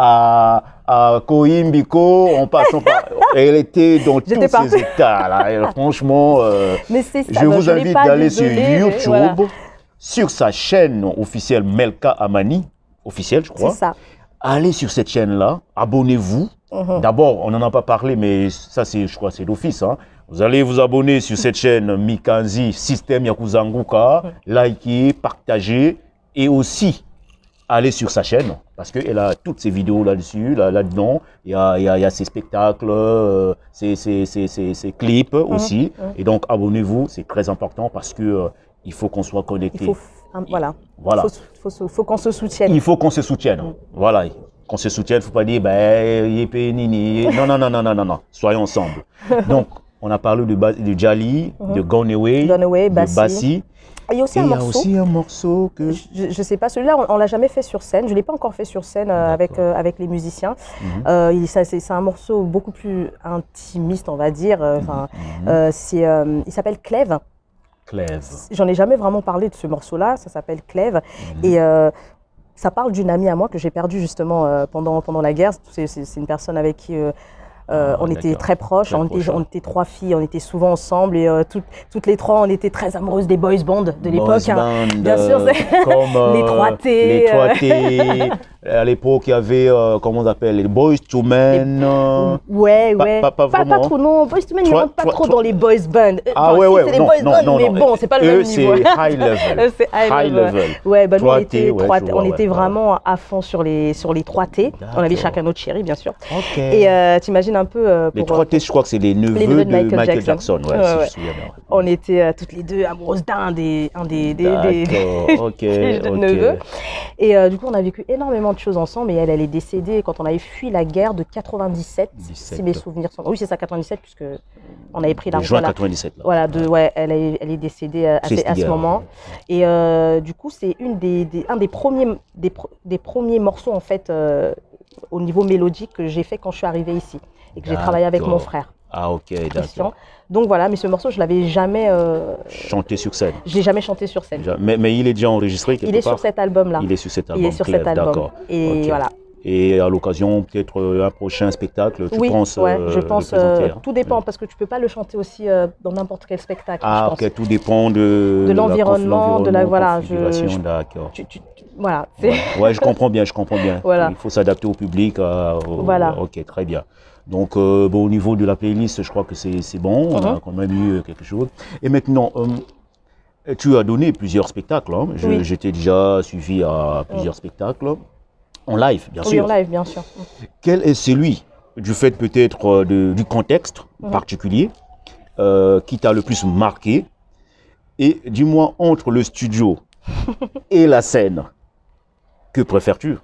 Speaker 1: à, à Koimbiko, en passant par. Elle était dans tous
Speaker 2: J'étais
Speaker 1: ces
Speaker 2: partout.
Speaker 1: états-là. Et franchement, euh,
Speaker 2: Mais c'est ça.
Speaker 1: je
Speaker 2: bah,
Speaker 1: vous
Speaker 2: l'ai
Speaker 1: invite
Speaker 2: pas,
Speaker 1: d'aller sur
Speaker 2: désolée, mais
Speaker 1: YouTube,
Speaker 2: voilà.
Speaker 1: sur sa chaîne officielle Melka Amani, officielle, je
Speaker 2: C'est
Speaker 1: crois.
Speaker 2: ça.
Speaker 1: Allez sur cette chaîne-là, abonnez-vous.
Speaker 2: Mhm.
Speaker 1: D'abord, on n'en a pas parlé, mais ça, c'est, je crois, c'est d'office. Hein. Vous allez vous abonner sur cette chaîne Mikanzi Système Yakuza Nguka, liker, partager et aussi aller sur sa chaîne parce qu'elle a toutes ses vidéos là-dessus, là, là-dedans. Il y a, il y a, il y a ses spectacles, euh, ses, ses, ses, ses, ses clips aussi.
Speaker 2: mhm.
Speaker 1: Et donc, abonnez-vous, c'est très important parce que euh, il faut qu'on soit connecté.
Speaker 2: Il faut, hein, voilà.
Speaker 1: Voilà.
Speaker 2: Faut, faut, faut qu'on se soutienne.
Speaker 1: Il faut qu'on se soutienne. Voilà. Qu'on se soutienne, il ne faut pas dire, ben, yépé, nini. Non, non, non, non, non, non, non. Soyons ensemble. Donc, on a parlé de, Ba- de Djali,
Speaker 2: Mhm.
Speaker 1: de Gone Away,
Speaker 2: Gone Away,
Speaker 1: de
Speaker 2: Bassi.
Speaker 1: Bassi.
Speaker 2: Et il y a aussi
Speaker 1: Et
Speaker 2: un
Speaker 1: il y a
Speaker 2: morceau.
Speaker 1: aussi un morceau que.
Speaker 2: Je ne sais pas, celui-là, on ne l'a jamais fait sur scène. Je ne l'ai pas encore fait sur scène euh, avec, euh, avec les musiciens.
Speaker 1: Mhm.
Speaker 2: Euh, il- ça, c'est c'est un morceau beaucoup plus intimiste, on va dire. Euh, enfin, euh, c'est, euh, il s'appelle Clèves.
Speaker 1: Clèves.
Speaker 2: J'en ai jamais vraiment parlé de ce morceau-là. Ça s'appelle Clèves. Et euh, ça parle d'une amie à moi que j'ai perdue justement euh, pendant, pendant la guerre. C'est c'est- c'est une personne avec qui euh, euh,
Speaker 1: Ah,
Speaker 2: on était
Speaker 1: d'accord.
Speaker 2: très proches.
Speaker 1: Très
Speaker 2: on,
Speaker 1: proche,
Speaker 2: était, on
Speaker 1: hein.
Speaker 2: était trois filles, on était souvent ensemble. Et euh, toutes, toutes les trois, on était très amoureuses des boys bands de l'époque.
Speaker 1: Boys
Speaker 2: hein.
Speaker 1: band,
Speaker 2: Bien sûr,
Speaker 1: euh,
Speaker 2: c'est-
Speaker 1: comme euh,
Speaker 2: Les trois T,
Speaker 1: Les trois
Speaker 2: euh.
Speaker 1: T. À l'époque, il y avait, euh, comment on appelle, les Boys to Men. euh,
Speaker 2: Ouais,
Speaker 1: Pas-
Speaker 2: ouais.
Speaker 1: pas- pas vraiment.
Speaker 2: trop, non. Boys to Men, ils
Speaker 1: Toi-
Speaker 2: rentrent pas
Speaker 1: toi-
Speaker 2: trop
Speaker 1: toi-
Speaker 2: dans les boys bands. Euh,
Speaker 1: Ah
Speaker 2: enfin,
Speaker 1: ouais,
Speaker 2: si,
Speaker 1: ouais,
Speaker 2: c'est les
Speaker 1: non,
Speaker 2: boys
Speaker 1: non,
Speaker 2: bands,
Speaker 1: non,
Speaker 2: mais
Speaker 1: non.
Speaker 2: bon, c'est pas le
Speaker 1: Eux,
Speaker 2: même niveau.
Speaker 1: c'est high level.
Speaker 2: Eux, c'est high,
Speaker 1: High
Speaker 2: level.
Speaker 1: level.
Speaker 2: Ouais, bah nous, on
Speaker 1: trois T,
Speaker 2: était,
Speaker 1: ouais,
Speaker 2: trois
Speaker 1: je
Speaker 2: T,
Speaker 1: vois,
Speaker 2: on
Speaker 1: ouais,
Speaker 2: était
Speaker 1: ouais.
Speaker 2: vraiment à fond sur les, sur les trois T. On avait
Speaker 1: D'accord.
Speaker 2: chacun notre chéri, bien sûr.
Speaker 1: Ok.
Speaker 2: Et euh, les un peu euh,
Speaker 1: Les
Speaker 2: pour,
Speaker 1: trois T, je crois que c'est les neveux,
Speaker 2: les neveux
Speaker 1: de Michael, Jackson. ouais,
Speaker 2: Ouais,
Speaker 1: si
Speaker 2: ouais.
Speaker 1: je me souviens bien.
Speaker 2: on était euh, toutes les deux amoureuses d'un des, un des, des, des,
Speaker 1: D'accord, ok,
Speaker 2: des
Speaker 1: ok.
Speaker 2: neveux. Et euh, du coup, on a vécu énormément énormément de choses ensemble et elle, elle est décédée quand on avait fui la guerre de quatre-vingt-dix-sept,
Speaker 1: dix-sept.
Speaker 2: si mes souvenirs sont... Oui, c'est ça, quatre-vingt-dix-sept, puisque on avait pris la
Speaker 1: De juin
Speaker 2: voilà.
Speaker 1: quatre-vingt-dix-sept. Là.
Speaker 2: Voilà, de, ouais, elle, est, elle est décédée à, à, à ce moment. Et euh, du coup, c'est une des, des, un des premiers, des, pro, des premiers morceaux, en fait, euh, au niveau mélodique que j'ai fait quand je suis arrivée ici et que j'ai travaillé avec mon frère.
Speaker 1: Ah, ok, d'accord.
Speaker 2: Donc voilà, mais ce morceau, je ne l'avais jamais... Euh,
Speaker 1: chanté sur scène.
Speaker 2: Je l'ai jamais chanté sur scène.
Speaker 1: Mais, mais il est déjà enregistré quelque
Speaker 2: Il est
Speaker 1: part.
Speaker 2: sur cet album-là.
Speaker 1: Il est sur cet album.
Speaker 2: Il est sur cet album.
Speaker 1: D'accord.
Speaker 2: Et okay. voilà.
Speaker 1: Et à l'occasion, peut-être un prochain spectacle, tu
Speaker 2: oui,
Speaker 1: penses
Speaker 2: ouais,
Speaker 1: euh,
Speaker 2: je pense. Euh, tout dépend, parce que tu ne peux pas le chanter aussi euh, dans n'importe quel spectacle.
Speaker 1: Ah,
Speaker 2: je
Speaker 1: ok,
Speaker 2: pense.
Speaker 1: tout dépend de,
Speaker 2: de l'environnement, de la. Voilà, je.
Speaker 1: D'accord.
Speaker 2: Voilà.
Speaker 1: Ouais, ouais, je comprends bien, je comprends bien.
Speaker 2: Voilà.
Speaker 1: Il faut s'adapter au public. À, au,
Speaker 2: voilà.
Speaker 1: Ok, très bien. Donc, euh, bon, au niveau de la playlist, je crois que c'est bon. On mm-hmm. a quand même eu quelque chose. Et maintenant, euh, tu as donné plusieurs spectacles. Hein. Je,
Speaker 2: oui.
Speaker 1: J'étais déjà suivi à plusieurs mm. spectacles. En live, bien
Speaker 2: oui,
Speaker 1: sûr.
Speaker 2: Oui, en live, bien sûr.
Speaker 1: Quel est celui, du fait peut-être du contexte mm-hmm. particulier, euh, qui t'a le plus marqué? Et dis-moi, entre le studio et la scène, que préfères-tu?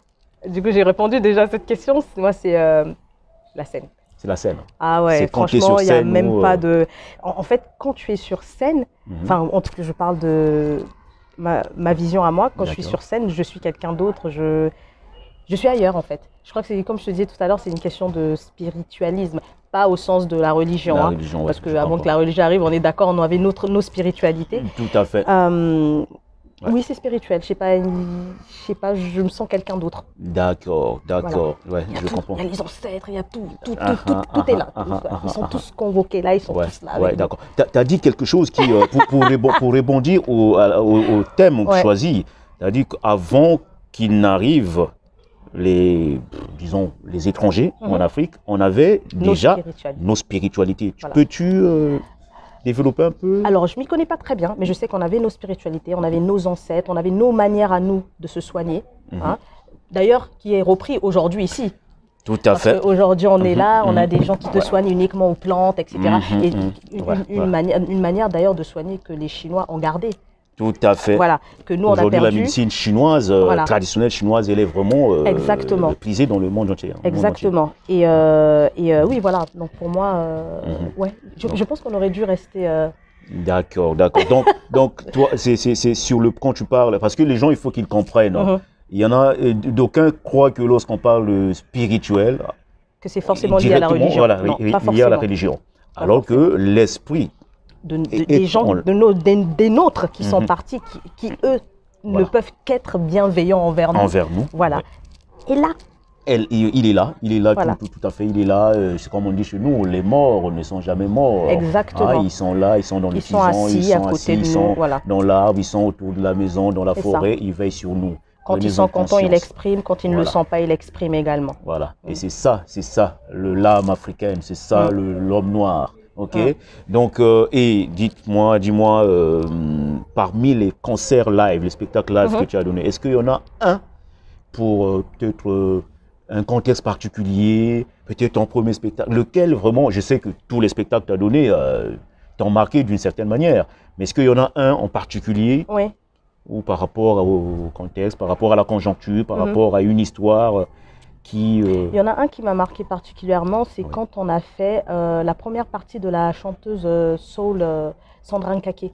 Speaker 2: Du coup, j'ai répondu déjà à cette question. Moi, c'est euh, la scène.
Speaker 1: C'est la scène.
Speaker 2: Ah ouais, franchement, il n'y a même ou... pas de... En, en fait, quand tu es sur scène, enfin, mm-hmm. en tout cas, je parle de ma, ma vision à moi. Quand je suis sur scène, je suis quelqu'un d'autre. Je... Je suis ailleurs en fait. Je crois que c'est comme je te disais tout à l'heure, c'est une question de spiritualisme, pas au sens de la religion.
Speaker 1: La
Speaker 2: hein,
Speaker 1: religion ouais,
Speaker 2: parce qu'avant que la religion arrive, on est d'accord, on avait notre, nos spiritualités.
Speaker 1: Tout à fait.
Speaker 2: Euh, ouais. Oui, c'est spirituel. Je sais pas, je sais pas, je me sens quelqu'un d'autre.
Speaker 1: D'accord, d'accord. Voilà. Ouais, je
Speaker 2: tout,
Speaker 1: comprends.
Speaker 2: Il y a les ancêtres, il y a tout, tout,
Speaker 1: ah,
Speaker 2: tout, tout,
Speaker 1: ah,
Speaker 2: tout
Speaker 1: ah,
Speaker 2: est là.
Speaker 1: Ah,
Speaker 2: tout,
Speaker 1: ah,
Speaker 2: ils sont
Speaker 1: ah,
Speaker 2: tous convoqués là, ils sont
Speaker 1: ouais,
Speaker 2: tous là.
Speaker 1: Ouais, d'accord. Tu as dit quelque chose qui, euh, pour, pour, pour rebondir au, au, au thème ouais. choisi, tu as dit qu'avant qu'il n'arrive les, disons, les étrangers mm-hmm. en Afrique, on avait
Speaker 2: nos
Speaker 1: déjà
Speaker 2: spiritualités.
Speaker 1: nos spiritualités.
Speaker 2: Voilà.
Speaker 1: Peux-tu euh, développer un peu?
Speaker 2: Alors, je ne m'y connais pas très bien, mais je sais qu'on avait nos spiritualités, on avait nos ancêtres, on avait nos manières à nous de se soigner. Mm-hmm. Hein. D'ailleurs, qui est repris aujourd'hui ici.
Speaker 1: Tout à
Speaker 2: Parce
Speaker 1: fait.
Speaker 2: Aujourd'hui, on mm-hmm. est là, on mm-hmm. a des gens qui te
Speaker 1: ouais.
Speaker 2: soignent uniquement aux plantes, et cetera.
Speaker 1: Mm-hmm.
Speaker 2: Et une,
Speaker 1: ouais.
Speaker 2: une,
Speaker 1: ouais.
Speaker 2: manière, une manière d'ailleurs de soigner que les Chinois ont gardé.
Speaker 1: Tout à fait.
Speaker 2: Voilà, que nous on a perdu.
Speaker 1: Aujourd'hui, la médecine chinoise, euh, voilà. traditionnelle chinoise, elle est vraiment euh,
Speaker 2: Exactement.
Speaker 1: prisée dans le monde entier. Hein,
Speaker 2: Exactement.
Speaker 1: Monde entier.
Speaker 2: Et, euh, et euh, oui, voilà. Donc pour moi, euh, mm-hmm. ouais, je, je pense qu'on aurait dû rester. Euh...
Speaker 1: D'accord, d'accord. Donc, donc toi, c'est sur le quand tu parles, parce que les gens, il faut qu'ils comprennent. Hein. Mm-hmm. Il y en a, d'aucuns croient que lorsqu'on parle spirituel,
Speaker 2: que c'est forcément lié à la religion.
Speaker 1: Voilà,
Speaker 2: non,
Speaker 1: lié
Speaker 2: pas
Speaker 1: à la religion.
Speaker 2: Pas
Speaker 1: alors
Speaker 2: forcément.
Speaker 1: que l'esprit.
Speaker 2: De, de, des gens, de nos, des, des nôtres qui mm-hmm. sont partis, qui, qui eux, voilà. ne peuvent qu'être bienveillants envers nous.
Speaker 1: Envers nous.
Speaker 2: Voilà. Ouais. Et là,
Speaker 1: Elle, il, il est là, il est là, voilà. tout, tout, tout à fait, il est là. Euh, c'est comme on dit chez nous, les morts ne sont jamais morts.
Speaker 2: Exactement.
Speaker 1: Ah, ils sont là, ils sont dans les
Speaker 2: tisons, ils sont assis, à côté
Speaker 1: assis,
Speaker 2: de
Speaker 1: ils
Speaker 2: nous,
Speaker 1: sont
Speaker 2: voilà.
Speaker 1: dans l'arbre, ils sont autour de la maison, dans la forêt, ça. Ils veillent sur nous.
Speaker 2: Quand ils sont contents, ils l'expriment. Quand ils ne voilà. le sont pas, ils l'expriment également.
Speaker 1: Voilà. Mm. Et c'est ça, c'est ça, le l'âme africaine, c'est ça, mm. l'homme noir. Ok. Mm. Donc, euh, et dites-moi, dis-moi, euh, parmi les concerts live, les spectacles live mm-hmm. que tu as donnés, est-ce qu'il y en a un pour euh, peut-être euh, un contexte particulier, peut-être ton premier spectacle, lequel vraiment, je sais que tous les spectacles que tu as donnés euh, t'ont marqué d'une certaine manière, mais est-ce qu'il y en a un en particulier?
Speaker 2: Oui.
Speaker 1: Ou par rapport au contexte, par rapport à la conjoncture, par mm-hmm. rapport à une histoire qui... Euh...
Speaker 2: Il y en a un qui m'a marqué particulièrement, c'est oui. quand on a fait euh, la première partie de la chanteuse euh, soul euh, Sandra Nkake.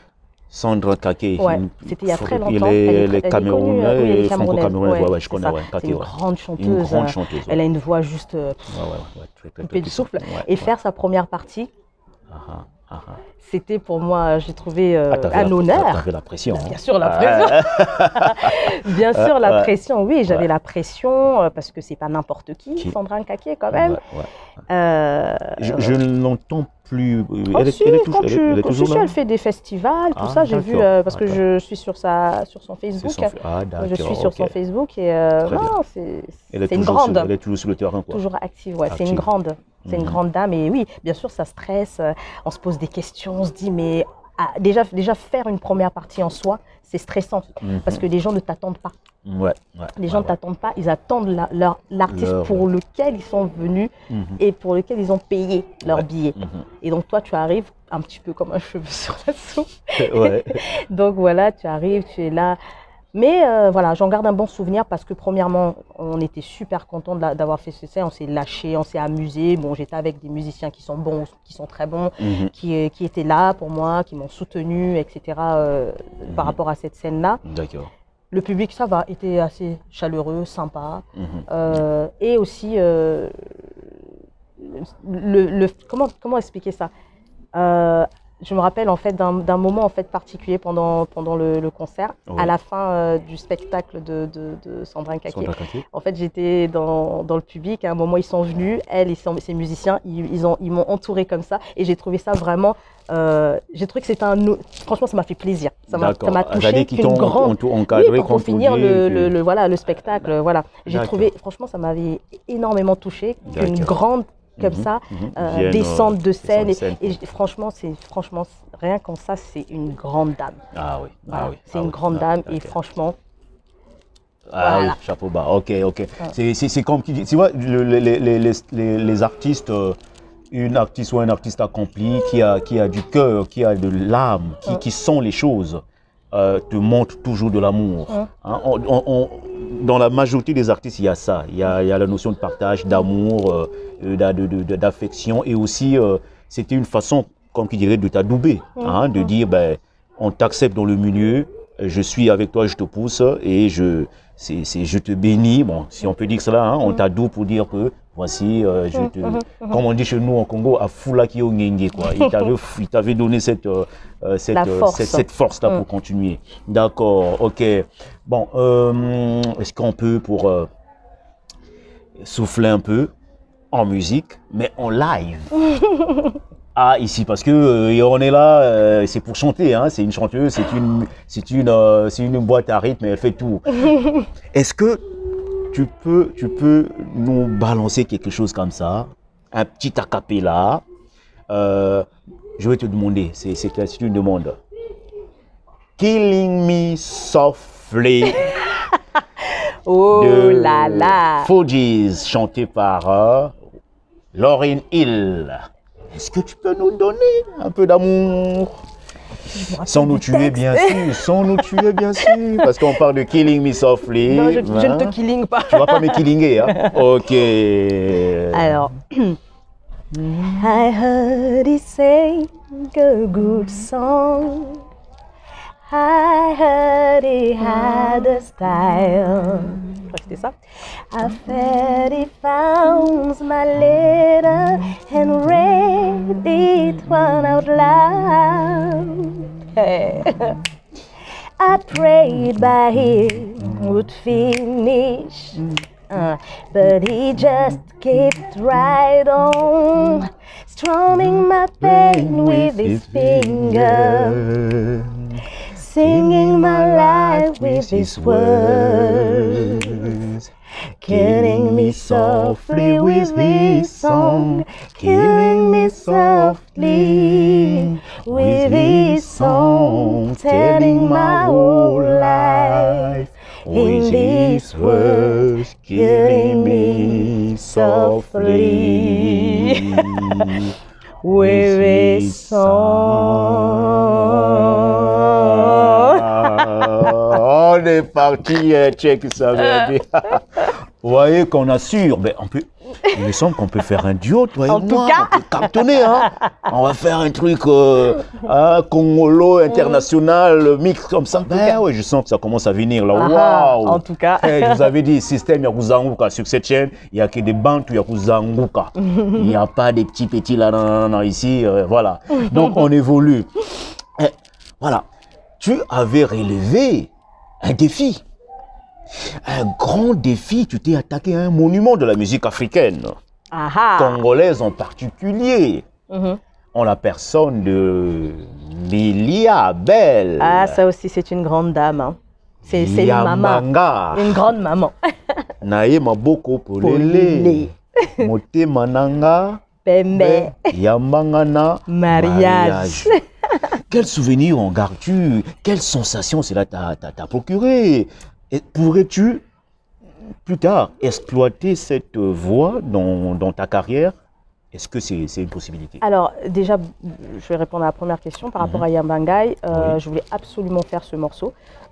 Speaker 1: Sandra Nkake.
Speaker 2: Ouais, c'était il y a très longtemps.
Speaker 1: Elle est camerounaise,
Speaker 2: oui,
Speaker 1: et franco-camerounaise, ouais, ouais, je connais. Ouais,
Speaker 2: c'est une grande chanteuse.
Speaker 1: Une grande chanteuse.
Speaker 2: Elle a une voix juste
Speaker 1: euh, ouais, ouais, ouais, très, très,
Speaker 2: coupée de souffle.
Speaker 1: Ouais,
Speaker 2: et ouais. faire sa première partie.
Speaker 1: Aha. Aha.
Speaker 2: C'était pour moi, j'ai trouvé euh,
Speaker 1: ah,
Speaker 2: un honneur.
Speaker 1: Tu avais la pression.
Speaker 2: Bien hein. sûr, la pression. Ah. Bien sûr, la pression, oui, j'avais ouais. la pression euh, parce que c'est pas n'importe qui, qui, Sandra Nkake quand même. Ouais, ouais. Euh,
Speaker 1: je je ne l'entends plus.
Speaker 2: Oh, elle, si, elle est toujours, elle, elle, est toujours là. Elle fait des festivals, tout ah, ça, j'ai vu, euh, parce que je suis sur, sa, sur son Facebook. Son,
Speaker 1: ah,
Speaker 2: je suis sur okay. son Facebook et euh, non, c'est une grande.
Speaker 1: Sur, elle est toujours sur le terrain. Quoi.
Speaker 2: Toujours active, ouais, c'est une grande. C'est mmh. une grande dame et oui, bien sûr, ça stresse, on se pose des questions, on se dit mais ah, déjà, déjà faire une première partie en soi, c'est stressant mmh. parce que les gens ne t'attendent pas.
Speaker 1: Ouais, ouais,
Speaker 2: les gens ne
Speaker 1: ouais,
Speaker 2: t'attendent ouais. pas, ils attendent l'artiste la, pour lequel ils sont venus mmh. et pour lequel ils ont payé leur ouais. billet. Mmh. Et donc toi, tu arrives un petit peu comme un cheveu sur la soupe. Ouais. Donc voilà, tu arrives, tu es là. Mais euh, voilà, j'en garde un bon souvenir parce que premièrement, on était super contents d'avoir fait ce concert, on s'est lâché, on s'est amusé. Bon, j'étais avec des musiciens qui sont bons, qui sont très bons, mm-hmm. qui, qui étaient là pour moi, qui m'ont soutenu, et cetera euh, mm-hmm. par rapport à cette scène-là.
Speaker 1: D'accord.
Speaker 2: Le public, ça va, était assez chaleureux, sympa. Mm-hmm. euh, et aussi, euh, le, le, comment, comment expliquer ça euh, je me rappelle en fait d'un moment en fait particulier pendant, pendant le, le concert, oui. à la fin euh, du spectacle de, de, de Sandrine Caquet. En fait, j'étais dans, dans le public, à un moment ils sont venus, elle et son, ses musiciens, ils, ils m'ont ils entouré comme ça et j'ai trouvé ça vraiment, euh, j'ai trouvé que c'était un, franchement ça m'a fait plaisir, ça m'a touché qu'une grande, oui, pour finir le, le, le, voilà, le spectacle, voilà. J'ai trouvé, franchement ça m'avait énormément touché qu'une grande comme mmh, ça, mmh, euh, descente de scène. Et, scène. Et, et franchement, c'est franchement rien qu'en ça, c'est une grande dame.
Speaker 1: Ah oui,
Speaker 2: voilà.
Speaker 1: ah oui.
Speaker 2: C'est
Speaker 1: ah
Speaker 2: une
Speaker 1: oui.
Speaker 2: grande
Speaker 1: ah,
Speaker 2: dame
Speaker 1: okay.
Speaker 2: et franchement.
Speaker 1: Ah voilà. Oui, chapeau bas. Ok, ok. Ouais. C'est comme tu dis, tu vois, le, les, les, les, les, les artistes, euh, une artiste ou un artiste accompli qui a, qui a du cœur, qui a de l'âme, qui, ouais. qui sent les choses. Euh, te montre toujours de l'amour. Mmh. Hein, on, on, on, dans la majorité des artistes, il y a ça. Il y a, il y a la notion de partage, d'amour, euh, d'affection. Et aussi, euh, c'était une façon, comme tu dirais, de t'adouber. Mmh. Hein, de dire, ben, on t'accepte dans le milieu, je suis avec toi, je te pousse et je, c'est, c'est, je te bénis. Bon, si on peut dire cela, hein, on t'adoube pour dire que voici, euh, je te, mmh. comme on dit chez nous en Congo, à Fula qui Ongenge, quoi. Il t'avait donné cette, euh, cette, force. cette, cette force-là mmh. pour continuer. D'accord, ok. Bon, euh, est-ce qu'on peut, pour euh, souffler un peu en musique, mais en live Ah, ici, parce que euh, on est là, euh, c'est pour chanter, hein, c'est une chanteuse, c'est une, c'est une, euh, c'est une boîte à rythme, elle fait tout. Est-ce que tu peux, tu peux nous balancer quelque chose comme ça, un petit a cappella? euh, Je vais te demander, c'est une demande. Killing Me Softly.
Speaker 2: Oh
Speaker 1: de
Speaker 2: là là.
Speaker 1: Fugees, chanté par euh, Lauryn Hill. Est-ce que tu peux nous donner un peu d'amour? Sans nous tuer, bien sûr. Sans nous tuer, bien sûr. Parce qu'on parle de Killing Me Softly.
Speaker 2: Non, je, hein? je ne te killing pas.
Speaker 1: Tu ne vas pas me killinger, hein? Ok.
Speaker 2: Alors. I heard he sang a good song. I heard he had a style. Je crois que c'était ça. I fed he found my letter and read it one out loud. Hey. I prayed by him would finish, uh, but he just kept right on, strumming my pain with his finger, singing my life with his words, killing me softly with his song, killing me softly with his song, telling my whole life in these words, killing me softly with his song.
Speaker 1: On est parti, check ça. Vous voyez qu'on assure, mais on peut, il me semble qu'on peut faire un duo, toi et
Speaker 2: en
Speaker 1: moi.
Speaker 2: Tout cas.
Speaker 1: On peut cartonner, hein. On va faire un truc euh, hein, congolo international, mix comme ça. Ben ouais, je sens que ça commence à venir là.
Speaker 2: Ah,
Speaker 1: Waouh.
Speaker 2: en tout cas.
Speaker 1: Hey, je vous avais dit, système Yakuzanguka sur cette chaîne, il n'y a que des bandes Yakuzanguka. Il n'y a pas des petits petits là, non, non, non, ici, euh, voilà. Donc on évolue. Et, voilà. Tu avais relevé un défi. Un grand défi, tu t'es attaqué à un monument de la musique africaine,
Speaker 2: Aha.
Speaker 1: congolaise en particulier, mm-hmm. en la personne de Lilia Bell.
Speaker 2: Ah, ça aussi, c'est une grande dame. Hein. C'est une maman. Une grande maman.
Speaker 1: Naye maboko polele. Mote mananga.
Speaker 2: Pembe.
Speaker 1: Yamangana.
Speaker 2: Mariage.
Speaker 1: Quel souvenir en gardes-tu? Quelle sensation cela t'a procuré? Pourrais-tu, plus tard, exploiter cette voie dans, dans ta carrière? Est-ce que c'est une possibilité?
Speaker 2: Alors, déjà, je vais répondre à la première question par rapport mm-hmm. à Yambangai. Euh, oui. Je voulais absolument faire ce morceau.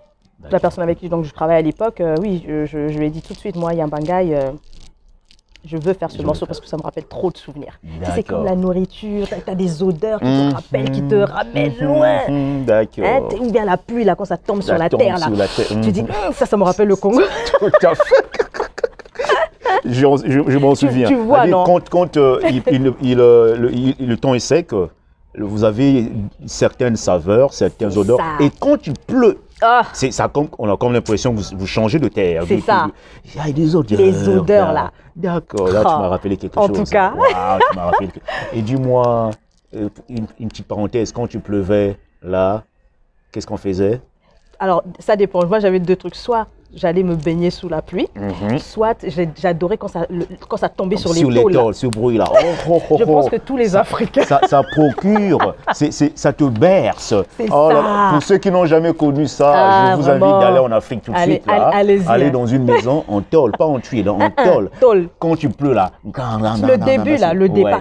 Speaker 2: La personne avec qui donc, je travaille à l'époque, euh, oui, je, je, je lui ai dit tout de suite, moi, Yambangaï, euh, je veux faire ce je morceau parce que ça me rappelle trop de souvenirs. C'est comme la nourriture, tu as des odeurs qui mmh, te rappellent, mmh, qui te ramènent mmh, loin. Mmh, D'accord. Hein, ou bien la pluie, là, quand ça tombe ça sur la tombe terre, là. Sur la terre. Mmh. Tu dis, mmh, ça, ça me rappelle le Congo. Tout à fait.
Speaker 1: je je, je m'en souviens.
Speaker 2: Tu, tu vois, non?
Speaker 1: Quand, quand euh, il, il, il, le, il, le temps est sec, vous avez certaines saveurs, certaines odeurs. Ça. Et quand il pleut, ah. c'est ça comme on a comme l'impression que vous, vous changez de terre.
Speaker 2: C'est ça.
Speaker 1: Il y a des odeurs.
Speaker 2: Les odeurs là.
Speaker 1: D'accord. Là, oh. tu m'as rappelé quelque
Speaker 2: en
Speaker 1: chose.
Speaker 2: En tout cas.
Speaker 1: Wow, tu m'as rappelé. Et dis-moi une, une petite parenthèse. Quand tu pleuvait là, qu'est-ce qu'on faisait?
Speaker 2: Alors ça dépend. Moi, j'avais deux trucs. Soit j'allais me baigner sous la pluie, mm-hmm. soit j'adorais quand ça, le, quand ça tombait sur l'épaule.
Speaker 1: Sur l'épaule, ce bruit-là. Oh, oh, oh,
Speaker 2: je pense que tous les
Speaker 1: ça,
Speaker 2: Africains.
Speaker 1: Ça, ça procure, c'est, c'est, ça te berce.
Speaker 2: C'est
Speaker 1: oh,
Speaker 2: ça.
Speaker 1: Là, là. Pour ceux qui n'ont jamais connu ça, ah, je vous vraiment. invite d'aller en Afrique tout de
Speaker 2: allez,
Speaker 1: suite. Là.
Speaker 2: Allez,
Speaker 1: allez dans une maison en tôle, pas en tuile, en tôle.
Speaker 2: Tôle.
Speaker 1: Quand tu pleures là.
Speaker 2: Le début là, le départ.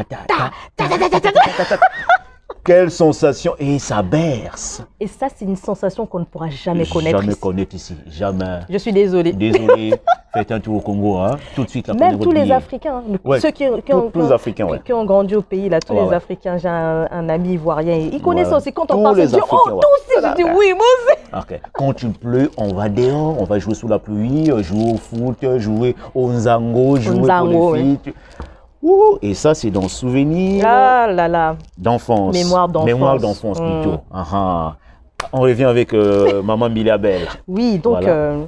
Speaker 1: Quelle sensation! Et ça berce.
Speaker 2: Et ça, c'est une sensation qu'on ne pourra jamais connaître
Speaker 1: Jamais
Speaker 2: ici.
Speaker 1: connaître ici, jamais.
Speaker 2: Je suis désolée.
Speaker 1: Désolée. Faites un tour au Congo, hein. Tout de suite. Là,
Speaker 2: même tous les billet. Africains,
Speaker 1: ouais.
Speaker 2: ceux qui, qui, ont,
Speaker 1: tous
Speaker 2: qui,
Speaker 1: Africains, ouais.
Speaker 2: qui ont grandi au pays, là, tous ouais, les ouais. Africains, j'ai un, un ami ivoirien, il connaît ouais. ça aussi. Quand on parle, il dit, oh, ouais. tous, je dis, oui, moi aussi.
Speaker 1: Okay. Quand tu pleut, on va dehors, on va jouer sous la pluie, jouer au foot, jouer au nzango, jouer
Speaker 2: nzango,
Speaker 1: pour les filles. Oui. Ouh, et ça, c'est dans souvenir
Speaker 2: ah là là.
Speaker 1: d'enfance.
Speaker 2: Mémoire d'enfance.
Speaker 1: Mémoire d'enfance mmh. plutôt. Ah, ah. On revient avec euh, Maman Biliabel.
Speaker 2: Oui, donc voilà. euh,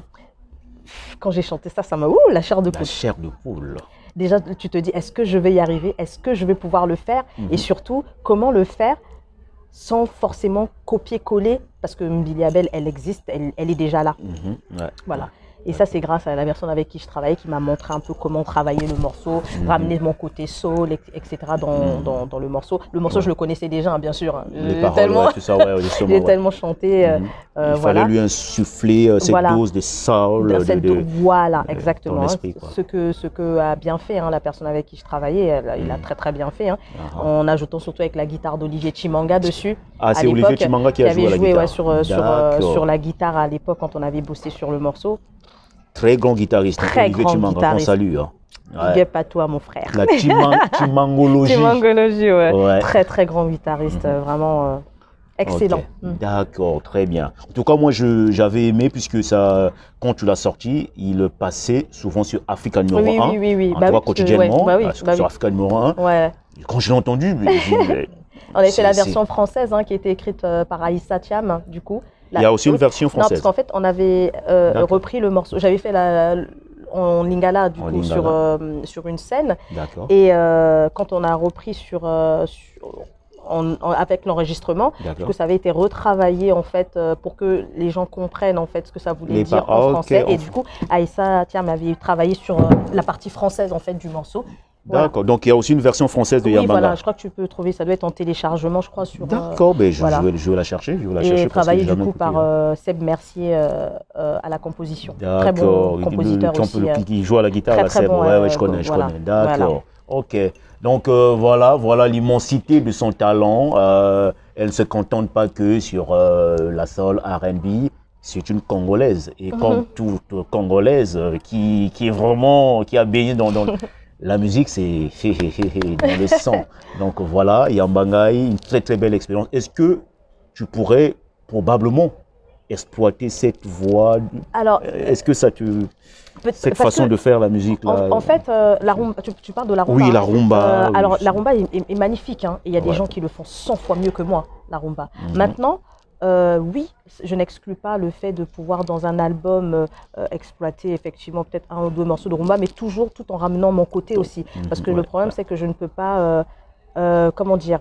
Speaker 2: quand j'ai chanté ça, ça m'a... Ouh, la chair de poule.
Speaker 1: La chair de poule.
Speaker 2: Déjà, tu te dis, est-ce que je vais y arriver? Est-ce que je vais pouvoir le faire? mmh. Et surtout, comment le faire sans forcément copier-coller? Parce que Biliabel, elle existe, elle, elle est déjà là.
Speaker 1: mmh. ouais.
Speaker 2: Voilà. Et ça, c'est grâce à la personne avec qui je travaillais qui m'a montré un peu comment travailler le morceau, mmh. ramener mon côté soul, et cetera dans, mmh. dans, dans le morceau. Le morceau, ouais. je le connaissais déjà, hein, bien sûr. Hein.
Speaker 1: Les paroles, tellement, ouais, tout ça, ouais,
Speaker 2: il est ouais. tellement chanté. Euh,
Speaker 1: mmh.
Speaker 2: euh,
Speaker 1: Il
Speaker 2: voilà.
Speaker 1: fallait lui insuffler euh, cette voilà. dose de soul.
Speaker 2: De, cette
Speaker 1: de, de,
Speaker 2: voilà, exactement.
Speaker 1: Esprit,
Speaker 2: ce, que, ce que a bien fait hein, la personne avec qui je travaillais, elle, mmh. il a très très bien fait. Hein, uh-huh. En ajoutant surtout avec la guitare d'Olivier Chimanga dessus.
Speaker 1: Ah, c'est Olivier Chimanga qui a joué à la guitare.
Speaker 2: Ouais, sur, sur, euh, sur la guitare à l'époque quand on avait bossé sur le morceau.
Speaker 1: Très grand guitariste,
Speaker 2: très
Speaker 1: Olivier
Speaker 2: grand
Speaker 1: Chimanga,
Speaker 2: guitariste.
Speaker 1: qu'on salue. Hein.
Speaker 2: Ouais. Big up à toi, mon frère.
Speaker 1: La chimang chimangologie.
Speaker 2: Chimangologie, ouais. ouais. Très, très grand guitariste, mm-hmm. vraiment euh, excellent. Okay.
Speaker 1: Mm. D'accord, très bien. En tout cas, moi, j'avais aimé, puisque ça, quand tu l'as sorti, il passait souvent sur Africa numéro
Speaker 2: oui,
Speaker 1: un.
Speaker 2: Oui, oui, oui.
Speaker 1: En
Speaker 2: bah,
Speaker 1: toi, quotidiennement,
Speaker 2: ouais, bah, oui,
Speaker 1: sur,
Speaker 2: bah,
Speaker 1: sur
Speaker 2: oui.
Speaker 1: Africa numéro un.
Speaker 2: Ouais.
Speaker 1: Quand je l'ai entendu, mais, mais,
Speaker 2: on avait fait la version française, hein, qui a été écrite euh, par Aïssa Thiam, du coup.
Speaker 1: La... Il y a aussi une version française.
Speaker 2: Non, parce qu'en fait, on avait euh, repris le morceau. J'avais fait la, la, en lingala, du en coup, lingala. Sur, euh, sur une scène. Et euh, quand on a repris sur, euh, sur, en, en, avec l'enregistrement, que ça avait été retravaillé, en fait, euh, pour que les gens comprennent, en fait, ce que ça voulait les dire en français. Okay. Et du coup, Aïssa Thiam avait travaillé sur euh, la partie française, en fait, du morceau.
Speaker 1: D'accord, voilà. Donc il y a aussi une version française de
Speaker 2: oui,
Speaker 1: Yamanga.
Speaker 2: Voilà, je crois que tu peux trouver, ça doit être en téléchargement, je crois. Sur.
Speaker 1: D'accord, euh, ben je, voilà. je, vais, je vais la chercher. Je vais la
Speaker 2: et
Speaker 1: chercher
Speaker 2: travaillé du coup écouté, par euh, Seb Mercier euh, euh, à la composition.
Speaker 1: Très
Speaker 2: bon compositeur
Speaker 1: le, le,
Speaker 2: aussi.
Speaker 1: Le, qui joue à la guitare,
Speaker 2: très,
Speaker 1: la
Speaker 2: très
Speaker 1: Seb,
Speaker 2: bon,
Speaker 1: ouais,
Speaker 2: euh,
Speaker 1: ouais, je connais, je
Speaker 2: voilà.
Speaker 1: connais. D'accord,
Speaker 2: voilà.
Speaker 1: ok. Donc euh, voilà, voilà l'immensité de son talent. Euh, elle ne se contente pas que sur euh, la soul R and B. C'est une Congolaise. Et mm-hmm. comme toute Congolaise qui, qui est vraiment, qui a baigné dans... dans la musique, c'est dans le sang. Donc voilà, Yambangaï, une très très belle expérience. Est-ce que tu pourrais probablement exploiter cette voix?
Speaker 2: Alors,
Speaker 1: est-ce que ça te... Cette façon de faire la musique là.
Speaker 2: En, en fait, euh, la rumba, tu, tu parles de la rumba.
Speaker 1: Oui, la rumba.
Speaker 2: Euh,
Speaker 1: oui,
Speaker 2: alors, la rumba est, est, est magnifique. Hein, et il y a des
Speaker 1: ouais.
Speaker 2: gens qui le font cent fois mieux que moi, la rumba.
Speaker 1: Mm-hmm.
Speaker 2: Maintenant, Euh, oui, je n'exclus pas le fait de pouvoir dans un album euh, exploiter effectivement peut-être un ou deux morceaux de rumba, mais toujours tout en ramenant mon côté aussi. Parce que ouais, le problème, ouais. c'est que je ne peux pas, euh, euh, comment dire,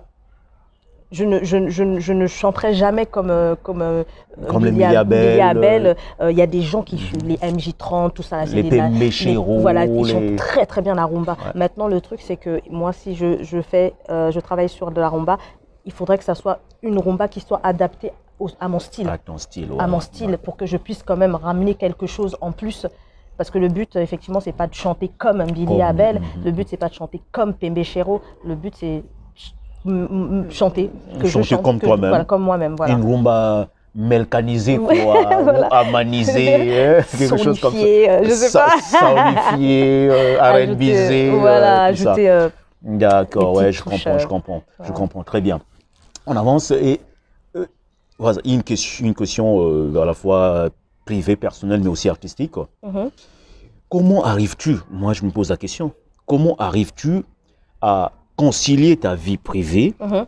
Speaker 2: je ne, je, je, je ne chanterai jamais comme euh, comme, euh,
Speaker 1: comme Billy Abel.
Speaker 2: Il euh, y a des gens qui mm-hmm. les M J trente, tout ça. Là,
Speaker 1: les Pembe Chero.
Speaker 2: Voilà, ils chantent très très bien la rumba. Ouais. Maintenant, le truc, c'est que moi, si je, je fais, euh, je travaille sur de la rumba, il faudrait que ça soit une rumba qui soit adaptée à mon style,
Speaker 1: à, ton style, ouais,
Speaker 2: à mon style ouais. pour que je puisse quand même ramener quelque chose en plus. Parce que le but, effectivement, c'est pas de chanter comme un Billy oh, Abel. Mm-hmm. Le but, c'est pas de chanter comme Pembe Chero. Le but, c'est chanter. Que
Speaker 1: chanter
Speaker 2: je chante,
Speaker 1: comme toi-même.
Speaker 2: Voilà, comme moi-même. Voilà.
Speaker 1: Une rumba melcaniser, quoi,
Speaker 2: Voilà.
Speaker 1: ou amaniser, hein, quelque chose comme ça.
Speaker 2: Solifier, je sais
Speaker 1: Sa-
Speaker 2: pas.
Speaker 1: Solifier, euh,
Speaker 2: Ajouter,
Speaker 1: R and B,
Speaker 2: voilà,
Speaker 1: euh, tout ça.
Speaker 2: ajouter euh,
Speaker 1: D'accord,
Speaker 2: des
Speaker 1: ouais,
Speaker 2: petites
Speaker 1: je
Speaker 2: touches,
Speaker 1: comprends, je
Speaker 2: euh,
Speaker 1: comprends, je
Speaker 2: voilà.
Speaker 1: comprends, très bien. On avance et euh, voilà, une question, une question euh, à la fois privée, personnelle, mais aussi artistique.
Speaker 2: Mhm.
Speaker 1: Comment arrives-tu, moi je me pose la question, comment arrives-tu à concilier ta vie privée,
Speaker 2: Mhm.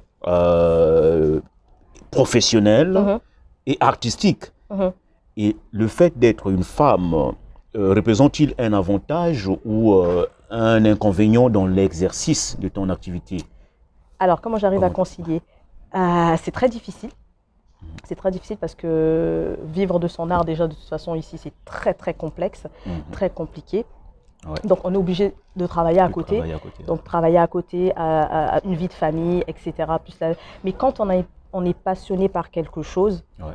Speaker 1: euh, professionnelle
Speaker 2: Mhm.
Speaker 1: et artistique?
Speaker 2: Mhm.
Speaker 1: Et le fait d'être une femme euh, représente-t-il un avantage ou euh, un inconvénient dans l'exercice de ton activité?
Speaker 2: Alors, comment j'arrive à
Speaker 1: Comment-
Speaker 2: concilier? Euh, c'est très difficile. C'est très difficile parce que vivre de son art, déjà, de toute façon, ici, c'est très, très complexe,
Speaker 1: Mhm.
Speaker 2: très compliqué.
Speaker 1: Ouais.
Speaker 2: Donc, on est obligé de travailler à
Speaker 1: De
Speaker 2: côté.
Speaker 1: travailler à côté, ouais.
Speaker 2: Donc, travailler à côté, à, à- à une vie de famille, et cetera. Plus la- Mais quand on, a- on est passionné par quelque chose,
Speaker 1: Ouais.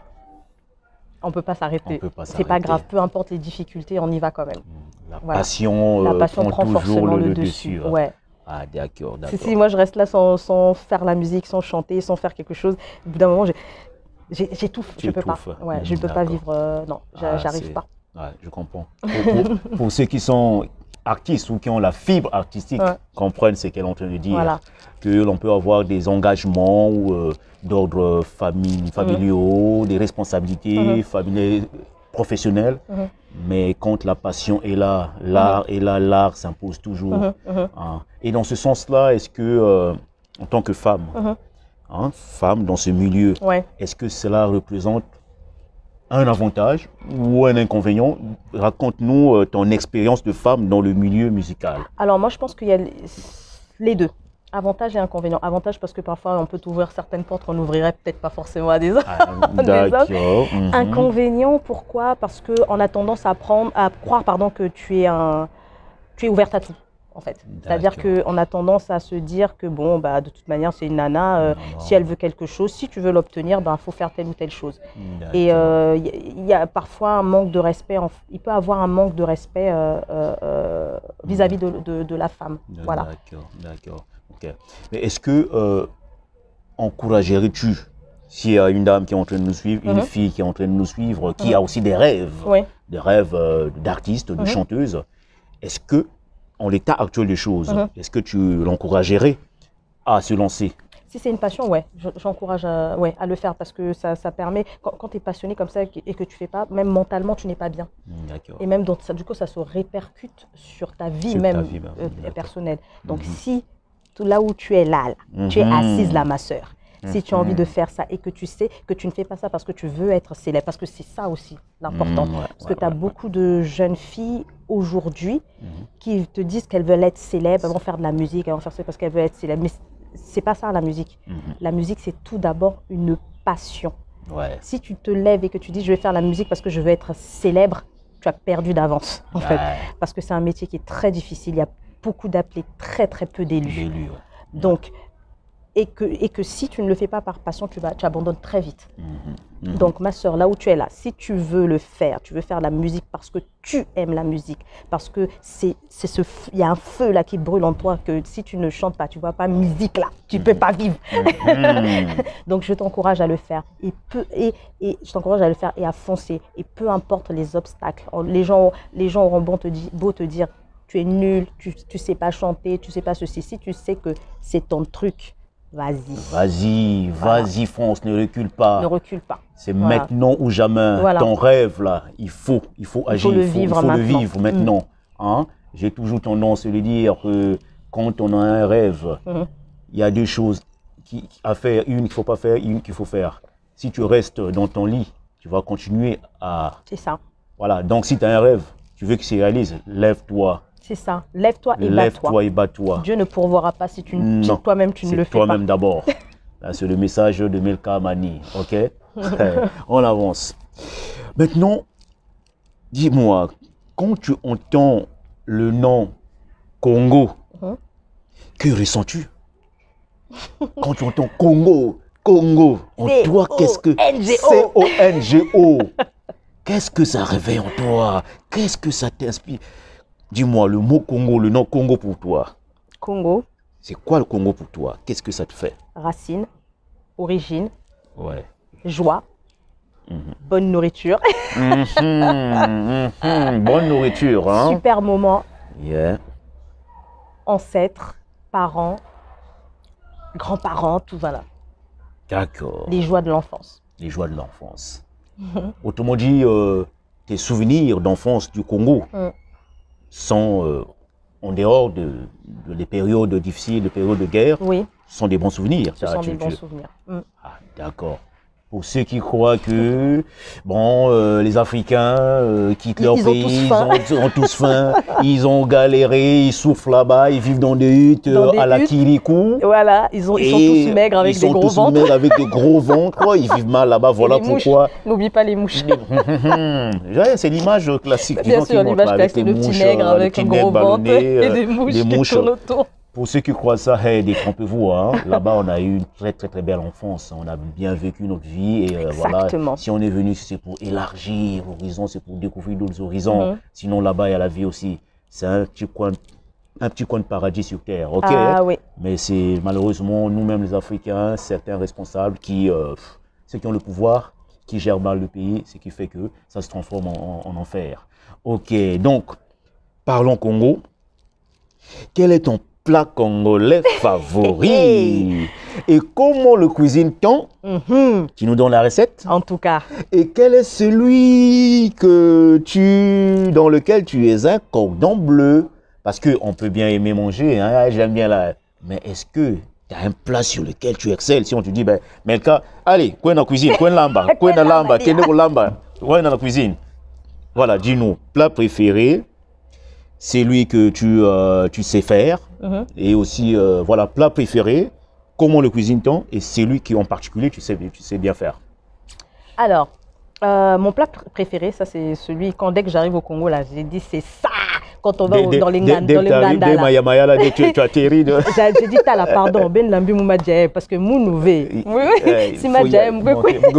Speaker 2: on ne peut pas
Speaker 1: On
Speaker 2: s'arrêter.
Speaker 1: peut pas
Speaker 2: C'est pas
Speaker 1: s'arrêter.
Speaker 2: grave, peu importe les difficultés, on y va quand même.
Speaker 1: La
Speaker 2: Voilà.
Speaker 1: passion,
Speaker 2: La
Speaker 1: euh,
Speaker 2: passion prend,
Speaker 1: toujours
Speaker 2: forcément
Speaker 1: le,
Speaker 2: le,
Speaker 1: le
Speaker 2: dessus.
Speaker 1: dessus. hein.
Speaker 2: Ouais.
Speaker 1: Ah, d'accord,
Speaker 2: Si,
Speaker 1: d'accord.
Speaker 2: si, moi je reste là sans, sans faire la musique, sans chanter, sans faire quelque chose, au bout d'un moment, j'ai- j'ai- j'étouffe.
Speaker 1: Tu
Speaker 2: Je peux pas.
Speaker 1: étouffes.
Speaker 2: Ouais, je ne peux pas
Speaker 1: D'accord.
Speaker 2: vivre. euh, non, j'a-
Speaker 1: Ah,
Speaker 2: j'arrive
Speaker 1: c'est-
Speaker 2: pas.
Speaker 1: Ouais, je comprends. Pour, pour- pour ceux qui sont artistes ou qui ont la fibre artistique,
Speaker 2: Ouais.
Speaker 1: comprennent ce qu'elle est en train de dire.
Speaker 2: Voilà.
Speaker 1: Que l'on peut avoir des engagements ou, euh, d'ordre famille, familiaux, des responsabilités
Speaker 2: Mhm.
Speaker 1: familiales, professionnelles.
Speaker 2: Mhm.
Speaker 1: Mais quand la passion est là, l'art est là, l'art s'impose toujours.
Speaker 2: Mhm, mhm.
Speaker 1: Hein. Et dans ce sens-là, est-ce que, euh, en tant que femme,
Speaker 2: Mhm.
Speaker 1: hein, femme dans ce milieu,
Speaker 2: Ouais.
Speaker 1: est-ce que cela représente un avantage ou un inconvénient? Raconte-nous euh, ton expérience de femme dans le milieu musical.
Speaker 2: Alors moi je pense qu'il y a les- les deux. Avantage et inconvénient. Avantage parce que parfois on peut t'ouvrir certaines portes qu'on n'ouvrirait peut-être pas forcément à des autres.
Speaker 1: Ah,
Speaker 2: Des
Speaker 1: d'accord. Mhm.
Speaker 2: Inconvénient, pourquoi? Parce qu'on a tendance à, prendre, à croire pardon, que tu es, un, tu es ouverte à tout, en fait. C'est-à-dire
Speaker 1: D'accord.
Speaker 2: qu'on a tendance à se dire que, bon, bah, de toute manière, c'est une nana, euh,
Speaker 1: Non, non.
Speaker 2: si elle veut quelque chose, si tu veux l'obtenir, il ben, faut faire telle ou telle chose.
Speaker 1: D'accord.
Speaker 2: Et il euh, y, y a parfois un manque de respect, en, il peut avoir un manque de respect euh, euh, vis-à-vis de, de, de la femme. Voilà.
Speaker 1: D'accord, d'accord. Ok. Mais est-ce que euh, encouragerais-tu, s'il y a une dame qui est en train de nous suivre, une
Speaker 2: Mhm.
Speaker 1: fille qui est en train de nous suivre, qui
Speaker 2: Mhm.
Speaker 1: a aussi des rêves,
Speaker 2: Oui.
Speaker 1: des rêves euh, d'artiste, de
Speaker 2: Mhm.
Speaker 1: chanteuse, est-ce que, en l'état actuel des choses,
Speaker 2: Mhm.
Speaker 1: est-ce que tu l'encouragerais à se lancer?
Speaker 2: Si c'est une passion, ouais, je- j'encourage à, ouais, à le faire parce que ça, ça permet, quand, quand tu es passionné comme ça et que, et que tu fais pas, même mentalement, tu n'es pas bien.
Speaker 1: D'accord.
Speaker 2: Et même, donc, ça, du coup, ça se répercute sur ta vie
Speaker 1: Sur ta
Speaker 2: même
Speaker 1: vie, bah,
Speaker 2: euh,
Speaker 1: d'accord.
Speaker 2: personnelle. Donc,
Speaker 1: Mhm.
Speaker 2: si tout là où tu es là, là, tu es
Speaker 1: Mhm.
Speaker 2: assise là, ma sœur, si tu as envie
Speaker 1: Mhm.
Speaker 2: de faire ça et que tu sais que tu ne fais pas ça parce que tu veux être célèbre, parce que c'est ça aussi l'important.
Speaker 1: Mhm, ouais,
Speaker 2: Parce
Speaker 1: ouais,
Speaker 2: que tu as
Speaker 1: ouais,
Speaker 2: beaucoup de jeunes filles aujourd'hui
Speaker 1: Mhm.
Speaker 2: qui te disent qu'elles veulent être célèbres, elles vont faire de la musique, elles vont faire ça parce qu'elles veulent être célèbres. Mais c'est pas ça la musique.
Speaker 1: Mhm.
Speaker 2: La musique, c'est tout d'abord une passion.
Speaker 1: Ouais.
Speaker 2: Si tu te lèves et que tu dis je vais faire la musique parce que je veux être célèbre, tu as perdu d'avance en fait.
Speaker 1: Ouais.
Speaker 2: Parce que c'est un métier qui est très difficile. Il y a beaucoup d'appelés, très très peu d'élus.
Speaker 1: D'élu, ouais.
Speaker 2: Donc, et que, et que si tu ne le fais pas par passion, tu, vas, tu abandonnes très vite.
Speaker 1: Mhm. Mhm.
Speaker 2: Donc, ma soeur, là où tu es là, si tu veux le faire, tu veux faire la musique parce que tu aimes la musique, parce que c'est, c'est ce, f- il y a un feu là qui brûle en toi que si tu ne chantes pas, tu vois pas musique là, tu ne peux pas vivre.
Speaker 1: Mhm.
Speaker 2: Donc, je t'encourage à le faire et, peu, et, et je t'encourage à le faire et à foncer. Et peu importe les obstacles, les gens, les gens auront beau te, di- beau te dire tu es nul, tu ne sais pas chanter, tu ne sais pas ceci. Si tu sais que c'est ton truc, vas-y.
Speaker 1: Vas-y,
Speaker 2: Voilà.
Speaker 1: vas-y, fonce, ne recule pas.
Speaker 2: Ne recule pas.
Speaker 1: C'est
Speaker 2: Voilà.
Speaker 1: maintenant ou jamais.
Speaker 2: Voilà.
Speaker 1: Ton rêve, là, il faut, il faut
Speaker 2: Il
Speaker 1: agir.
Speaker 2: faut le
Speaker 1: il faut,
Speaker 2: vivre
Speaker 1: il faut le
Speaker 2: maintenant.
Speaker 1: vivre maintenant. Hein? J'ai toujours tendance à le dire que quand on a un rêve,
Speaker 2: Mhm.
Speaker 1: il y a deux choses qui, à faire. Une qu'il ne faut pas faire, une qu'il faut faire. Si tu restes dans ton lit, tu vas continuer à...
Speaker 2: C'est ça.
Speaker 1: Voilà, donc si tu as un rêve, tu veux qu'il se réalise, lève-toi.
Speaker 2: C'est ça. Lève-toi et bats-toi.
Speaker 1: Lève-toi et bats-toi.
Speaker 2: Dieu ne pourvoira pas si, tu, ne- si
Speaker 1: Non.
Speaker 2: toi-même tu ne
Speaker 1: C'est
Speaker 2: le fais pas.
Speaker 1: toi-même d'abord. Là, c'est le message de Melka Mani. OK? On avance. Maintenant, dis-moi, quand tu entends le nom Congo,
Speaker 2: Mhm.
Speaker 1: que ressens-tu? Quand tu entends Congo, Congo, en toi, qu'est-ce que
Speaker 2: C O N G O.
Speaker 1: C O N G O. Qu'est-ce que ça réveille en toi? Qu'est-ce que ça t'inspire? Dis-moi, le mot Congo, le nom Congo pour toi,
Speaker 2: Congo,
Speaker 1: c'est quoi le Congo pour toi? Qu'est-ce que ça te fait?
Speaker 2: racine, origine,
Speaker 1: Ouais.
Speaker 2: joie, Mm-hmm. Bonne nourriture.
Speaker 1: mm-hmm, mm-hmm. Bonne nourriture. Hein?
Speaker 2: Super moment.
Speaker 1: Yeah.
Speaker 2: Ancêtres, parents, grands-parents, tout voilà.
Speaker 1: D'accord.
Speaker 2: Les joies de l'enfance.
Speaker 1: Les joies de l'enfance. Mm-hmm. Autrement dit, euh, tes souvenirs d'enfance du Congo mm. sont euh, en dehors de, de les périodes difficiles, les périodes de guerre.
Speaker 2: Oui.
Speaker 1: Ce sont des bons souvenirs.
Speaker 2: Ce
Speaker 1: ça,
Speaker 2: sont
Speaker 1: tu,
Speaker 2: des bons
Speaker 1: tu...
Speaker 2: souvenirs. Mm.
Speaker 1: Ah, d'accord. Pour ceux qui croient que bon, euh, les Africains euh, quittent ils, leur
Speaker 2: ils
Speaker 1: pays,
Speaker 2: ont
Speaker 1: ils ont, ont tous faim, ils ont galéré, ils souffrent là-bas, ils vivent dans des huttes
Speaker 2: dans
Speaker 1: euh,
Speaker 2: des
Speaker 1: à la
Speaker 2: huttes.
Speaker 1: Kirikou.
Speaker 2: Voilà, ils, ont, ils sont tous maigres avec des gros ventres. Ils sont tous maigres
Speaker 1: avec des gros ventres, ils vivent mal là-bas, voilà pourquoi.
Speaker 2: N'oublie pas les mouches.
Speaker 1: C'est l'image classique.
Speaker 2: Bien sûr, l'image classique, le petit maigre avec un gros ventre et des mouches qui mouches. tournent autour.
Speaker 1: Pour ceux qui croient ça, hey, détrompez-vous. Hein. Là-bas, on a eu une très, très, très belle enfance. On a bien vécu notre vie. Et euh, voilà, si on est venu, c'est pour élargir l'horizon, c'est pour découvrir d'autres horizons. Mm-hmm. Sinon, là-bas, il y a la vie aussi. C'est un petit coin, un petit coin de paradis sur Terre. Ok.
Speaker 2: Ah, oui.
Speaker 1: Mais c'est malheureusement nous-mêmes, les Africains, certains responsables, qui, euh, ceux qui ont le pouvoir, qui gèrent mal le pays, ce qui fait que ça se transforme en, en, en enfer. Ok. Donc, parlons Congo. Quel est ton plat congolais favori? Et comment le cuisine-t-on? Mm-hmm. Tu nous donnes la recette?
Speaker 2: En tout cas.
Speaker 1: Et quel est celui que tu, dans lequel tu es un cordon bleu? Parce qu'on peut bien aimer manger, hein, j'aime bien la... Mais est-ce que tu as un plat sur lequel tu excelles? Si on te dit, ben, Melka, allez, quoi dans la cuisine? Quoi lamba? Quoi dans lamba? Quoi dans lamba? Quoi dans la cuisine? Voilà, dis-nous, plat préféré. C'est lui que tu, euh, tu sais faire, mm-hmm. et aussi, euh, voilà, plat préféré, comment le cuisine-t-on, et c'est lui qui en particulier tu sais, tu sais bien faire.
Speaker 2: Alors, euh, mon plat préféré, ça c'est celui, quand dès que j'arrive au Congo, là, j'ai dit c'est ça, quand on va
Speaker 1: de,
Speaker 2: dans les
Speaker 1: Nganda.
Speaker 2: Dès que
Speaker 1: Maya Maya, là, tu, tu atterris. De...
Speaker 2: j'ai dit, t'as là, pardon, ben lambi mouma djaye, parce que mounouvé. Si ma djaye, mougue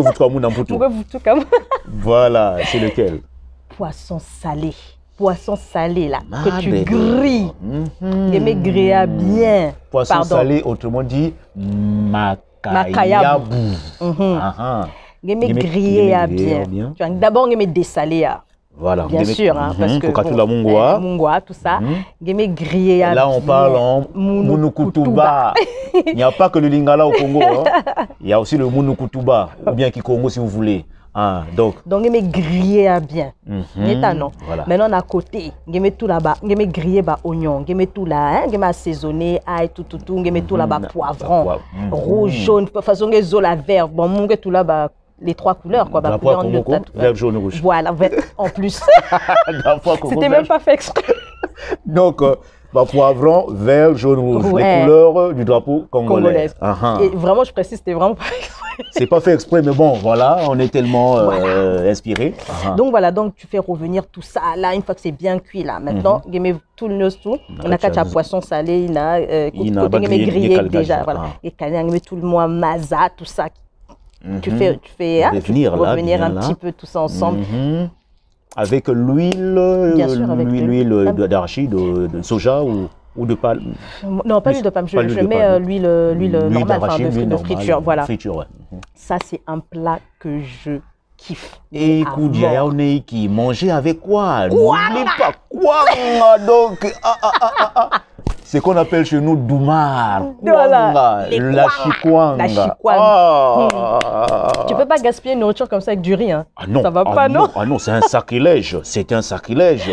Speaker 1: vous comme. Voilà, c'est lequel?
Speaker 2: Poisson salé. Poisson salé là, ah, que tu grilles, mm-hmm. et mais griller bien.
Speaker 1: Poisson
Speaker 2: Pardon.
Speaker 1: salé, autrement dit, makayabou.
Speaker 2: Et mais griller à bien. bien. D'abord, on met dessalé.
Speaker 1: Voilà.
Speaker 2: Bien sûr, hein, parce que
Speaker 1: bon, la mungwa.
Speaker 2: Eh, mungwa, tout ça. On met griller à
Speaker 1: Là, on parle en munukutuba. Il n'y a pas que le lingala au Congo. Hein. Il y a aussi le munukutuba, ou bien kikongo si vous voulez. Ah, donc,
Speaker 2: donc, on met griller à bien. Mm-hmm. Non. Voilà. Maintenant, on a côté, on met tout là-bas, on met griller bas oignon, on met tout là, on met assaisonné, ail, tout, tout, tout, on met tout là-bas, poivron, mm-hmm. rouge, jaune, de façon, on met la vert, bon, on met tout là-bas, les trois couleurs, quoi.
Speaker 1: Bah, couleur Congo, de vert, jaune, rouge.
Speaker 2: Voilà, vert, en plus. C'était même pas fait exprès.
Speaker 1: Donc, euh, bah, poivron, vert, jaune, rouge, ouais. Les couleurs du drapeau congolais.
Speaker 2: Uh-huh. Et vraiment, je précise, c'était vraiment pas exprès.
Speaker 1: C'est pas fait exprès, mais bon, voilà, on est tellement euh, voilà. inspiré. Uh-huh.
Speaker 2: Donc voilà, donc tu fais revenir tout ça là, une fois que c'est bien cuit là. Maintenant, on met tout le nez tout. On a quatre poissons salés, il a grillé déjà, voilà. Et on met tout le mois maza, tout ça. Mm-hmm. Tu fais, tu fais hein,
Speaker 1: revenir, là,
Speaker 2: revenir un
Speaker 1: là.
Speaker 2: petit peu tout ça ensemble.
Speaker 1: Mm-hmm. Avec l'huile, l'huile d'arachide, de, de soja ou ou de palme?
Speaker 2: Non, pas l'huile de palme. Je, je mets l'huile euh, normale, enfin, de, de friture. Voilà.
Speaker 1: Friture, ouais.
Speaker 2: Ça, c'est un plat que je kiffe.
Speaker 1: Et Koudiayaoné qui mangeait avec quoi? N'oublie pas quoi. Donc, ah, ah, ah, ah. C'est qu'on appelle chez nous doumar.
Speaker 2: Voilà.
Speaker 1: La chikwanga.
Speaker 2: La chikwanga. Ah. Hmm. Tu peux pas gaspiller une nourriture comme ça avec du riz. Hein.
Speaker 1: Ah non.
Speaker 2: Ça va
Speaker 1: ah
Speaker 2: pas,
Speaker 1: non.
Speaker 2: non?
Speaker 1: Ah non, c'est un sacrilège. C'est un sacrilège.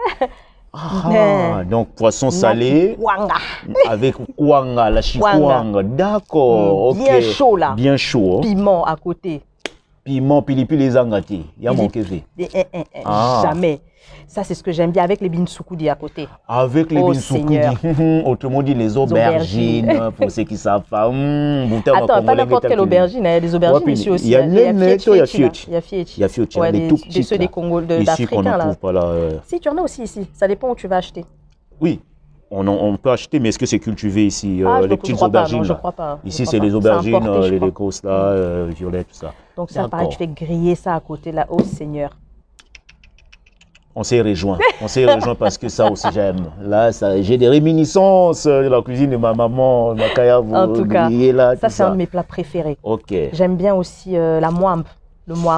Speaker 1: Ah, donc poisson salé avec kwanga, la chikwanga, d'accord.
Speaker 2: Mmh, bien
Speaker 1: okay.
Speaker 2: chaud là.
Speaker 1: Bien chaud.
Speaker 2: Piment à côté.
Speaker 1: Piment, pili les angati. Il y a mon kévé.
Speaker 2: Ah. Jamais. Ça, c'est ce que j'aime bien avec les binsoukoudi à côté.
Speaker 1: Avec les oh, binsoukoudi. Autrement dit, les aubergines, aubergines. Pour ceux qui savent pas. Mmh,
Speaker 2: Attends, pas n'importe quelle aubergine. Il y a des aubergines ici aussi.
Speaker 1: Il y a Néné, il y a Fieti.
Speaker 2: Il y a Fieti.
Speaker 1: Il y a Fieti.
Speaker 2: Ouais, des, des ceux des Congo, d'Africains là.
Speaker 1: Pas là euh...
Speaker 2: Si, tu en as aussi ici. Ça dépend où tu vas acheter.
Speaker 1: Oui. On, on peut acheter, mais est-ce que c'est cultivé ici
Speaker 2: ah,
Speaker 1: euh, les petites aubergines?
Speaker 2: Pas, non, je crois pas.
Speaker 1: Ici, c'est les aubergines, importé, les, les grosses là, euh, violettes, tout ça.
Speaker 2: Donc ça, pareil, tu fais griller ça à côté là. Oh Seigneur.
Speaker 1: On s'est rejoint. On s'est rejoint parce que ça aussi j'aime. Là, j'ai des réminiscences de la cuisine de ma maman, ma kayabou.
Speaker 2: En tout
Speaker 1: grillé,
Speaker 2: cas,
Speaker 1: là,
Speaker 2: ça c'est un de mes plats préférés.
Speaker 1: Ok.
Speaker 2: J'aime bien aussi euh, la moambe, le moamba.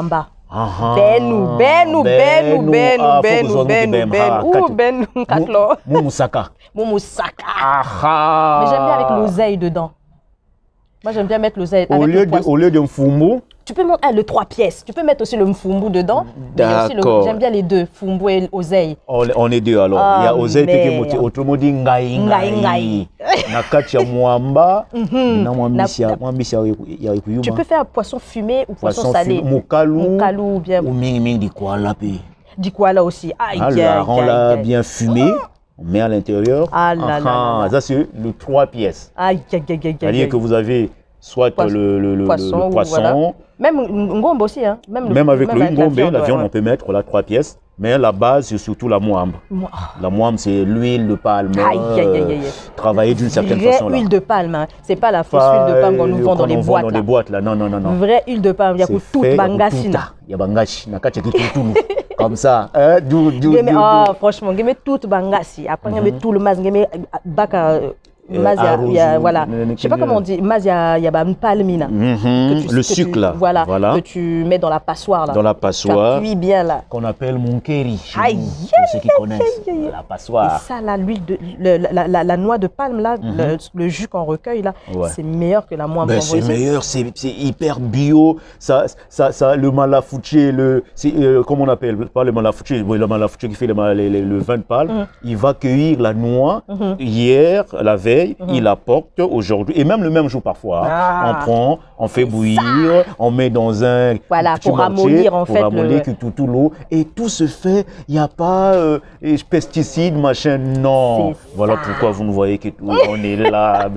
Speaker 2: Benu, benu, benu, benu, benu, benu, benu. Ouh, benu, katlo.
Speaker 1: Moussaka.
Speaker 2: Moussaka. Mais j'aime bien avec l'oseille dedans. Moi, j'aime bien mettre l'oseille avec le poisson.
Speaker 1: Au lieu d'un fumbu.
Speaker 2: Tu peux mettre ah, le trois pièces. Tu peux mettre aussi le mfumbu dedans.
Speaker 1: D'accord.
Speaker 2: J'aime bien les deux, fumbu et oseille.
Speaker 1: On, on est deux alors.
Speaker 2: Oh,
Speaker 1: il y a oseille
Speaker 2: merde.
Speaker 1: qui est autrement dit ngai
Speaker 2: Ngai, ngai.
Speaker 1: Nakati ya mwamba. Na mwambisha, mwambisha ya kuyuma.
Speaker 2: Tu peux faire poisson fumé ou poisson,
Speaker 1: poisson
Speaker 2: salé.
Speaker 1: Mukalu.
Speaker 2: Mukalu ou bien.
Speaker 1: Ou mingi mingi quoi là pe.
Speaker 2: Dis quoi là aussi. Aïe, aïe,
Speaker 1: Alors, on
Speaker 2: aïe,
Speaker 1: l'a
Speaker 2: aïe.
Speaker 1: bien fumé. On met à l'intérieur.
Speaker 2: Ah là là là là.
Speaker 1: Ça c'est le trois pièces.
Speaker 2: Aïe, aïe, aïe, aïe.
Speaker 1: C'est-à-dire que vous avez soit
Speaker 2: Poisson,
Speaker 1: le, le, le,
Speaker 2: poisson,
Speaker 1: le poisson.
Speaker 2: Voilà. Même ngombe aussi. Hein. Même, le,
Speaker 1: même avec
Speaker 2: même
Speaker 1: le
Speaker 2: avec
Speaker 1: ngombe, la viande,
Speaker 2: la viande ouais.
Speaker 1: on peut mettre là trois pièces. Mais la base, c'est surtout la moambe.
Speaker 2: Moi.
Speaker 1: La moambe, c'est l'huile de palme.
Speaker 2: Aïe, aïe, aïe, aïe.
Speaker 1: Travaillée d'une certaine
Speaker 2: Vraie
Speaker 1: façon. Vraie
Speaker 2: huile de palme. Hein. C'est pas la fausse huile de palme qu'on nous vend dans les boîtes.
Speaker 1: Dans
Speaker 2: là.
Speaker 1: les boîtes là. Non, non, non, non.
Speaker 2: Vraie huile de palme. Il y a pour toute bangashi.
Speaker 1: Il y a bangashi. Comme ça. Hein? Du, du, du,
Speaker 2: oh, franchement, il y a toute bangashi. Après, il y a tout le mas. Il y a baka. Mas, il y a, voilà. Je sais pas comment on dit. Mas, il y a, il y a une palmina.
Speaker 1: Mm-hmm. Le sucre
Speaker 2: tu,
Speaker 1: là.
Speaker 2: Voilà,
Speaker 1: voilà.
Speaker 2: Que tu mets dans la passoire là.
Speaker 1: Dans la passoire.
Speaker 2: Tu cuis bien là.
Speaker 1: Qu'on appelle monkeri.
Speaker 2: Aïe.
Speaker 1: Pour ceux qui connaissent. La passoire.
Speaker 2: Et ça là, l'huile de le, la, la, la noix de palme là, mm-hmm. le, le jus qu'on recueille là, ouais. C'est meilleur que la moindre.
Speaker 1: Ben, c'est meilleur, c'est hyper bio. Ça, ça, ça, le malafouche, le, euh, comment on appelle, pas le malafouche, oui, le malafouche qui fait le, le, le, le vin de palme, mm-hmm. Il va cueillir la noix mm-hmm. hier, la veille, mm-hmm. Il apporte aujourd'hui, et même le même jour parfois, ah. On prend, on fait bouillir, ça. On met dans un
Speaker 2: voilà,
Speaker 1: petit
Speaker 2: pour ramollir en
Speaker 1: pour
Speaker 2: fait.
Speaker 1: ramollir le... tout, tout l'eau, et tout se fait, il n'y a pas euh, pesticides, machin, non. Voilà ça. Pourquoi vous nous voyez que tout, on est là,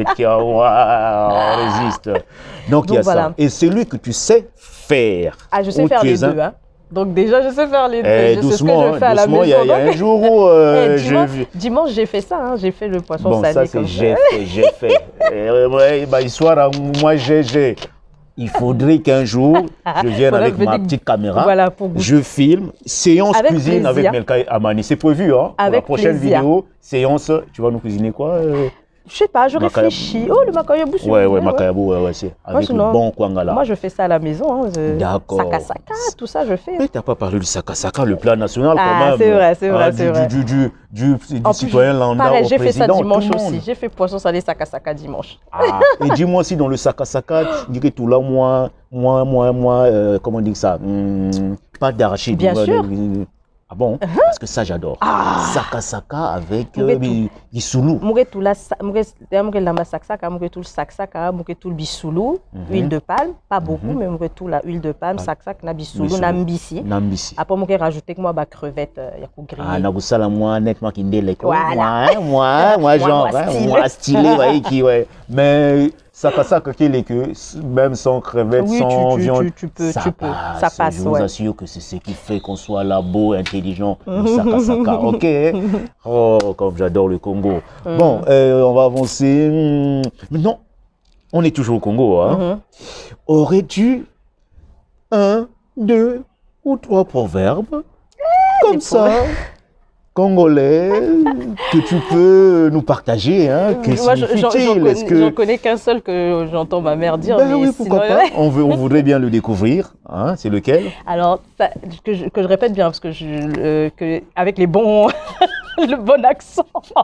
Speaker 1: on résiste. Donc, Donc il y a voilà. Ça. Et celui que tu sais faire.
Speaker 2: Ah, je sais faire les deux, hein. Donc déjà, je sais faire les deux.
Speaker 1: Eh,
Speaker 2: je
Speaker 1: doucement,
Speaker 2: sais ce que je fais à la maison.
Speaker 1: Il y, y a un jour où euh,
Speaker 2: eh, dimanche, dimanche j'ai fait ça. Hein, j'ai fait le poisson
Speaker 1: bon,
Speaker 2: salé.
Speaker 1: Ça, c'est j'ai fait, j'ai fait. Et, ouais, bah, histoire, moi, j'ai. Il faudrait qu'un jour, je vienne voilà, avec ma petite caméra,
Speaker 2: voilà, pour
Speaker 1: je filme, séance avec cuisine plaisir. Avec Melka Amani. C'est prévu, hein. Avec pour la prochaine plaisir. Vidéo, séance, tu vas nous cuisiner quoi euh...
Speaker 2: Je sais pas, je réfléchis. Oh, le makayabou, c'est
Speaker 1: Ouais, ouais, makayabou, ouais, ouais, c'est avec
Speaker 2: moi,
Speaker 1: le bon kwangala.
Speaker 2: Moi, je fais ça à la maison. Hein, je...
Speaker 1: D'accord.
Speaker 2: Saka saka, tout ça, je fais.
Speaker 1: Mais t'as pas parlé du saka saka, le plat national
Speaker 2: ah,
Speaker 1: quand même.
Speaker 2: C'est vrai, c'est vrai,
Speaker 1: ah,
Speaker 2: c'est vrai.
Speaker 1: Du, du, du, du, du citoyen lambda
Speaker 2: pareil,
Speaker 1: au
Speaker 2: j'ai fait ça dimanche
Speaker 1: tout
Speaker 2: aussi. J'ai fait poisson salé saka saka dimanche.
Speaker 1: Ah, et dis-moi si dans le saka saka, tu dirais tout là, moi, moi, moi, moi, euh, comment on dit ça hum, pas d'arachide.
Speaker 2: Bien
Speaker 1: moi,
Speaker 2: sûr.
Speaker 1: De, ah bon? Uh-huh. Parce que ça, j'adore. Ah. Saka saka avec euh, bisoulou.
Speaker 2: Mouretou la lamba saksaka, mouretou le saksaka, mouretou le bisoulou, huile de palme, pas beaucoup, mais mouretou la huile de palme, saksak, na bisoulou, nambisi.
Speaker 1: Nambisi.
Speaker 2: Après, mouretou rajouter que moi, bah, crevette, yakou grillé.
Speaker 1: Ah, na goussala, moi, net, moi, qui ndele. Moi, moi, moi, genre, moi, stylé, ouais, qui, ouais. Mais. Saka saka qui est que même sans crevettes,
Speaker 2: oui,
Speaker 1: sans
Speaker 2: tu, tu,
Speaker 1: viande,
Speaker 2: tu, tu peux,
Speaker 1: ça
Speaker 2: tu peux,
Speaker 1: passe.
Speaker 2: Ça passe.
Speaker 1: Je vous
Speaker 2: ouais.
Speaker 1: assure que c'est ce qui fait qu'on soit là beau, intelligent. Saka saka, ok. Oh, comme j'adore le Congo. Mm. Bon, euh, on va avancer. Maintenant, on est toujours au Congo. Hein. Mm-hmm. Aurais-tu un, deux ou trois proverbes comme Les ça? Proverbes. Congolais que tu peux nous partager, hein, que
Speaker 2: moi j'en connais,
Speaker 1: que...
Speaker 2: connais qu'un seul que j'entends ma mère dire.
Speaker 1: Ben
Speaker 2: mais
Speaker 1: oui, pourquoi
Speaker 2: sinon...
Speaker 1: pas. on, veut, on voudrait bien le découvrir. Hein, c'est lequel?
Speaker 2: Alors, ça, que, je, que je répète bien, parce que, je, euh, que avec les bons, le bon accent.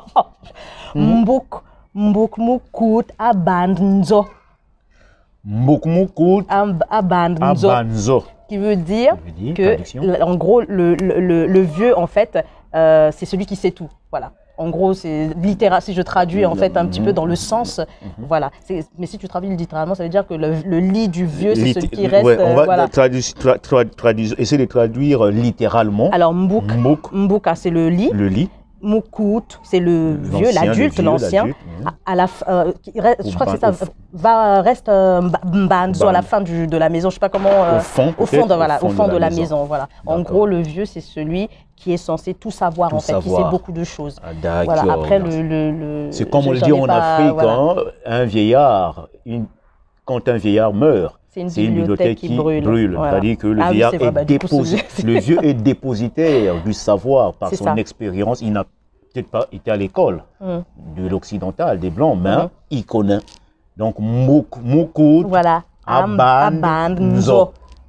Speaker 2: Mbok, mbok mukut abandonzo.
Speaker 1: Mbok mukut
Speaker 2: abandonzo.
Speaker 1: Abanzo.
Speaker 2: Qui veut dire,
Speaker 1: veut dire
Speaker 2: que, en gros, le, le, le, le vieux, en fait, euh, c'est celui qui sait tout. Voilà. En gros, c'est littéral. Si je traduis en fait un petit peu dans le sens, mm-hmm. Voilà. Mais si tu traduis littéralement, ça veut dire que le, le lit du vieux, c'est celui qui reste.
Speaker 1: Ouais, on va
Speaker 2: euh, voilà.
Speaker 1: traduire, tra, tra, traduire, essayer de traduire littéralement.
Speaker 2: Alors, mbouk,
Speaker 1: mbouk,
Speaker 2: mbouka, c'est le lit.
Speaker 1: Le lit.
Speaker 2: Moukout, c'est le vieux, l'adulte, l'ancien. À, à la, euh, je crois que c'est ça. Va reste euh, mbanzo à la fin du, de la maison. Je sais pas comment. Euh,
Speaker 1: au fond.
Speaker 2: Au fond de, voilà,
Speaker 1: au fond
Speaker 2: au fond de,
Speaker 1: de
Speaker 2: la, la maison. maison voilà. En gros, le vieux, c'est celui qui est censé tout savoir tout en fait, savoir. Qui sait beaucoup de choses.
Speaker 1: Ah,
Speaker 2: voilà. Après le. le, le
Speaker 1: c'est comme on le dit en pas, Afrique, voilà. Hein, un vieillard, une, quand un vieillard meurt.
Speaker 2: C'est une, une bibliothèque qui, qui brûle. brûle.
Speaker 1: Voilà. C'est-à-dire que le ah, vieillard oui, est, est bah, déposé. Le vieux est dépositaire du savoir par son ça. Expérience. Il n'a peut-être pas été à l'école mm. de l'occidental, des blancs, mais mm. il connaît. Donc, Moukout,
Speaker 2: voilà.
Speaker 1: Abanzo.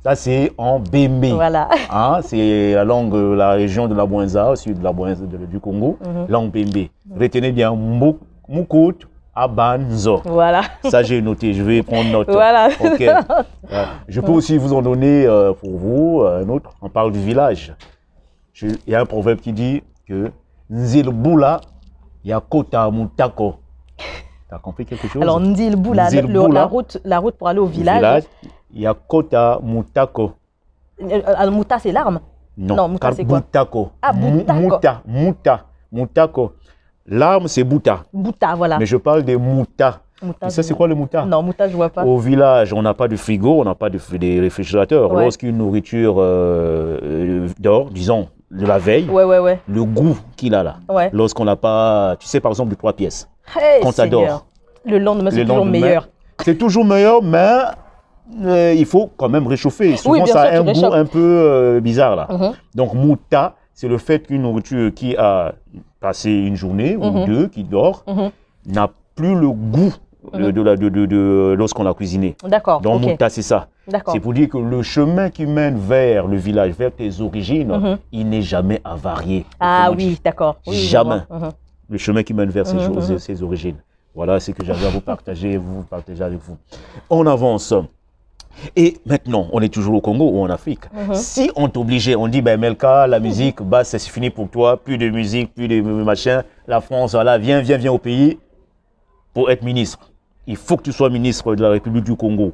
Speaker 1: Ça, c'est en Bembe.
Speaker 2: Voilà.
Speaker 1: Hein, c'est la langue de la région de la Bouenza, au sud de la Bouenza, de, du Congo. Mm-hmm. Langue Bembe. Retenez bien, Moukout Abanzo. Voilà. Ça, j'ai noté. Je vais prendre note.
Speaker 2: Voilà.
Speaker 1: OK. Euh, je peux aussi vous en donner euh, pour vous un autre. On parle du village. Je, il y a un proverbe qui dit que Nzilboula Yakota Moutako. T'as compris quelque chose?
Speaker 2: Alors, Nzilboula, la route, la route pour aller au village. village
Speaker 1: Yakota Moutako.
Speaker 2: Euh, Mouta, c'est l'arme?
Speaker 1: Non, non
Speaker 2: Mouta, c'est quoi?
Speaker 1: Moutako.
Speaker 2: Ah, Moutako.
Speaker 1: Mouta, Mouta, Moutako. L'arme, c'est Bouta.
Speaker 2: Bouta, voilà.
Speaker 1: Mais je parle des Mouta. Mouta, ça, c'est quoi le Mouta?
Speaker 2: Non, Mouta, je ne vois pas.
Speaker 1: Au village, on n'a pas de frigo, on n'a pas de, de réfrigérateur. Ouais. Lorsqu'une nourriture euh, dort, disons, de la veille,
Speaker 2: ouais, ouais, ouais.
Speaker 1: le goût qu'il a là, ouais. Lorsqu'on n'a pas, tu sais, par exemple, de trois pièces,
Speaker 2: hey,
Speaker 1: quand ça dort.
Speaker 2: Le lendemain, c'est toujours meilleur.
Speaker 1: C'est toujours meilleur, mais euh, il faut quand même réchauffer. Souvent, oui, ça a un goût réchauffes. un peu euh, bizarre là. Mm-hmm. Donc, Mouta, c'est le fait qu'une nourriture qui a passé une journée mm-hmm. ou deux, qui dort, mm-hmm. n'a plus le goût mm-hmm. de, de, de, de, de lorsqu'on l'a cuisiné.
Speaker 2: D'accord.
Speaker 1: Donc,
Speaker 2: okay.
Speaker 1: Mouta, c'est ça. C'est pour dire que le chemin qui mène vers le village, vers tes origines, mm-hmm. il n'est jamais avarié.
Speaker 2: Ah oui, d'accord. Oui,
Speaker 1: jamais. Mm-hmm. Le chemin qui mène vers ses, mm-hmm. ses origines. Voilà ce que j'avais à vous partager, vous partager avec vous. On avance. Et maintenant, on est toujours au Congo ou en Afrique. Mm-hmm. Si on t'obligeait, on dit, ben Melka, la musique, bah, c'est fini pour toi, plus de musique, plus de machin. La France, voilà, viens, viens, viens au pays pour être ministre. Il faut que tu sois ministre de la République du Congo.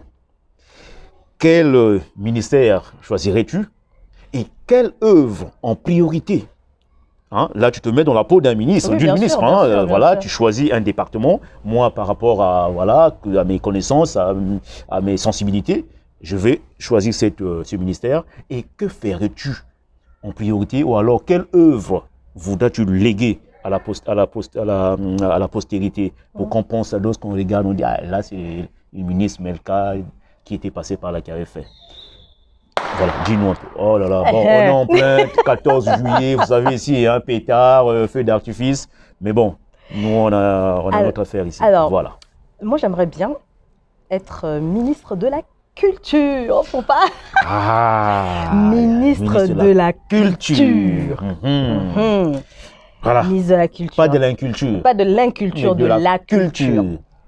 Speaker 1: Quel ministère choisirais-tu et quelle œuvre en priorité? Hein, là, tu te mets dans la peau d'un ministre, oui, d'une ministre. Sûr, hein, sûr, voilà, sûr. Tu choisis un département. Moi, par rapport à, voilà, à mes connaissances, à, à mes sensibilités, je vais choisir cette, euh, ce ministère. Et que ferais-tu en priorité? Ou alors, quelle œuvre voudrais-tu léguer à la, post, à, la post, à, la, à la postérité pour mmh. qu'on pense à lorsqu'on regarde, on dit, ah, là, c'est une ministre Melka qui était passée par là, qui avait fait. Voilà, dis-nous un peu. Oh là là, bon, on est en plein quatorze juillet, vous savez, ici, un pétard, euh, feu d'artifice. Mais bon, nous, on a, on a alors, notre affaire ici.
Speaker 2: Alors,
Speaker 1: voilà.
Speaker 2: Moi, j'aimerais bien être euh, ministre de la culture. Oh, faut pas.
Speaker 1: Ah,
Speaker 2: ministre, ministre de, de la, la culture. culture.
Speaker 1: Mmh. Mmh. Voilà.
Speaker 2: Ministre de la culture.
Speaker 1: Pas de l'inculture.
Speaker 2: Pas de l'inculture, de, de la, la culture. culture.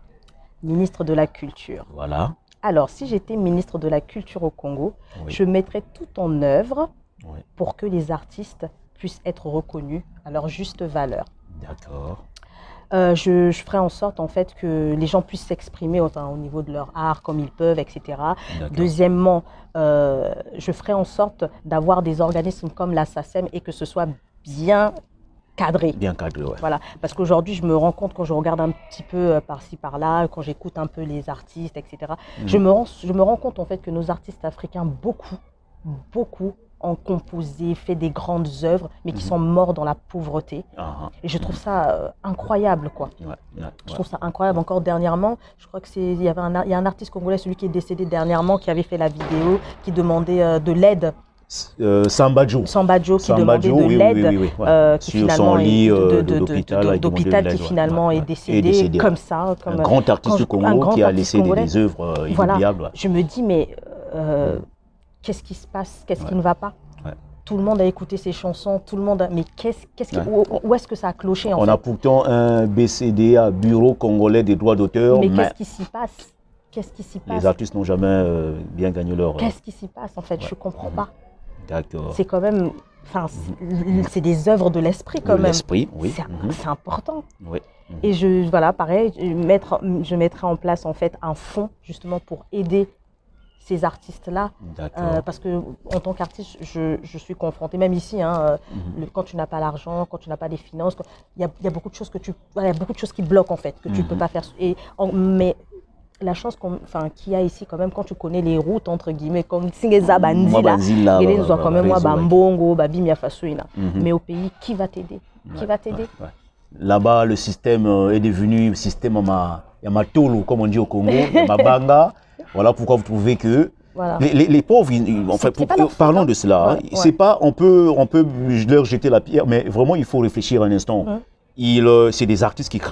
Speaker 2: Ministre de la culture.
Speaker 1: Voilà.
Speaker 2: Alors, si j'étais ministre de la Culture au Congo, oui. je mettrais tout en œuvre oui. pour que les artistes puissent être reconnus à leur juste valeur.
Speaker 1: D'accord.
Speaker 2: Euh, je, je ferai en sorte, en fait, que les gens puissent s'exprimer enfin, au niveau de leur art comme ils peuvent, et cetera. Deuxièmement, euh, je ferai en sorte d'avoir des organismes comme la SACEM et que ce soit bien cadré.
Speaker 1: Bien cadré, ouais.
Speaker 2: Voilà, parce qu'aujourd'hui, je me rends compte quand je regarde un petit peu par-ci, par-là, quand j'écoute un peu les artistes, et cetera. Mmh. Je me rends, je me rends compte en fait que nos artistes africains, beaucoup, beaucoup ont composé, fait des grandes œuvres, mais qui mmh. sont morts dans la pauvreté. Ah. Et je trouve ça euh, incroyable, quoi. Ouais, ouais, ouais. Je trouve ça incroyable. Encore dernièrement, je crois que c'est, il y avait un, il y a un artiste congolais, celui qui est décédé dernièrement, qui avait fait la vidéo, qui demandait euh, de l'aide.
Speaker 1: Euh, Sambadjo.
Speaker 2: Sambadjo qui demandait de
Speaker 1: oui,
Speaker 2: l'aide,
Speaker 1: oui, oui, oui, ouais.
Speaker 2: euh, qui
Speaker 1: sur
Speaker 2: finalement
Speaker 1: son lit
Speaker 2: euh,
Speaker 1: d'hôpital
Speaker 2: qui finalement ouais, ouais. est décédé, décédé comme ça. Comme,
Speaker 1: un grand artiste du Congo qui a laissé des, des œuvres euh, inoubliables.
Speaker 2: Voilà. Je me dis, mais euh, qu'est-ce qui se passe? Qu'est-ce ouais. qui ne va pas? ouais. Tout le monde a écouté ses chansons, tout le monde a... Mais qu'est-ce, qu'est-ce qui... ouais. où, où est-ce que ça a cloché en
Speaker 1: On
Speaker 2: fait?
Speaker 1: a pourtant un B C D A, Bureau congolais des droits d'auteur.
Speaker 2: Mais, mais... qu'est-ce qui s'y passe? Qu'est-ce qui s'y passe?
Speaker 1: Les artistes n'ont jamais euh, bien gagné leur...
Speaker 2: Qu'est-ce qui s'y passe en fait? ouais. Je ne comprends pas.
Speaker 1: D'accord.
Speaker 2: C'est quand même, enfin, c'est des œuvres de l'esprit quand de même.
Speaker 1: L'esprit, oui.
Speaker 2: C'est mm-hmm. important.
Speaker 1: Oui. Mm-hmm.
Speaker 2: Et je, voilà, pareil, mettre, je mettrai en place en fait un fonds justement pour aider ces artistes-là, euh, parce que en tant qu'artiste, je, je suis confrontée, même ici, hein, mm-hmm. le, quand tu n'as pas l'argent, quand tu n'as pas des finances, il y a, y a beaucoup de choses que tu, voilà, y a beaucoup de choses qui bloquent en fait, que mm-hmm. tu ne peux pas faire. Et en, mais la chance qu'on, enfin, qu'il y a ici quand même, quand tu connais les routes entre guillemets, comme Singeza Bandi là, il est quand même moi Bambongo, Babimia Fasoina. Mais au pays, qui va t'aider? Qui va t'aider?
Speaker 1: Là-bas, le système est devenu système Yamatolo, comme on dit au Congo, Mabanga. Voilà pourquoi vous trouvez que voilà. les, les, les pauvres, ils, en fait, pour, parlons hein. de cela. Ouais, hein. ouais. C'est pas, on peut, on peut leur jeter la pierre, mais vraiment, il faut réfléchir un instant. Hum. Il, euh, c'est des artistes qui créent,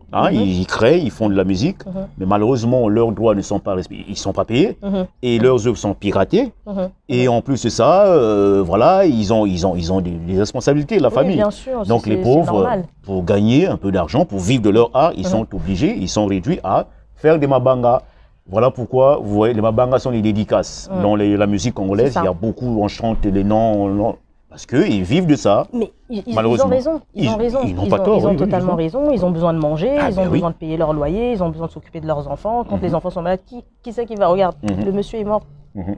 Speaker 1: Hein, mm-hmm. ils, ils créent, ils font de la musique, mm-hmm. mais malheureusement, leurs droits ne sont pas respectés, ils ne sont pas payés, mm-hmm. et leurs œuvres sont piratées. Mm-hmm. Et en plus de ça, euh, voilà, ils ont, ils ont, ils ont des, des responsabilités, la oui, famille.
Speaker 2: Bien sûr,
Speaker 1: donc les pauvres, pour gagner un peu d'argent, pour vivre de leur art, ils mm-hmm. sont obligés, ils sont réduits à faire des mabangas. Voilà pourquoi, vous voyez, les mabangas sont les dédicaces. Mm. Dans les, la musique congolaise, il y a beaucoup, on chante les noms, noms parce qu'ils vivent de ça.
Speaker 2: Mais ils, ils ont raison, ils, ils ont raison. Ils n'ont pas tort. Ils ont oui, totalement oui, raison, ils ont besoin de manger, ah, ils ont ben besoin oui. de payer leur loyer, ils ont besoin de s'occuper de leurs enfants. Quand mm-hmm. les enfants sont malades, qui, qui c'est qui va regarder mm-hmm. Le monsieur est mort. Mm-hmm.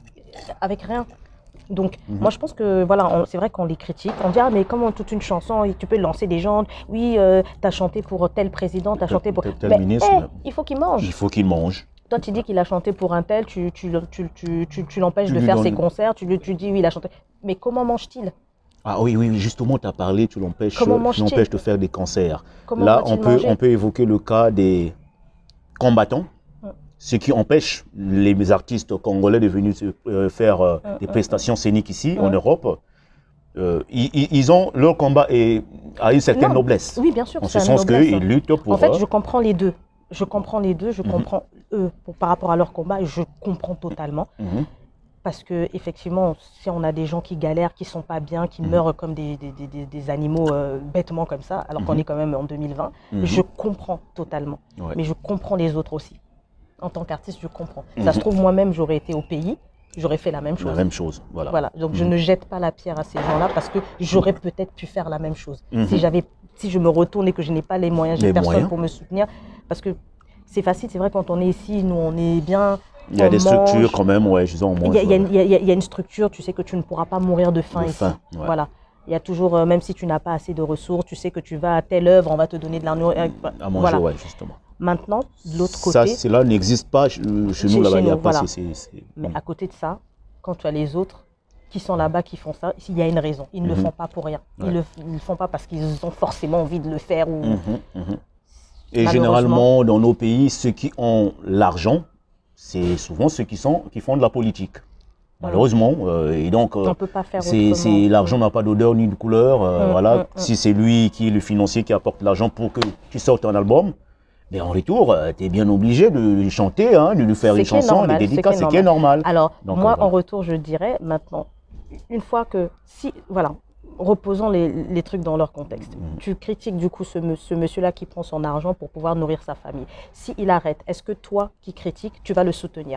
Speaker 2: Avec rien. Donc, mm-hmm. moi, je pense que, voilà, c'est vrai qu'on les critique. On dit, ah, mais comment toute une chanson, tu peux lancer des gens. Oui, euh, tu as chanté pour tel président, tu as chanté pour
Speaker 1: tel, tel mais, ministre.
Speaker 2: Hey, il faut qu'il mange.
Speaker 1: Il faut qu'il mange.
Speaker 2: Toi, tu dis qu'il a chanté pour un tel, tu, tu, tu, tu, tu, tu l'empêches de faire ses concerts, tu, tu dis, oui, il a chanté. Mais comment mange-t-il?
Speaker 1: Ah oui, oui, justement, tu as parlé, tu l'empêches de faire des concerts.
Speaker 2: Comment
Speaker 1: Là, on peut, on peut évoquer le cas des combattants, hum. ce qui empêche les artistes congolais de venir euh, faire euh, hum, des hum, prestations scéniques ici, hum. en Europe. Euh, ils, ils ont, leur combat est, a une certaine
Speaker 2: non.
Speaker 1: noblesse.
Speaker 2: Oui, bien sûr.
Speaker 1: En ce sens qu'ils luttent pour...
Speaker 2: En fait, je comprends les deux. Je comprends les deux, je mm-hmm. comprends eux pour, par rapport à leur combat, je comprends totalement. Mm-hmm. Parce que effectivement, si on a des gens qui galèrent, qui sont pas bien, qui mm-hmm. meurent comme des, des, des, des animaux euh, bêtement comme ça, alors mm-hmm. qu'on est quand même en deux mille vingt, mm-hmm. je comprends totalement. Ouais. Mais je comprends les autres aussi. En tant qu'artiste, je comprends. Mm-hmm. Ça se trouve, moi-même, j'aurais été au pays, j'aurais fait la même chose.
Speaker 1: La même chose, voilà.
Speaker 2: voilà. Donc mm-hmm. je ne jette pas la pierre à ces gens-là parce que j'aurais mm-hmm. peut-être pu faire la même chose. Mm-hmm. Si j'avais, si je me retourne et que je n'ai pas les moyens, j'ai personne moyens. pour me soutenir, parce que c'est facile, c'est vrai, quand on est ici, nous, on est bien.
Speaker 1: Il y a des mange. structures quand même, ouais, je sais, on mange.
Speaker 2: Il y, a, il, y a, il y a une structure, tu sais que tu ne pourras pas mourir de faim de ici. Faim, ouais. Voilà. Il y a toujours, euh, même si tu n'as pas assez de ressources, tu sais que tu vas à telle œuvre, on va te donner de la nourriture.
Speaker 1: À manger, voilà. ouais, justement.
Speaker 2: Maintenant, de l'autre côté.
Speaker 1: Ça, cela n'existe pas chez nous, là-bas, il n'y a pas.
Speaker 2: Voilà. Mais à côté de ça, quand tu as les autres qui sont là-bas, qui font ça, il y a une raison. Ils ne mm-hmm. le font pas pour rien. Ils ne ouais. le, le font pas parce qu'ils ont forcément envie de le faire. Ou...
Speaker 1: Mm-hmm. Mm-hmm. Et généralement, dans nos pays, ceux qui ont l'argent, c'est souvent ceux qui, sont, qui font de la politique. Malheureusement. Euh, et donc,
Speaker 2: euh,
Speaker 1: l'argent n'a pas d'odeur ni de couleur. Euh, mmh, voilà. Mmh, si c'est lui qui est le financier qui apporte l'argent pour que tu sortes un album, mais en retour, euh, tu es bien obligé de lui chanter, hein, de lui faire une chanson, des dédicaces, c'est qui est normal.
Speaker 2: Alors,
Speaker 1: donc,
Speaker 2: moi,
Speaker 1: euh, voilà.
Speaker 2: en retour, je dirais maintenant, une fois que, si, voilà, reposons les, les trucs dans leur contexte. Mmh. Tu critiques du coup ce, ce monsieur-là qui prend son argent pour pouvoir nourrir sa famille. S'il arrête, est-ce que toi qui critiques, tu vas le soutenir?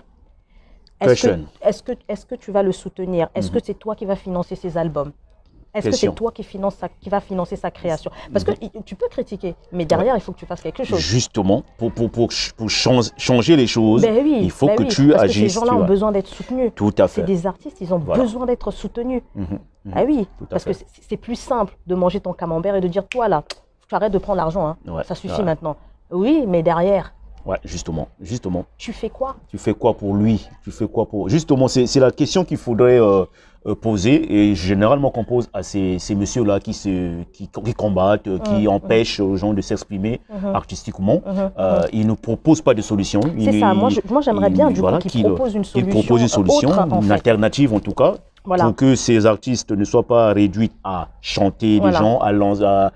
Speaker 2: Est-ce que, est-ce que, est-ce que tu vas le soutenir? Est-ce mmh. que c'est toi qui vas financer ses albums? Est-ce que c'est toi qui, finance sa, qui va financer sa création? Parce que mmh. tu peux critiquer, mais derrière, ouais. il faut que tu fasses quelque chose.
Speaker 1: Justement, pour, pour, pour, pour changer les choses,
Speaker 2: ben oui, il
Speaker 1: faut
Speaker 2: ben
Speaker 1: que
Speaker 2: oui,
Speaker 1: tu
Speaker 2: parce
Speaker 1: agisses.
Speaker 2: Que ces gens-là ont besoin d'être soutenus.
Speaker 1: Tout à fait.
Speaker 2: C'est des artistes, ils ont voilà. besoin d'être soutenus. Mmh. Mmh. Ah oui, parce fait. que c'est plus simple de manger ton camembert et de dire, toi là, tu arrêtes de prendre l'argent, hein. ouais. ça suffit ouais. maintenant. Oui, mais derrière...
Speaker 1: Ouais, justement, justement.
Speaker 2: Tu fais quoi?
Speaker 1: Tu fais quoi pour lui? Tu fais quoi pour... Justement, c'est la question qu'il faudrait euh, euh, poser et généralement qu'on pose à ces, ces messieurs-là qui, se, qui, qui combattent, mmh, qui mmh. empêchent aux gens de s'exprimer mmh. artistiquement. Mmh. Euh, ils ne proposent pas de solution.
Speaker 2: C'est ça, moi j'aimerais bien du voilà, coup qu'ils proposent une solution.
Speaker 1: Ils proposent une solution, autre, en une fait. alternative en tout cas, voilà. pour que ces artistes ne soient pas réduits à chanter voilà. des gens, à, à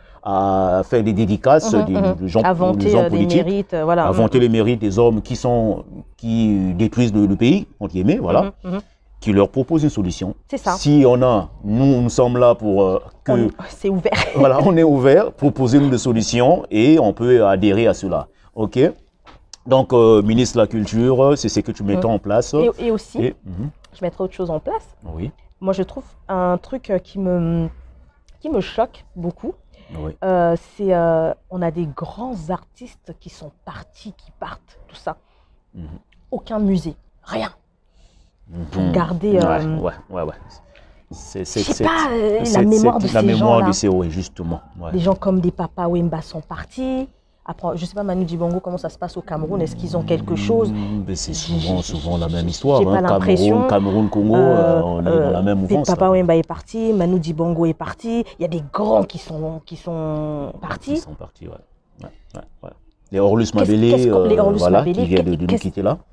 Speaker 1: à faire des dédicaces mmh, des, mmh. des gens,
Speaker 2: inventer
Speaker 1: des hommes politiques,
Speaker 2: des mérites, voilà.
Speaker 1: inventer mmh. les mérites des hommes qui, sont, qui détruisent le, le pays, entre guillemets, voilà, mmh, mmh. qui leur proposent une solution.
Speaker 2: C'est ça.
Speaker 1: Si on a, nous, nous sommes là pour euh, que...
Speaker 2: C'est ouvert.
Speaker 1: Voilà, on est ouvert, proposer-nous des solutions et on peut adhérer à cela. OK? Donc, euh, ministre de la Culture, c'est ce que tu mettras mmh. en place.
Speaker 2: Et, et aussi, et, mmh. je mettrai autre chose en place.
Speaker 1: Oui.
Speaker 2: Moi, je trouve un truc qui me, qui me choque beaucoup.
Speaker 1: Oui.
Speaker 2: Euh, c'est, euh, on a des grands artistes qui sont partis, qui partent, tout ça. Mm-hmm. Aucun musée, rien. Mm-hmm. Pour garder... Euh,
Speaker 1: ouais, ouais, ouais.
Speaker 2: C'est pas euh, la mémoire de ces gens-là.
Speaker 1: La mémoire de ces, oui, justement. Ouais.
Speaker 2: Des gens comme des Papa Wemba sont partis. Après, je ne sais pas, Manu Dibango, comment ça se passe au Cameroun? Est-ce qu'ils ont quelque chose?
Speaker 1: mmh, C'est souvent, souvent la même histoire.
Speaker 2: J'ai hein. pas
Speaker 1: Cameroun, Cameroun, Congo, euh, on est euh, dans la même mouvance.
Speaker 2: Papa Wemba est parti, Manu Dibango est parti. Il y a des grands qui sont, qui sont partis.
Speaker 1: Qui sont partis, ouais. ouais, ouais, ouais. Les Orlus Mabélé, euh, les Orlus voilà, Mabélé, qui viennent de, de nous quitter là.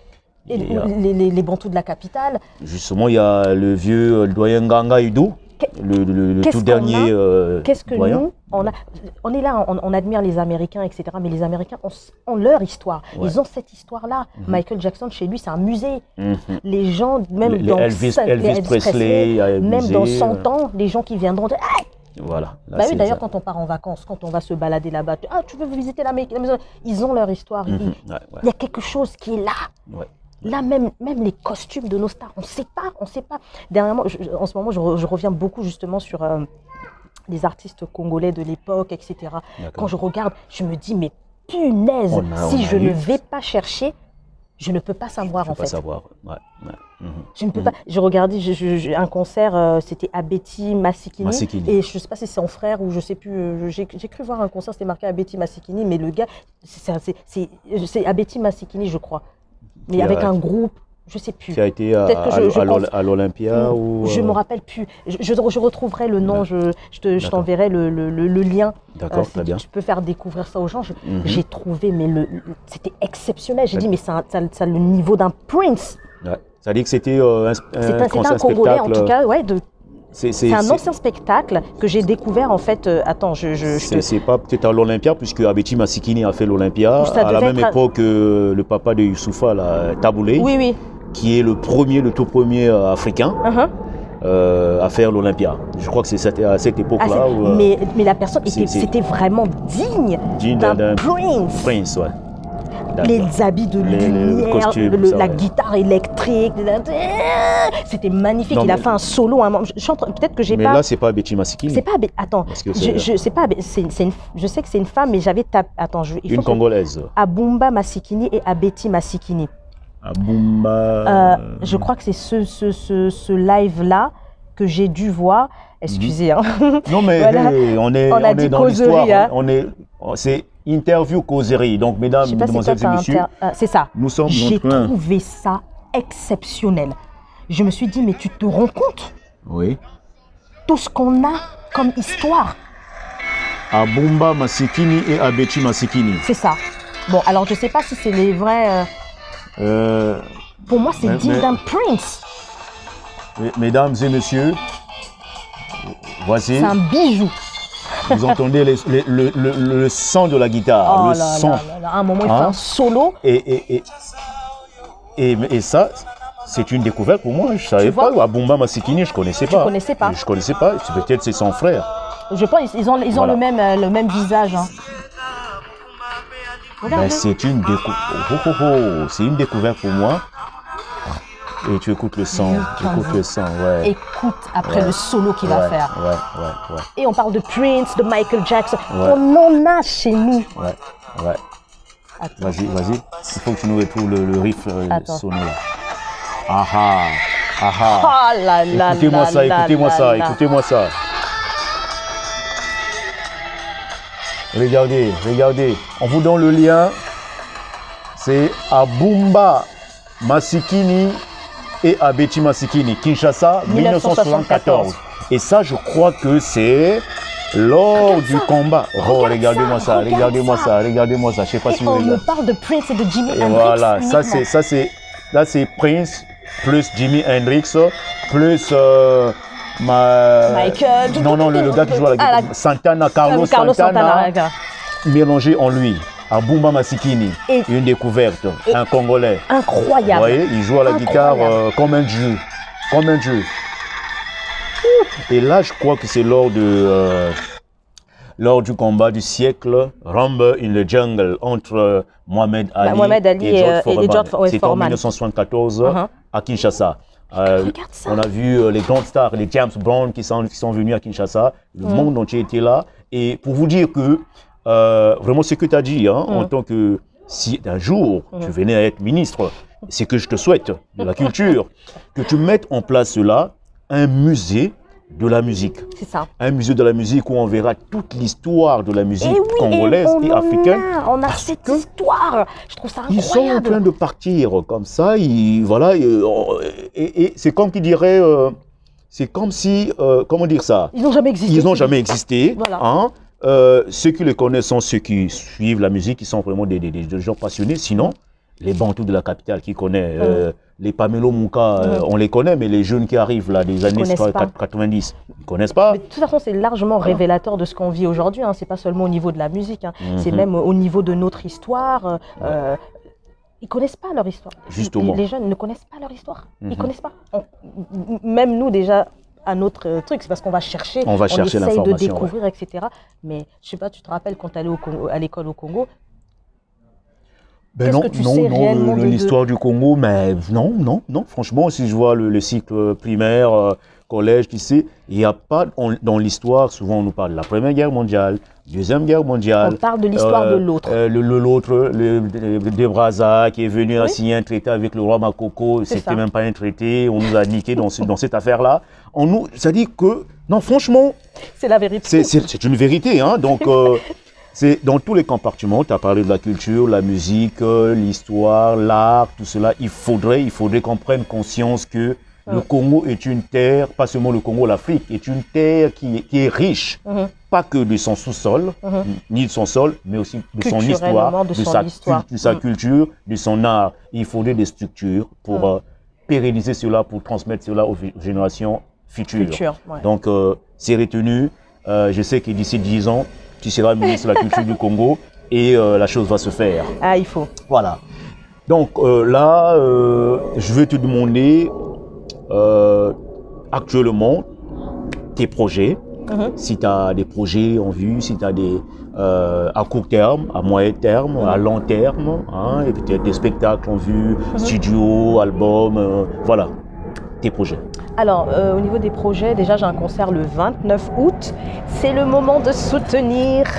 Speaker 2: Et et les, les, les Bantous de la capitale.
Speaker 1: Justement, il y a le vieux le doyen Nganga Udou, le, le, le tout dernier euh,
Speaker 2: Qu'est-ce que
Speaker 1: doyen.
Speaker 2: nous, On, a, on est là, on, on admire les Américains, et cetera. Mais les Américains ont, ont leur histoire. Ouais. Ils ont cette histoire-là. Mm-hmm. Michael Jackson, chez lui, c'est un musée. Mm-hmm. Les gens, même
Speaker 1: les,
Speaker 2: dans
Speaker 1: Elvis,
Speaker 2: ça,
Speaker 1: Elvis, Elvis Presley,
Speaker 2: Presley même
Speaker 1: musée,
Speaker 2: dans cent ans, les gens qui viendront dire ah!
Speaker 1: Voilà.
Speaker 2: Bah oui, d'ailleurs, quand on part en vacances, quand on va se balader là-bas, ah, tu veux visiter l'Amérique, ils ont leur histoire. Mm-hmm. Il, ouais, ouais. il y a quelque chose qui est là. Ouais. Là, même, même les costumes de nos stars, on ne sait pas, on ne sait pas. Dernièrement, je, en ce moment, je, re, je reviens beaucoup justement sur euh, les artistes congolais de l'époque, et cetera. Quand je regarde, je me dis, mais punaise, on a, si je eu. ne vais pas chercher, je ne peux pas savoir
Speaker 1: je
Speaker 2: en
Speaker 1: peux
Speaker 2: fait.
Speaker 1: Pas savoir. Ouais, ouais. Mm-hmm.
Speaker 2: Je ne peux
Speaker 1: mm-hmm.
Speaker 2: pas. Je regardais je, je, je, un concert, euh, c'était Abeti Massikini, Massikini. Et je ne sais pas si c'est son frère ou je ne sais plus. Euh, J'ai cru voir un concert, c'était marqué Abeti Massikini, mais le gars, c'est Abeti Massikini, je crois. Mais qui avec a, un groupe, je ne sais plus.
Speaker 1: Qui a été à, à l'Olympia ou...
Speaker 2: Je ne me rappelle plus. Je, je, je retrouverai le nom, je, je t'enverrai le, le, le, le lien.
Speaker 1: D'accord, euh, très bien.
Speaker 2: Tu peux faire découvrir ça aux gens. J'ai mm-hmm. trouvé, mais le, le, c'était exceptionnel. J'ai dit, mais ça a le niveau d'un Prince.
Speaker 1: Ouais. Ça dit que c'était euh, un, un,
Speaker 2: un concert un Congolais, en tout cas, ouais, de... C'est un ancien spectacle que j'ai découvert en fait. Euh, attends, je. je, je
Speaker 1: c'est te... pas peut-être à l'Olympia, puisque Abeti Massikini a fait l'Olympia. À la même époque, euh, le papa de Youssoufa, là, Taboulé,
Speaker 2: oui, oui.
Speaker 1: qui est le premier, le tout premier euh, africain uh-huh. euh, à faire l'Olympia. Je crois que c'est à cette époque-là.
Speaker 2: Ah, euh, mais, mais la personne, c'était vraiment digne, digne d'un Prince.
Speaker 1: Prince, ouais.
Speaker 2: Les habits de les, lumière, les costumes, le, ça, la ouais. guitare électrique, c'était magnifique. Non, il a fait un solo. Hein. Peut-être que j'ai pas.
Speaker 1: Mais là, c'est pas Abeti Massikini.
Speaker 2: C'est pas. Attends, je, je sais pas. C'est une. Je sais que c'est une femme, mais j'avais tapé. Attends, je.
Speaker 1: Il faut une Congolaise.
Speaker 2: Abumba Massikini et Abeti Massikini.
Speaker 1: Abumba.
Speaker 2: Euh, je crois que c'est ce, ce, ce, ce live-là que j'ai dû voir. Excusez. Hein.
Speaker 1: Non, mais voilà. hey, on est, on, on est dans l'histoire. Hein. On est. C'est interview causerie. Donc, mesdames, mesdemoiselles et messieurs,
Speaker 2: euh, c'est ça.
Speaker 1: Nous sommes.
Speaker 2: J'ai trouvé ça exceptionnel. Je me suis dit, mais tu te rends compte?
Speaker 1: Oui.
Speaker 2: Tout ce qu'on a comme histoire.
Speaker 1: Abumba Massikini et Abeti Massikini.
Speaker 2: C'est ça. Bon, alors je ne sais pas si c'est les vrais. Euh...
Speaker 1: Euh...
Speaker 2: Pour moi, c'est digne d'un Prince.
Speaker 1: Mesdames et messieurs, voici.
Speaker 2: C'est un bijou.
Speaker 1: Vous entendez les, les, le, le, le son de la guitare,
Speaker 2: oh
Speaker 1: le
Speaker 2: là
Speaker 1: son.
Speaker 2: Là là là. À un moment, il hein? fait un solo.
Speaker 1: Et, et, et, et, et ça, c'est une découverte pour moi. Je ne savais pas. Abumba Massikini, je ne connaissais pas.
Speaker 2: Je ne connaissais pas.
Speaker 1: Je ne connaissais pas. Peut-être c'est son frère.
Speaker 2: Je pense qu'ils ont, ils ont voilà. le, même, le même visage. Hein.
Speaker 1: Ben, c'est une, décou... oh, oh, oh. une découverte pour moi. Et tu écoutes le son, tu écoutes le son, ouais.
Speaker 2: Écoute après ouais. le solo qu'il
Speaker 1: ouais.
Speaker 2: va faire.
Speaker 1: Ouais, ouais, ouais.
Speaker 2: Et on parle de Prince, de Michael Jackson.
Speaker 1: Ouais.
Speaker 2: On en a chez nous.
Speaker 1: Ouais, ouais. Vas-y, vas-y. Il faut que tu nous retrouves le, le riff euh, sonné là. Ah ah, ah ah.
Speaker 2: Oh là là
Speaker 1: écoutez-moi ça, écoutez-moi ça, écoutez-moi ça. Regardez, regardez. On vous donne le lien. C'est Abumba Massikini et Abeti Massikini, Kinshasa, mille neuf cent soixante-quatorze. Et ça, je crois que c'est lors regarde du ça. combat. Oh, regardez-moi ça, regardez-moi ça, regardez-moi ça. Je sais pas
Speaker 2: et
Speaker 1: si vous
Speaker 2: on
Speaker 1: regardez.
Speaker 2: me parle de Prince et de Jimi
Speaker 1: et
Speaker 2: Hendrix.
Speaker 1: Voilà, ça c'est, ça c'est, là c'est Prince plus Jimi Hendrix plus euh, ma.
Speaker 2: Michael.
Speaker 1: Non non, le, le gars qui joue à la guitare, la... Santana, Carlos,
Speaker 2: Carlos
Speaker 1: Santana,
Speaker 2: Santana
Speaker 1: mélangé en lui. Abumba Massikini, et une découverte, un Congolais.
Speaker 2: Incroyable.
Speaker 1: Vous voyez, il joue à la incroyable. guitare euh, comme un dieu, comme un dieu. Et là, je crois que c'est lors de euh, lors du combat du siècle, Rumble in the Jungle entre Mohamed Ali, bah, Mohamed Ali et George Foreman. George C'était en mille neuf cent soixante-quatorze uh-huh. à Kinshasa. Euh, on a vu euh, les grandes stars, les James Brown qui sont, qui sont venus à Kinshasa. Le mm. monde entier était là. Et pour vous dire que Euh, vraiment ce que tu as dit, hein, mmh. en tant que si un jour mmh. tu venais à être ministre, c'est que je te souhaite de la culture, que tu mettes en place cela, un musée de la musique.
Speaker 2: C'est ça.
Speaker 1: Un musée de la musique où on verra toute l'histoire de la musique et oui, congolaise et, et africaine.
Speaker 2: A, on a cette histoire. Je trouve ça incroyable.
Speaker 1: Ils sont en train de partir comme ça. Ils, voilà, et, et, et c'est comme qui dirait, euh, c'est comme si, euh, comment dire ça?
Speaker 2: Ils n'ont jamais existé.
Speaker 1: Ils n'ont jamais existé.
Speaker 2: Voilà.
Speaker 1: Hein? Euh, ceux qui les connaissent sont ceux qui suivent la musique, qui sont vraiment des, des, des gens passionnés. Sinon, les Bantous de la capitale qui connaissent, euh, les Pamelo Mouka, euh, on les connaît, mais les jeunes qui arrivent là des années quatre-vingt-dix, ils ne connaissent pas.
Speaker 2: Mais de toute façon, c'est largement révélateur de ce qu'on vit aujourd'hui. Hein. Ce n'est pas seulement au niveau de la musique, hein. Mm-hmm. C'est même au niveau de notre histoire. Euh, ils ne connaissent pas leur histoire.
Speaker 1: Justement.
Speaker 2: Les jeunes ne connaissent pas leur histoire. Ils ne mm-hmm. connaissent pas. On, même nous, déjà, à notre truc, c'est parce qu'on va chercher,
Speaker 1: on, va
Speaker 2: on
Speaker 1: chercher
Speaker 2: essaye de découvrir,
Speaker 1: ouais.
Speaker 2: et cetera. Mais je ne sais pas, tu te rappelles quand tu allais à l'école au Congo?
Speaker 1: Ben non, non, non, l'histoire de... du Congo, mais non, non, non. Franchement, si je vois le, le cycle primaire, euh, collège, tu sais, il n'y a pas, on, dans l'histoire, souvent on nous parle de la Première Guerre mondiale, Deuxième Guerre mondiale.
Speaker 2: On parle de l'histoire
Speaker 1: euh,
Speaker 2: de l'autre.
Speaker 1: Euh, l'autre, le, le, le de Brazza, qui est venu oui. signer un traité avec le roi Makoko, c'était même pas un traité, on nous a niqué dans, ce, dans cette affaire-là. On nous, ça dit que, non, franchement...
Speaker 2: C'est la vérité.
Speaker 1: C'est une vérité, hein, donc... Euh, c'est dans tous les compartiments, tu as parlé de la culture, la musique, euh, l'histoire, l'art, tout cela. Il faudrait, il faudrait qu'on prenne conscience que mmh. le Congo est une terre, pas seulement le Congo, l'Afrique, est une terre qui, qui est riche, mmh. pas que de son sous-sol, mmh. ni de son sol, mais aussi de son histoire, de, de, son sa, histoire. de sa mmh. culture, de son art. Il faudrait des structures pour mmh. euh, pérenniser cela, pour transmettre cela aux générations futures.
Speaker 2: Future, ouais.
Speaker 1: Donc, euh, c'est retenu. Euh, je sais que d'ici dix ans, tu seras ministre de la culture du Congo et euh, la chose va se faire.
Speaker 2: Ah, il faut.
Speaker 1: Voilà. Donc euh, là, euh, je vais te demander euh, actuellement tes projets. Mm-hmm. Si tu as des projets en vue, si tu as des euh, à court terme, à moyen terme, mm-hmm. à long terme, hein, et peut-être des spectacles en vue, mm-hmm. studio, album, euh, voilà, tes projets.
Speaker 2: Alors, euh, au niveau des projets, déjà j'ai un concert le vingt-neuf août. C'est le moment de soutenir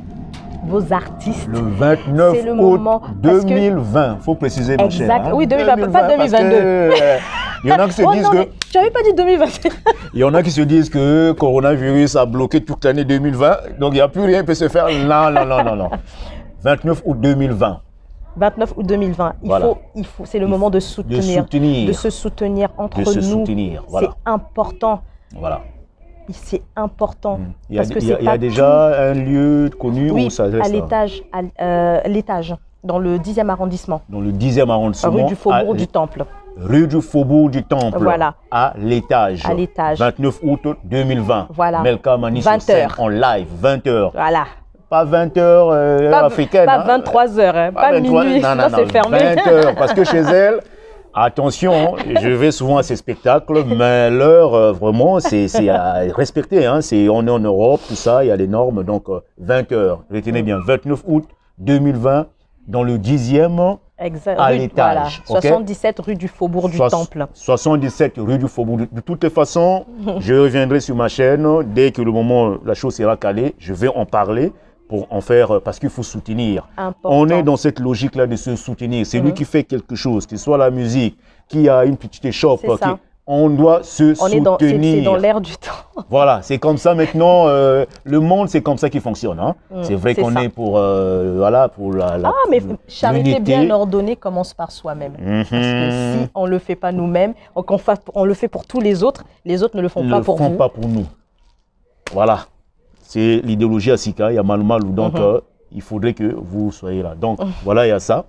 Speaker 2: vos artistes.
Speaker 1: Le vingt-neuf
Speaker 2: le
Speaker 1: août deux mille vingt, il faut préciser, ma chère.
Speaker 2: Exact, hein. Oui, deux mille vingt, deux mille vingt, pas deux mille vingt-deux.
Speaker 1: Que, euh, il y en a qui se
Speaker 2: oh,
Speaker 1: disent
Speaker 2: non,
Speaker 1: que...
Speaker 2: Tu n'avais pas dit deux mille vingt.
Speaker 1: Il y en a qui se disent que le coronavirus a bloqué toute l'année deux mille vingt, donc il n'y a plus rien qui peut se faire. Non, non, non, non, non. vingt-neuf août deux mille vingt.
Speaker 2: vingt-neuf août deux mille vingt. Il
Speaker 1: voilà.
Speaker 2: faut, il faut, c'est le il moment de soutenir,
Speaker 1: de soutenir,
Speaker 2: de se soutenir entre
Speaker 1: de se
Speaker 2: nous.
Speaker 1: Voilà.
Speaker 2: C'est important.
Speaker 1: Voilà.
Speaker 2: C'est important.
Speaker 1: Il y a, parce que il y a, il y a déjà tout... un lieu connu
Speaker 2: oui,
Speaker 1: où ça reste.
Speaker 2: À l'étage, à euh, l'étage, dans le dixième arrondissement.
Speaker 1: Dans le dixième arrondissement.
Speaker 2: Rue du Faubourg du Temple.
Speaker 1: Rue du Faubourg du Temple.
Speaker 2: Voilà.
Speaker 1: À l'étage.
Speaker 2: À l'étage.
Speaker 1: vingt-neuf août deux mille vingt.
Speaker 2: Voilà.
Speaker 1: Melka Mani sur scène en live, vingt heures.
Speaker 2: Voilà.
Speaker 1: Pas vingt heures euh,
Speaker 2: pas,
Speaker 1: africaine.
Speaker 2: Pas
Speaker 1: hein.
Speaker 2: vingt-trois heures, hein. pas, pas vingt-trois, minuit,
Speaker 1: non, non,
Speaker 2: non, c'est fermé.
Speaker 1: vingt heures, parce que chez elle, attention, je vais souvent à ces spectacles, mais l'heure, euh, vraiment, c'est à respecter. Hein. On est en Europe, tout ça, il y a des normes, donc euh, vingt heures. Retenez bien, vingt-neuf août deux mille vingt, dans le dixième, exact. À l'étage.
Speaker 2: Voilà. soixante-dix-sept rue du Faubourg du
Speaker 1: Soix
Speaker 2: Temple. soixante-dix-sept
Speaker 1: rue du Faubourg du De toutes les façons, je reviendrai sur ma chaîne, dès que le moment, la chose sera calée, je vais en parler. Pour en faire, parce qu'il faut soutenir.
Speaker 2: Important.
Speaker 1: On est dans cette logique-là de se soutenir. C'est mmh. lui qui fait quelque chose, que ce soit la musique, qui a une petite échoppe, qui, on doit se on soutenir.
Speaker 2: C'est dans l'air du temps.
Speaker 1: Voilà, c'est comme ça maintenant. Euh, le monde, c'est comme ça qu'il fonctionne. Hein. Mmh, c'est vrai qu'on est pour, euh, voilà, pour la, la.
Speaker 2: Ah, mais charité bien ordonnée commence par soi-même. Mmh. Parce que si on ne le fait pas nous-mêmes, on, on le fait pour tous les autres, les autres ne le font
Speaker 1: ne
Speaker 2: pas
Speaker 1: le
Speaker 2: pour
Speaker 1: font
Speaker 2: vous.
Speaker 1: pas pour nous. Voilà. C'est l'idéologie Asika, il y a Malou Malou, donc mm-hmm. euh, il faudrait que vous soyez là. Donc mm-hmm. voilà, il y a ça.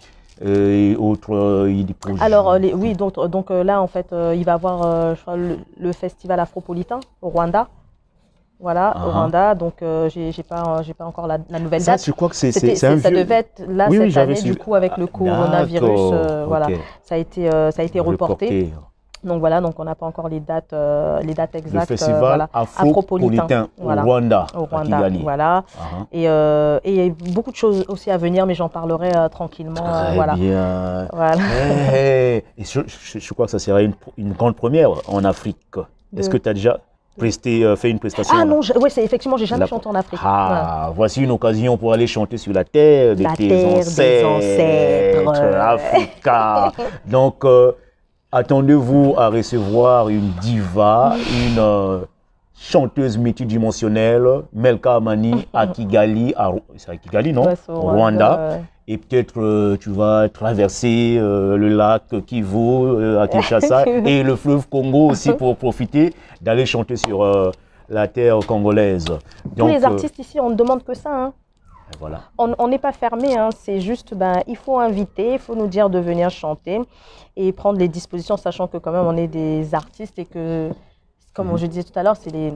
Speaker 1: Et autre, euh, il y a des projets.
Speaker 2: Alors les, oui, donc, donc euh, là en fait, euh, il va y avoir euh, je crois, le, le festival afropolitain au Rwanda. Voilà, uh-huh. au Rwanda. Donc euh, j'ai pas, j'ai pas encore la, la nouvelle
Speaker 1: ça,
Speaker 2: date.
Speaker 1: Je crois que c'est un
Speaker 2: Ça
Speaker 1: vieux...
Speaker 2: devait être là
Speaker 1: oui,
Speaker 2: cette
Speaker 1: oui,
Speaker 2: année,
Speaker 1: su...
Speaker 2: du coup avec le coronavirus, euh,
Speaker 1: okay.
Speaker 2: voilà, ça a été, euh, ça a été reporté.
Speaker 1: reporté.
Speaker 2: Donc voilà, donc on n'a pas encore les dates, euh, les dates exactes.
Speaker 1: Le festival
Speaker 2: euh, voilà.
Speaker 1: afropolitain au
Speaker 2: voilà.
Speaker 1: Rwanda,
Speaker 2: au Rwanda, à
Speaker 1: Kigali.
Speaker 2: Voilà. Uh-huh. Et euh, et il y a beaucoup de choses aussi à venir, mais j'en parlerai euh, tranquillement.
Speaker 1: Très
Speaker 2: euh, voilà.
Speaker 1: bien.
Speaker 2: Voilà.
Speaker 1: Hey, et je, je, je crois que ça sera une, une grande première en Afrique. Est-ce que tu as déjà presté, euh, fait une prestation?
Speaker 2: Ah non, oui, c'est effectivement, j'ai jamais La... chanté en Afrique.
Speaker 1: Ah, voilà. Voici une occasion pour aller chanter sur la terre de
Speaker 2: la
Speaker 1: tes
Speaker 2: terre
Speaker 1: ancêtres,
Speaker 2: des ancêtres.
Speaker 1: Africa. Donc euh, attendez-vous à recevoir une diva, une euh, chanteuse multidimensionnelle, Melka Mani à Kigali, à, à Kigali, non?
Speaker 2: Ouais,
Speaker 1: Rwanda.
Speaker 2: Ouais.
Speaker 1: Et peut-être euh, tu vas traverser euh, le lac Kivu euh, à Kinshasa et le fleuve Congo aussi pour profiter d'aller chanter sur euh, la terre congolaise.
Speaker 2: Donc, tous les artistes euh, ici, on ne demande que ça. Hein.
Speaker 1: Voilà.
Speaker 2: On n'est pas fermé, hein. C'est juste, ben, il faut inviter, il faut nous dire de venir chanter et prendre les dispositions, sachant que quand même on est des artistes et que, comme mm-hmm. je disais tout à l'heure, c'est les,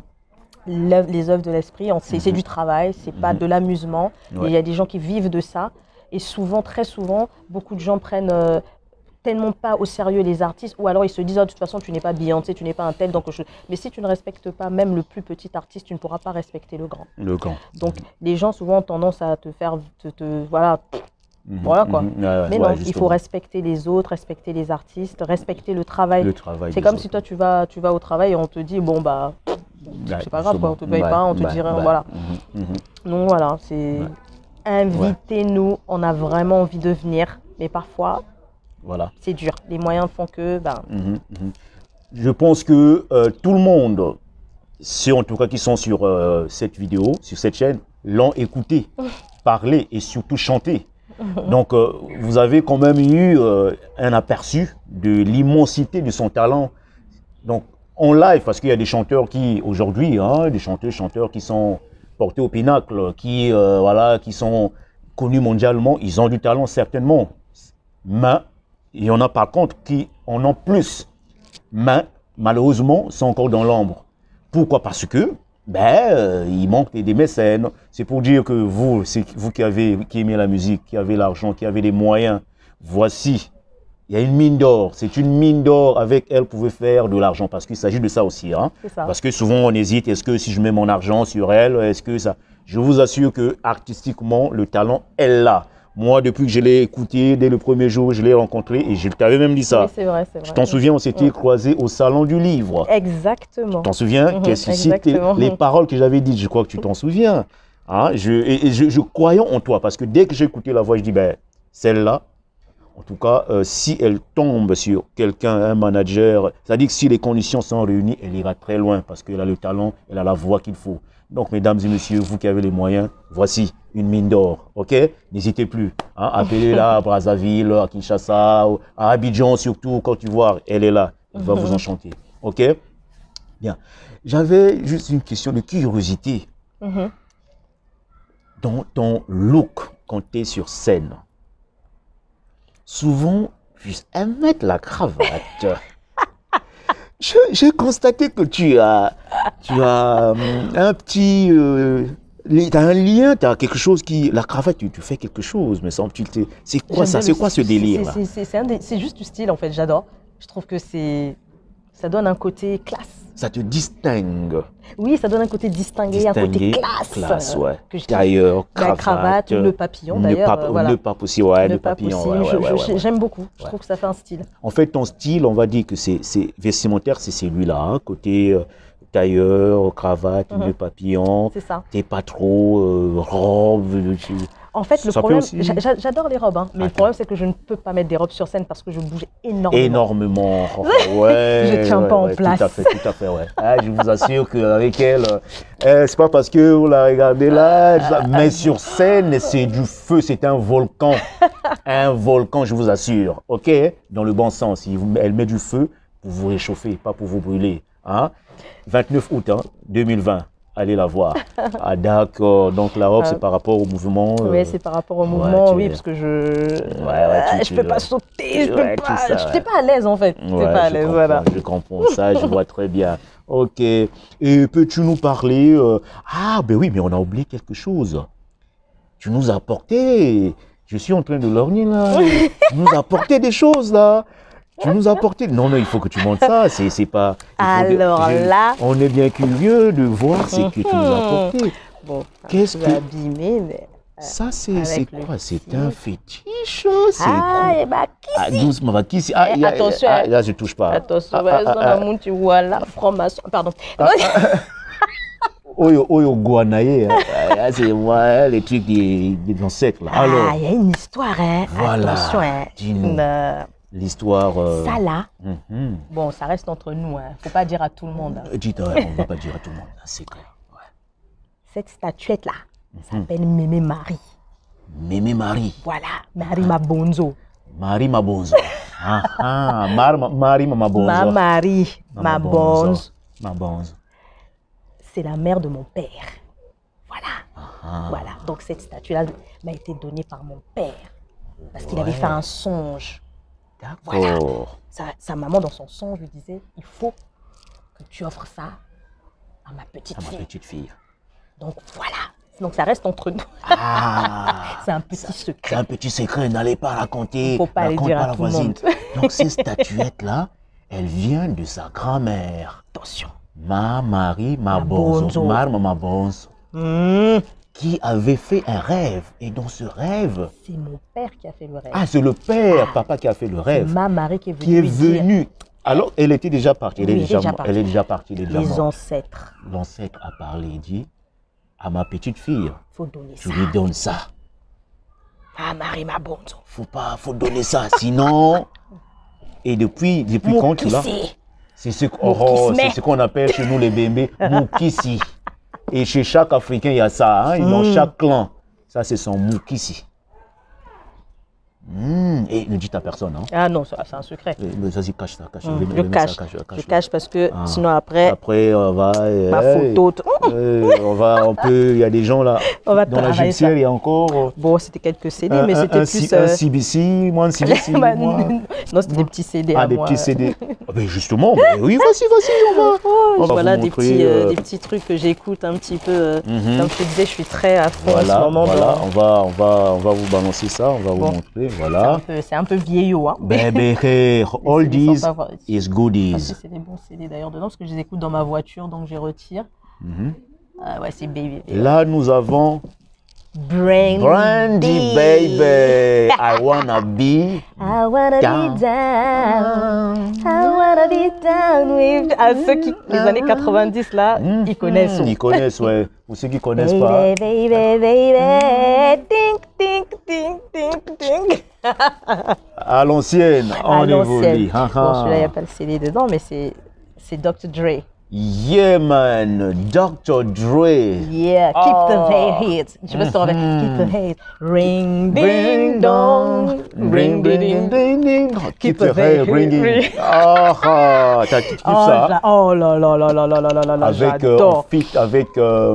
Speaker 2: les œuvres de l'esprit, c'est mm-hmm. du travail, c'est mm-hmm. pas de l'amusement. Ouais. Il y a des gens qui vivent de ça et souvent, très souvent, beaucoup de gens prennent euh, tellement pas au sérieux les artistes, ou alors ils se disent oh, de toute façon tu n'es pas Beyoncé, tu n'es pas un tel, donc je... mais si tu ne respectes pas même le plus petit artiste, tu ne pourras pas respecter le grand.
Speaker 1: Le grand.
Speaker 2: Donc mmh. les gens souvent ont tendance à te faire, te, te, voilà, mmh. voilà quoi. Mmh. Ouais, ouais, mais non, ouais, il faut respecter les autres, respecter les artistes, respecter le travail.
Speaker 1: Le travail.
Speaker 2: C'est comme autres. Si toi tu vas, tu vas au travail et on te dit bon bah ouais, c'est pas grave quoi, on te paye ouais, pas, on te ouais, dirait ouais, voilà. Mmh. Mmh. Donc voilà, c'est ouais. invitez-nous, on a vraiment envie de venir, mais parfois
Speaker 1: voilà.
Speaker 2: C'est dur. Les moyens font que... Ben...
Speaker 1: Mmh, mmh. Je pense que euh, tout le monde, ceux en tout cas qui sont sur euh, cette vidéo, sur cette chaîne, l'ont écouté, parler et surtout chanter. Donc, euh, vous avez quand même eu euh, un aperçu de l'immensité de son talent. Donc, en live, parce qu'il y a des chanteurs qui, aujourd'hui, hein, des chanteurs, chanteurs qui sont portés au pinacle, qui, euh, voilà, qui sont connus mondialement, ils ont du talent certainement. Mais il y en a par contre qui en ont plus, mais malheureusement sont encore dans l'ombre. Pourquoi? Parce que ben, euh, il manque des, des mécènes. C'est pour dire que vous, c'est vous qui avez qui aimez la musique, qui avez l'argent, qui avez les moyens, voici, il y a une mine d'or. C'est une mine d'or, avec elle, vous pouvez faire de l'argent, parce qu'il s'agit de ça aussi. Hein?
Speaker 2: Ça.
Speaker 1: Parce que souvent on hésite, est-ce que si je mets mon argent sur elle, est-ce que ça... Je vous assure que artistiquement, le talent est là. Moi, depuis que je l'ai écouté, dès le premier jour, je l'ai rencontré et je t'avais même dit ça.
Speaker 2: Oui, c'est vrai, c'est vrai.
Speaker 1: Je t'en souviens, on s'était mmh. croisés au Salon du Livre.
Speaker 2: Exactement.
Speaker 1: Tu t'en souviens? mmh, Qu'est-ce que c'était les paroles que j'avais dites, je crois que tu t'en souviens. Hein? Je, et, et je, je croyais en toi, parce que dès que j'ai écouté la voix, je dis, ben, celle-là, en tout cas, euh, si elle tombe sur quelqu'un, un manager, c'est-à-dire que si les conditions sont réunies, elle ira très loin, parce qu'elle a le talent, elle a la voix qu'il faut. Donc, mesdames et messieurs, vous qui avez les moyens, voici une mine d'or, ok? N'hésitez plus, hein? Appelez-la à Brazzaville, à Kinshasa, à Abidjan surtout, Côte d'Ivoire, elle est là, elle va vous enchanter, ok? Bien, j'avais juste une question de curiosité. Mm-hmm. Dans ton look, quand tu es sur scène, souvent, juste à mettre la cravate. J'ai constaté que tu as, tu as un petit, euh, tu as un lien, tu as quelque chose qui, la cravate, tu, tu fais quelque chose, me semble-t-il. C'est quoi ça? C'est quoi ce délire là?
Speaker 2: C'est juste du style en fait, j'adore. Je trouve que c'est, ça donne un côté classe.
Speaker 1: Ça te distingue.
Speaker 2: Oui, ça donne un côté distingué, distingué un côté classe.
Speaker 1: Classe, ouais. Tailleur, cravate,
Speaker 2: cravate, le papillon d'ailleurs.
Speaker 1: Le,
Speaker 2: voilà.
Speaker 1: le pape aussi, ouais, le, le papillon. Ouais,
Speaker 2: ouais,
Speaker 1: ouais,
Speaker 2: J'aime
Speaker 1: ouais, ouais.
Speaker 2: beaucoup,
Speaker 1: ouais.
Speaker 2: Je trouve que ça fait un style.
Speaker 1: En fait, ton style, on va dire que c'est vestimentaire, c'est celui-là, hein, côté euh, tailleur, cravate, mm-hmm. le papillon.
Speaker 2: C'est ça.
Speaker 1: T'es pas trop euh, robe. Tu...
Speaker 2: En fait, le problème, j'adore les robes, hein, mais okay. le problème, c'est que je ne peux pas mettre des robes sur scène parce que je bouge énormément.
Speaker 1: Énormément. Ouais,
Speaker 2: je ne tiens
Speaker 1: ouais,
Speaker 2: pas
Speaker 1: ouais,
Speaker 2: en place.
Speaker 1: Tout à fait, tout à fait, ouais. Ah, je vous assure qu'avec elle, euh, c'est pas parce que vous la regardez là, mais sur scène, c'est du feu, c'est un volcan. Un volcan, je vous assure. OK? Dans le bon sens. Elle met du feu pour vous réchauffer, pas pour vous brûler. Hein? vingt-neuf août hein, deux mille vingt. Allez la voir. Ah d'accord, donc la robe ah. c'est par rapport au mouvement. Euh...
Speaker 2: Oui, c'est par rapport au mouvement, ouais, oui, es... parce que je
Speaker 1: ouais, ouais, tu,
Speaker 2: je
Speaker 1: tu,
Speaker 2: peux pas sauter, je
Speaker 1: ouais,
Speaker 2: peux pas,
Speaker 1: ça,
Speaker 2: je
Speaker 1: ouais.
Speaker 2: n'étais pas à l'aise en fait.
Speaker 1: Ouais,
Speaker 2: pas à l'aise, voilà.
Speaker 1: Je comprends ça, je vois très bien. Ok, et peux-tu nous parler euh... Ah ben oui, mais on a oublié quelque chose. Tu nous as apporté, je suis en train de lorgner là, tu nous as apporté des choses là. Tu nous as apporté. Non, non, il faut que tu montes ça. C'est pas.
Speaker 2: Alors
Speaker 1: de,
Speaker 2: là.
Speaker 1: On est bien curieux de voir ce que tu nous as apporté.
Speaker 2: Bon,
Speaker 1: qu'est-ce que.
Speaker 2: abîmé, mais.
Speaker 1: Ça, c'est quoi? C'est un fétiche?
Speaker 2: Ah, et bah, qui
Speaker 1: ah, doucement, bah, qui si ah,
Speaker 2: eh, attention.
Speaker 1: Ah, là, je touche pas.
Speaker 2: Attention,
Speaker 1: ah,
Speaker 2: ah,
Speaker 1: ah, ah,
Speaker 2: ah, tu vois la fromation. Pardon.
Speaker 1: Ah, ah, Oyo, oyo, guanaye, hein. C'est moi, les trucs des, des ancêtres.
Speaker 2: Ah, il y a une histoire, hein.
Speaker 1: Voilà.
Speaker 2: Attention, hein.
Speaker 1: Dis-nous. L'histoire. Euh...
Speaker 2: Ça là,
Speaker 1: mm-hmm.
Speaker 2: bon, ça reste entre nous, hein. Faut pas dire à tout le monde. Hein.
Speaker 1: Dites, ouais, on va pas dire à tout le monde, c'est clair. Ouais.
Speaker 2: Cette statuette là, mm-hmm. s'appelle Mémé Marie.
Speaker 1: Mémé Marie.
Speaker 2: Voilà, Marie Mabonzo.
Speaker 1: Marie Mabonzo. ah ah, Mar Marie Mabonzo.
Speaker 2: Ma Marie Mabonzo.
Speaker 1: Mabonzo.
Speaker 2: C'est la mère de mon père. Voilà.
Speaker 1: Ah. Ah.
Speaker 2: Voilà, donc cette statue-là m'a été donnée par mon père. Parce qu'il
Speaker 1: Ouais.
Speaker 2: avait fait un songe.
Speaker 1: D'accord.
Speaker 2: Voilà. Sa, sa maman, dans son songe, lui disait, il faut que tu offres ça à ma petite
Speaker 1: À ma
Speaker 2: fille.
Speaker 1: petite fille.
Speaker 2: Donc voilà. Donc ça reste entre nous.
Speaker 1: Ah.
Speaker 2: C'est un petit
Speaker 1: C'est
Speaker 2: secret.
Speaker 1: un petit secret, n'allez pas raconter.
Speaker 2: Faut pas le
Speaker 1: raconte
Speaker 2: dire
Speaker 1: pas
Speaker 2: à
Speaker 1: la
Speaker 2: tout le
Speaker 1: voisine.
Speaker 2: monde.
Speaker 1: Donc ces statuettes-là, elles viennent de sa grand-mère.
Speaker 2: Attention.
Speaker 1: Ma Marie
Speaker 2: Ma
Speaker 1: Mabonzo.
Speaker 2: Bonzo.
Speaker 1: Mar Mabonzo.
Speaker 2: Mmh.
Speaker 1: Qui avait fait un rêve. Et dans ce rêve,
Speaker 2: C'est mon père qui a fait le rêve.
Speaker 1: ah, c'est le père, papa qui a fait le
Speaker 2: C'est
Speaker 1: rêve.
Speaker 2: ma Marie qui est venue.
Speaker 1: Qui est
Speaker 2: lui dire,
Speaker 1: venu. Alors, elle était déjà partie. Elle,
Speaker 2: Oui,
Speaker 1: est,
Speaker 2: elle est
Speaker 1: déjà,
Speaker 2: déjà
Speaker 1: mo-
Speaker 2: partie.
Speaker 1: elle est déjà partie. Elle est déjà
Speaker 2: les
Speaker 1: morte.
Speaker 2: ancêtres.
Speaker 1: L'ancêtre a parlé et dit à ma petite fille,
Speaker 2: Il faut donner
Speaker 1: tu
Speaker 2: ça.
Speaker 1: lui donnes ça.
Speaker 2: Ah, Marie Mabonzo.
Speaker 1: Faut pas, faut donner ça. Sinon. Et depuis, depuis quand tu l'as?
Speaker 2: Moukissé.
Speaker 1: C'est ce, qu'- oh, oh,
Speaker 2: Moukissé.
Speaker 1: c'est ce qu'on appelle chez nous les bébés moukissi. Et chez chaque Africain, il y a ça. Hein? Dans
Speaker 2: Mm.
Speaker 1: chaque clan, ça c'est son moukissi. Mm. Et ne dites à personne. Hein?
Speaker 2: Ah non, ça, c'est un secret.
Speaker 1: Eh, mais Vas-y, cache ça. Cache,
Speaker 2: Hum,
Speaker 1: Remets-
Speaker 2: je
Speaker 1: remets ça,
Speaker 2: cache.
Speaker 1: cache,
Speaker 2: Je
Speaker 1: cache.
Speaker 2: cache parce que
Speaker 1: Ah.
Speaker 2: sinon après,
Speaker 1: Après, on va.
Speaker 2: ma
Speaker 1: eh,
Speaker 2: photo. t-
Speaker 1: eh, on va, on peut. Il y a des gens là.
Speaker 2: On va
Speaker 1: Dans la
Speaker 2: travailler
Speaker 1: judiciaire,
Speaker 2: ça.
Speaker 1: il y a encore.
Speaker 2: Bon, c'était quelques C D,
Speaker 1: un,
Speaker 2: mais
Speaker 1: un-
Speaker 2: c'était
Speaker 1: un
Speaker 2: plus.
Speaker 1: C-
Speaker 2: euh,
Speaker 1: un C B C, moi un C B C.
Speaker 2: bah,
Speaker 1: moi.
Speaker 2: non, c'était des petits C D
Speaker 1: Ah,
Speaker 2: à
Speaker 1: des
Speaker 2: moi.
Speaker 1: petits C D. Ah, ben justement, ben oui, vas-y, vas-y, on va.
Speaker 2: Oh,
Speaker 1: On va
Speaker 2: voilà
Speaker 1: vous
Speaker 2: des
Speaker 1: montrer,
Speaker 2: petits, euh,
Speaker 1: euh,
Speaker 2: des petits trucs que j'écoute un petit peu. euh,
Speaker 1: Mhm.
Speaker 2: Comme je te disais, je suis très à fond en
Speaker 1: Voilà,
Speaker 2: ce moment.
Speaker 1: voilà,
Speaker 2: dans-
Speaker 1: on va, on va, on va vous balancer ça, on va vous
Speaker 2: Bon.
Speaker 1: montrer,
Speaker 2: C'est un
Speaker 1: voilà.
Speaker 2: peu- C'est un peu vieillot. Hein.
Speaker 1: Baby hair, all
Speaker 2: Ils
Speaker 1: these
Speaker 2: sont pas-
Speaker 1: is
Speaker 2: Parce que
Speaker 1: goodies.
Speaker 2: c'est des bons C D d'ailleurs dedans, parce que je les écoute dans ma voiture, donc je retire.
Speaker 1: Mhm.
Speaker 2: Ah ouais, c'est Baby.
Speaker 1: Là, nous avons
Speaker 2: Brandy.
Speaker 1: Brandy Baby, I wanna be
Speaker 2: I wanna
Speaker 1: down.
Speaker 2: be down. I wanna be down with. Ah, ceux qui, les années quatre-vingt-dix là,
Speaker 1: Mhm.
Speaker 2: ils connaissent.
Speaker 1: Ils connaissent, ouais. Pour ceux qui connaissent pas.
Speaker 2: Baby, baby, baby, ding, ding, ding, ding, ding.
Speaker 1: À l'ancienne, on
Speaker 2: À l'ancienne.
Speaker 1: évolue. Ha, ha.
Speaker 2: Bon, celui-là, il n'y a pas le C D dedans, mais c'est c'est docteur Dre.
Speaker 1: Yeah, man, docteur Dre.
Speaker 2: Yeah, keep
Speaker 1: Oh.
Speaker 2: the hate. Je sais pas si tu te rappelles. Keep the hate. Ring, ding, dong. Ring, ding, ding.
Speaker 1: ding, ding. Keep
Speaker 2: the
Speaker 1: the hair
Speaker 2: hair
Speaker 1: ringing.
Speaker 2: ring.
Speaker 1: Ah, ah, t'as kiffé
Speaker 2: Oh,
Speaker 1: ça?
Speaker 2: j'a- oh là là là là là là là là là,
Speaker 1: Avec, euh, en
Speaker 2: j'adore.
Speaker 1: fit, avec, euh,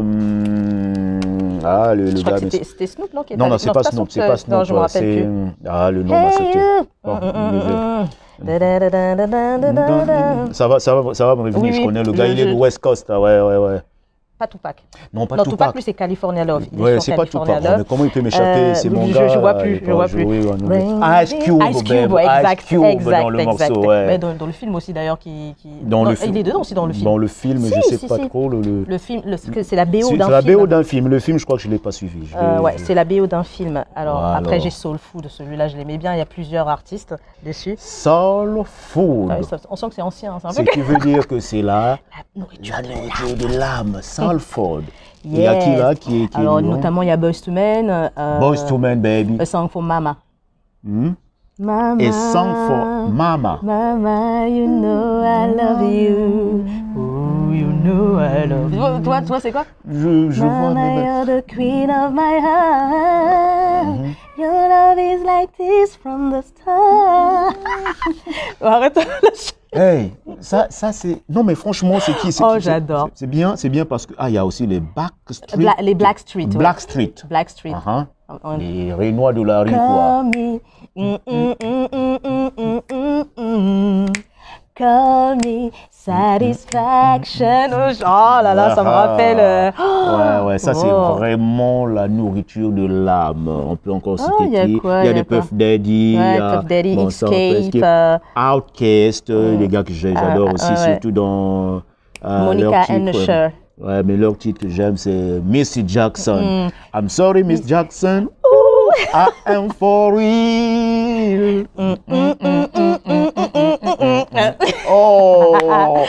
Speaker 1: hum, ah, le, le
Speaker 2: Je crois
Speaker 1: gars,
Speaker 2: que
Speaker 1: mais
Speaker 2: c'était c'était Snoop, non qui était
Speaker 1: non, non,
Speaker 2: avec-
Speaker 1: c'est pas
Speaker 2: c'est
Speaker 1: Snoop, c'est
Speaker 2: euh,
Speaker 1: pas Snoop.
Speaker 2: Non, je me rappelle
Speaker 1: c'est,
Speaker 2: plus.
Speaker 1: ah, le nom, bah,
Speaker 2: Hey
Speaker 1: c'était.
Speaker 2: you.
Speaker 1: Bon,
Speaker 2: Mm, mm,
Speaker 1: désolé.
Speaker 2: mm. Da, da, da, da, da, da, da, da, da.
Speaker 1: Ça va, ça va, ça va me revenir.
Speaker 2: Oui,
Speaker 1: Je
Speaker 2: oui,
Speaker 1: connais le
Speaker 2: je-
Speaker 1: gars, il est
Speaker 2: je-
Speaker 1: de West Coast. Ah, ouais, ouais, ouais.
Speaker 2: Pas Tupac.
Speaker 1: Non, pas
Speaker 2: Non,
Speaker 1: Tupac.
Speaker 2: Tupac, lui, c'est California Love. Il est
Speaker 1: Ouais,
Speaker 2: sur
Speaker 1: c'est pas
Speaker 2: California
Speaker 1: Tupac.
Speaker 2: Love.
Speaker 1: Mais comment il peut m'échapper?
Speaker 2: Euh,
Speaker 1: C'est mon
Speaker 2: je-
Speaker 1: gars.
Speaker 2: je vois plus,
Speaker 1: il
Speaker 2: je
Speaker 1: va
Speaker 2: vois plus.
Speaker 1: jouer, ouais, non,
Speaker 2: Ring,
Speaker 1: mais- Ice Cube,
Speaker 2: Ice Cube,
Speaker 1: babe.
Speaker 2: ouais, exact,
Speaker 1: Ice Cube
Speaker 2: exact,
Speaker 1: dans le
Speaker 2: exact.
Speaker 1: morceau, ouais.
Speaker 2: Mais dans, dans le film aussi d'ailleurs qui, qui...
Speaker 1: Dans
Speaker 2: Non,
Speaker 1: le film.
Speaker 2: il est dedans aussi dans le film.
Speaker 1: Dans le film,
Speaker 2: Si,
Speaker 1: je sais
Speaker 2: si,
Speaker 1: pas
Speaker 2: si.
Speaker 1: trop. Le, le...
Speaker 2: Le film, le- c'est c'est la B O
Speaker 1: C'est
Speaker 2: d'un
Speaker 1: c'est la
Speaker 2: film.
Speaker 1: B O d'un film. Le film, je crois que je ne l'ai pas suivi. Je
Speaker 2: Euh,
Speaker 1: vais-
Speaker 2: ouais,
Speaker 1: je-
Speaker 2: c'est la B O d'un film. Alors
Speaker 1: Voilà.
Speaker 2: après j'ai Soul Food, celui-là je l'aimais bien. Il y a plusieurs artistes dessus.
Speaker 1: Soul Food.
Speaker 2: Ah oui, ça- on sent que c'est ancien. hein, c'est un
Speaker 1: Ce
Speaker 2: peu
Speaker 1: qui veut dire que c'est la,
Speaker 2: la nourriture
Speaker 1: la
Speaker 2: de
Speaker 1: nourriture de l'âme. Soul Food. Il y a
Speaker 2: Yes.
Speaker 1: qui là qui est qui est
Speaker 2: Alors
Speaker 1: dedans?
Speaker 2: notamment il y a Boyz two Men. Euh,
Speaker 1: Boyz two Men, baby.
Speaker 2: A Song for Mama.
Speaker 1: Hmm?
Speaker 2: Mama.
Speaker 1: A song for Mama.
Speaker 2: Mama, you know I love you. Oh, you know I love you. Toi, toi, c'est quoi?
Speaker 1: Je, je vois.
Speaker 2: Mama,
Speaker 1: mais-
Speaker 2: you're the queen of my heart.
Speaker 1: Mhm.
Speaker 2: Your love is like this from the start. Arrête.
Speaker 1: Hey, ça, ça c'est. Non, mais franchement, c'est qui c'est
Speaker 2: Oh,
Speaker 1: qui c'est-
Speaker 2: j'adore.
Speaker 1: C'est bien, c'est bien parce que. Ah, il y a aussi les Backstreet.
Speaker 2: Bla- les Black Street. ouais.
Speaker 1: Black Street.
Speaker 2: Black Street.
Speaker 1: Uh-huh.
Speaker 2: On-
Speaker 1: Les Rénois de la rue, quoi.
Speaker 2: Call me. Mm, mm, mm, mm, mm, mm, mm, mm. Call me satisfaction. Oh là là, ça me
Speaker 1: Ah,
Speaker 2: rappelle. euh,
Speaker 1: Ouais, ouais, ça c'est
Speaker 2: Oh.
Speaker 1: vraiment la nourriture de l'âme. On peut encore citer
Speaker 2: Ah, il y a
Speaker 1: qui?
Speaker 2: quoi,
Speaker 1: Il y a
Speaker 2: il y a
Speaker 1: des Puff Daddy, il y
Speaker 2: Ouais,
Speaker 1: a
Speaker 2: Puff Daddy,
Speaker 1: bon, ça, on peut
Speaker 2: Escape.
Speaker 1: skip.
Speaker 2: euh,
Speaker 1: Outkast, euh, les gars que j'ai- j'adore
Speaker 2: ah,
Speaker 1: aussi,
Speaker 2: ah, ouais.
Speaker 1: surtout dans euh,
Speaker 2: Monica
Speaker 1: leur titre,
Speaker 2: and
Speaker 1: euh,
Speaker 2: Usher.
Speaker 1: Ouais, mais leur titre que j'aime c'est Missy Jackson.
Speaker 2: Mm.
Speaker 1: I'm sorry, Miss Jackson. I am for real.
Speaker 2: Mm, mm, mm, mm, mm, mm, mm, mm.
Speaker 1: Oh!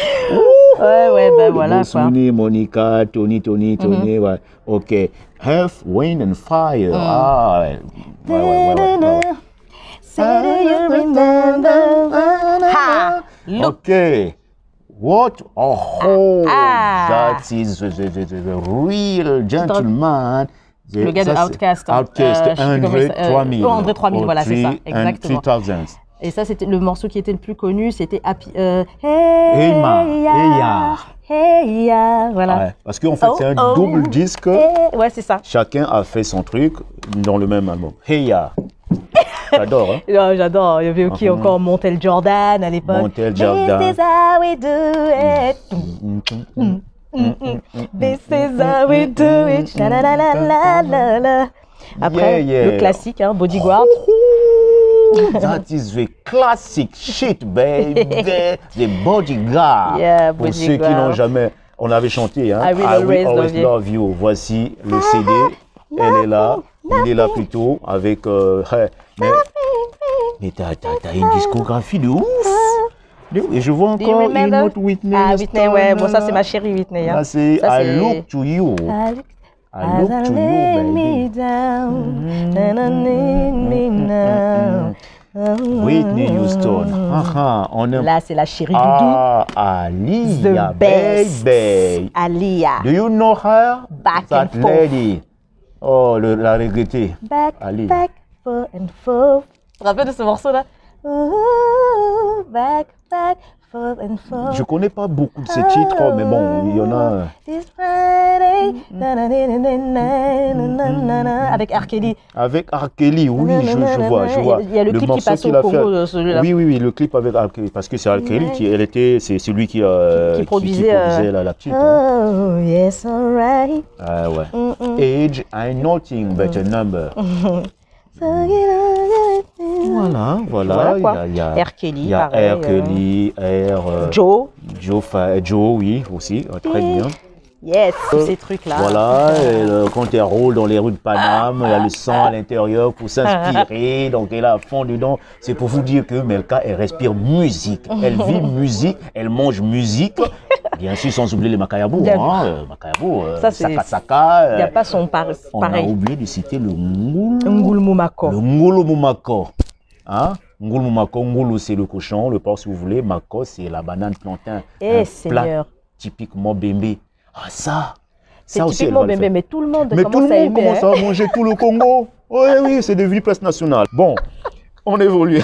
Speaker 2: Ouais, ouais, ben
Speaker 1: Le
Speaker 2: voilà
Speaker 1: bon
Speaker 2: quoi.
Speaker 1: souvenir, Monica, Tony, Tony, Tony, ouais. Ok. Health, Wind and Fire. Ah, ouais. Ouais, ouais, ouais, ouais, ouais.
Speaker 2: Say, do you remember? Ha! Look.
Speaker 1: Ok. What? Oh,
Speaker 2: Ah.
Speaker 1: that is the, the, the, the real gentleman.
Speaker 2: Le gars de
Speaker 1: Ça, c'est-
Speaker 2: Outkast, hein.
Speaker 1: Outkast,
Speaker 2: Euh, je sais plus comment il
Speaker 1: André
Speaker 2: s'appelle.
Speaker 1: trois mille.
Speaker 2: Oh, André trois mille,
Speaker 1: Or
Speaker 2: voilà, c'est ça,
Speaker 1: three and
Speaker 2: exactement.
Speaker 1: three thousand.
Speaker 2: Et ça, c'était le morceau qui était le plus connu, c'était Happy. Euh, hey,
Speaker 1: Hey ma,
Speaker 2: ya,
Speaker 1: hey ya.
Speaker 2: hey ya, voilà.
Speaker 1: Ouais, parce qu'en fait,
Speaker 2: Oh,
Speaker 1: c'est un
Speaker 2: oh.
Speaker 1: double disque.
Speaker 2: Hey, ouais, c'est ça.
Speaker 1: Chacun a fait son truc dans le même album. Hey ya. J'adore, hein?
Speaker 2: Oh, j'adore. Il y avait qui
Speaker 1: Uh-huh.
Speaker 2: encore Montel Jordan à l'époque.
Speaker 1: Montel Jordan.
Speaker 2: This is how we do it. Mm, mm, mm. This is how we do it. La, la, la, la, la, la. Après,
Speaker 1: Yeah, yeah.
Speaker 2: le classique, hein, Bodyguard.
Speaker 1: That is the classic shit, baby. The Bodyguard.
Speaker 2: Yeah,
Speaker 1: Pour ceux qui
Speaker 2: Bodyguard.
Speaker 1: n'ont jamais... On avait chanté, hein?
Speaker 2: I will always love you.
Speaker 1: love you. Voici le C D. Elle est là. Il est là plutôt avec... Euh, hey, mais mais t'as, t'as, t'as une discographie de ouf. De ouf. Et je vois
Speaker 2: Do you
Speaker 1: encore une
Speaker 2: remember?
Speaker 1: autre Whitney.
Speaker 2: Ah, Whitney, ouais. Bon, ça,
Speaker 1: là.
Speaker 2: c'est ma chérie Whitney. Hein.
Speaker 1: Là, c'est
Speaker 2: Ça,
Speaker 1: I
Speaker 2: c'est-
Speaker 1: look to you.
Speaker 2: I look-
Speaker 1: I look
Speaker 2: As I
Speaker 1: to
Speaker 2: lay
Speaker 1: you,
Speaker 2: me
Speaker 1: baby.
Speaker 2: down, and I need me now.
Speaker 1: Whitney Houston. Ah, ah, on aime...
Speaker 2: Là, c'est la chérie Doudou.
Speaker 1: Ah, Alia,
Speaker 2: The best.
Speaker 1: baby.
Speaker 2: Alia.
Speaker 1: Do you know her?
Speaker 2: Back
Speaker 1: That
Speaker 2: and forth.
Speaker 1: lady. Oh, le, la regrettée.
Speaker 2: Back,
Speaker 1: Ali.
Speaker 2: back, forth and forth. Tu te rappelles de ce morceau-là? Ooh, back, back, forth and forth.
Speaker 1: Je connais pas beaucoup de ces titres, mais bon, il y en a.
Speaker 2: This Friday, na, na, na, na, na, na, na, na, avec R. Kelly.
Speaker 1: Avec R. Kelly, oui, je, je vois, je vois.
Speaker 2: Il y a le clip qui
Speaker 1: morceau
Speaker 2: passe au
Speaker 1: qu'il a
Speaker 2: Congo,
Speaker 1: fait.
Speaker 2: celui-là.
Speaker 1: Oui, oui, oui, le clip avec R. Kelly, parce que c'est R. Kelly qui, elle était, c'est celui qui, euh,
Speaker 2: Qui- qui produisait,
Speaker 1: produisait
Speaker 2: euh,
Speaker 1: la, la petite. Hein.
Speaker 2: Oh, yes, alright.
Speaker 1: Ah ouais.
Speaker 2: Mm, mm.
Speaker 1: Age ain't nothing but a number.
Speaker 2: So get on, get on.
Speaker 1: Voilà, voilà.
Speaker 2: Voilà quoi.
Speaker 1: Il y a, il y a-
Speaker 2: R. Kelly,
Speaker 1: il y a
Speaker 2: pareil,
Speaker 1: R. Kelly, R. euh,
Speaker 2: Joe.
Speaker 1: Joe, Fa- Joe, oui, aussi, euh, très bien.
Speaker 2: Yes, tous ces trucs-là.
Speaker 1: Voilà, et, euh, quand elle roule dans les rues de Paname, il y a le sang à l'intérieur pour s'inspirer, donc elle est à fond dedans. C'est pour vous dire que Melka, elle respire musique, elle vit musique, elle mange musique, bien sûr sans oublier les Makayabou,
Speaker 2: Bien-
Speaker 1: hein, euh, Makayabou, euh,
Speaker 2: Ça, c'est-
Speaker 1: Saka Saka.
Speaker 2: Il n'y a
Speaker 1: euh,
Speaker 2: pas son par
Speaker 1: on a
Speaker 2: pareil.
Speaker 1: oublié de citer le Ngoulou.
Speaker 2: Ngulu Mumako.
Speaker 1: Le Ngoulou Moumako. Hein? Ngoulou Moumako, Ngoulou c'est le cochon, le porc si vous voulez, Mako c'est la banane plantain.
Speaker 2: Eh,
Speaker 1: un
Speaker 2: Seigneur.
Speaker 1: plat typiquement bébé. Ah ça,
Speaker 2: C'est
Speaker 1: ça aussi, elle
Speaker 2: typiquement
Speaker 1: va le
Speaker 2: bébé,
Speaker 1: faire.
Speaker 2: mais tout le monde
Speaker 1: Mais tout
Speaker 2: commence
Speaker 1: le
Speaker 2: à
Speaker 1: monde
Speaker 2: aimer.
Speaker 1: commence
Speaker 2: hein.
Speaker 1: à manger tout le Congo. Oui, oui, c'est devenu place nationale. Bon, on évolue.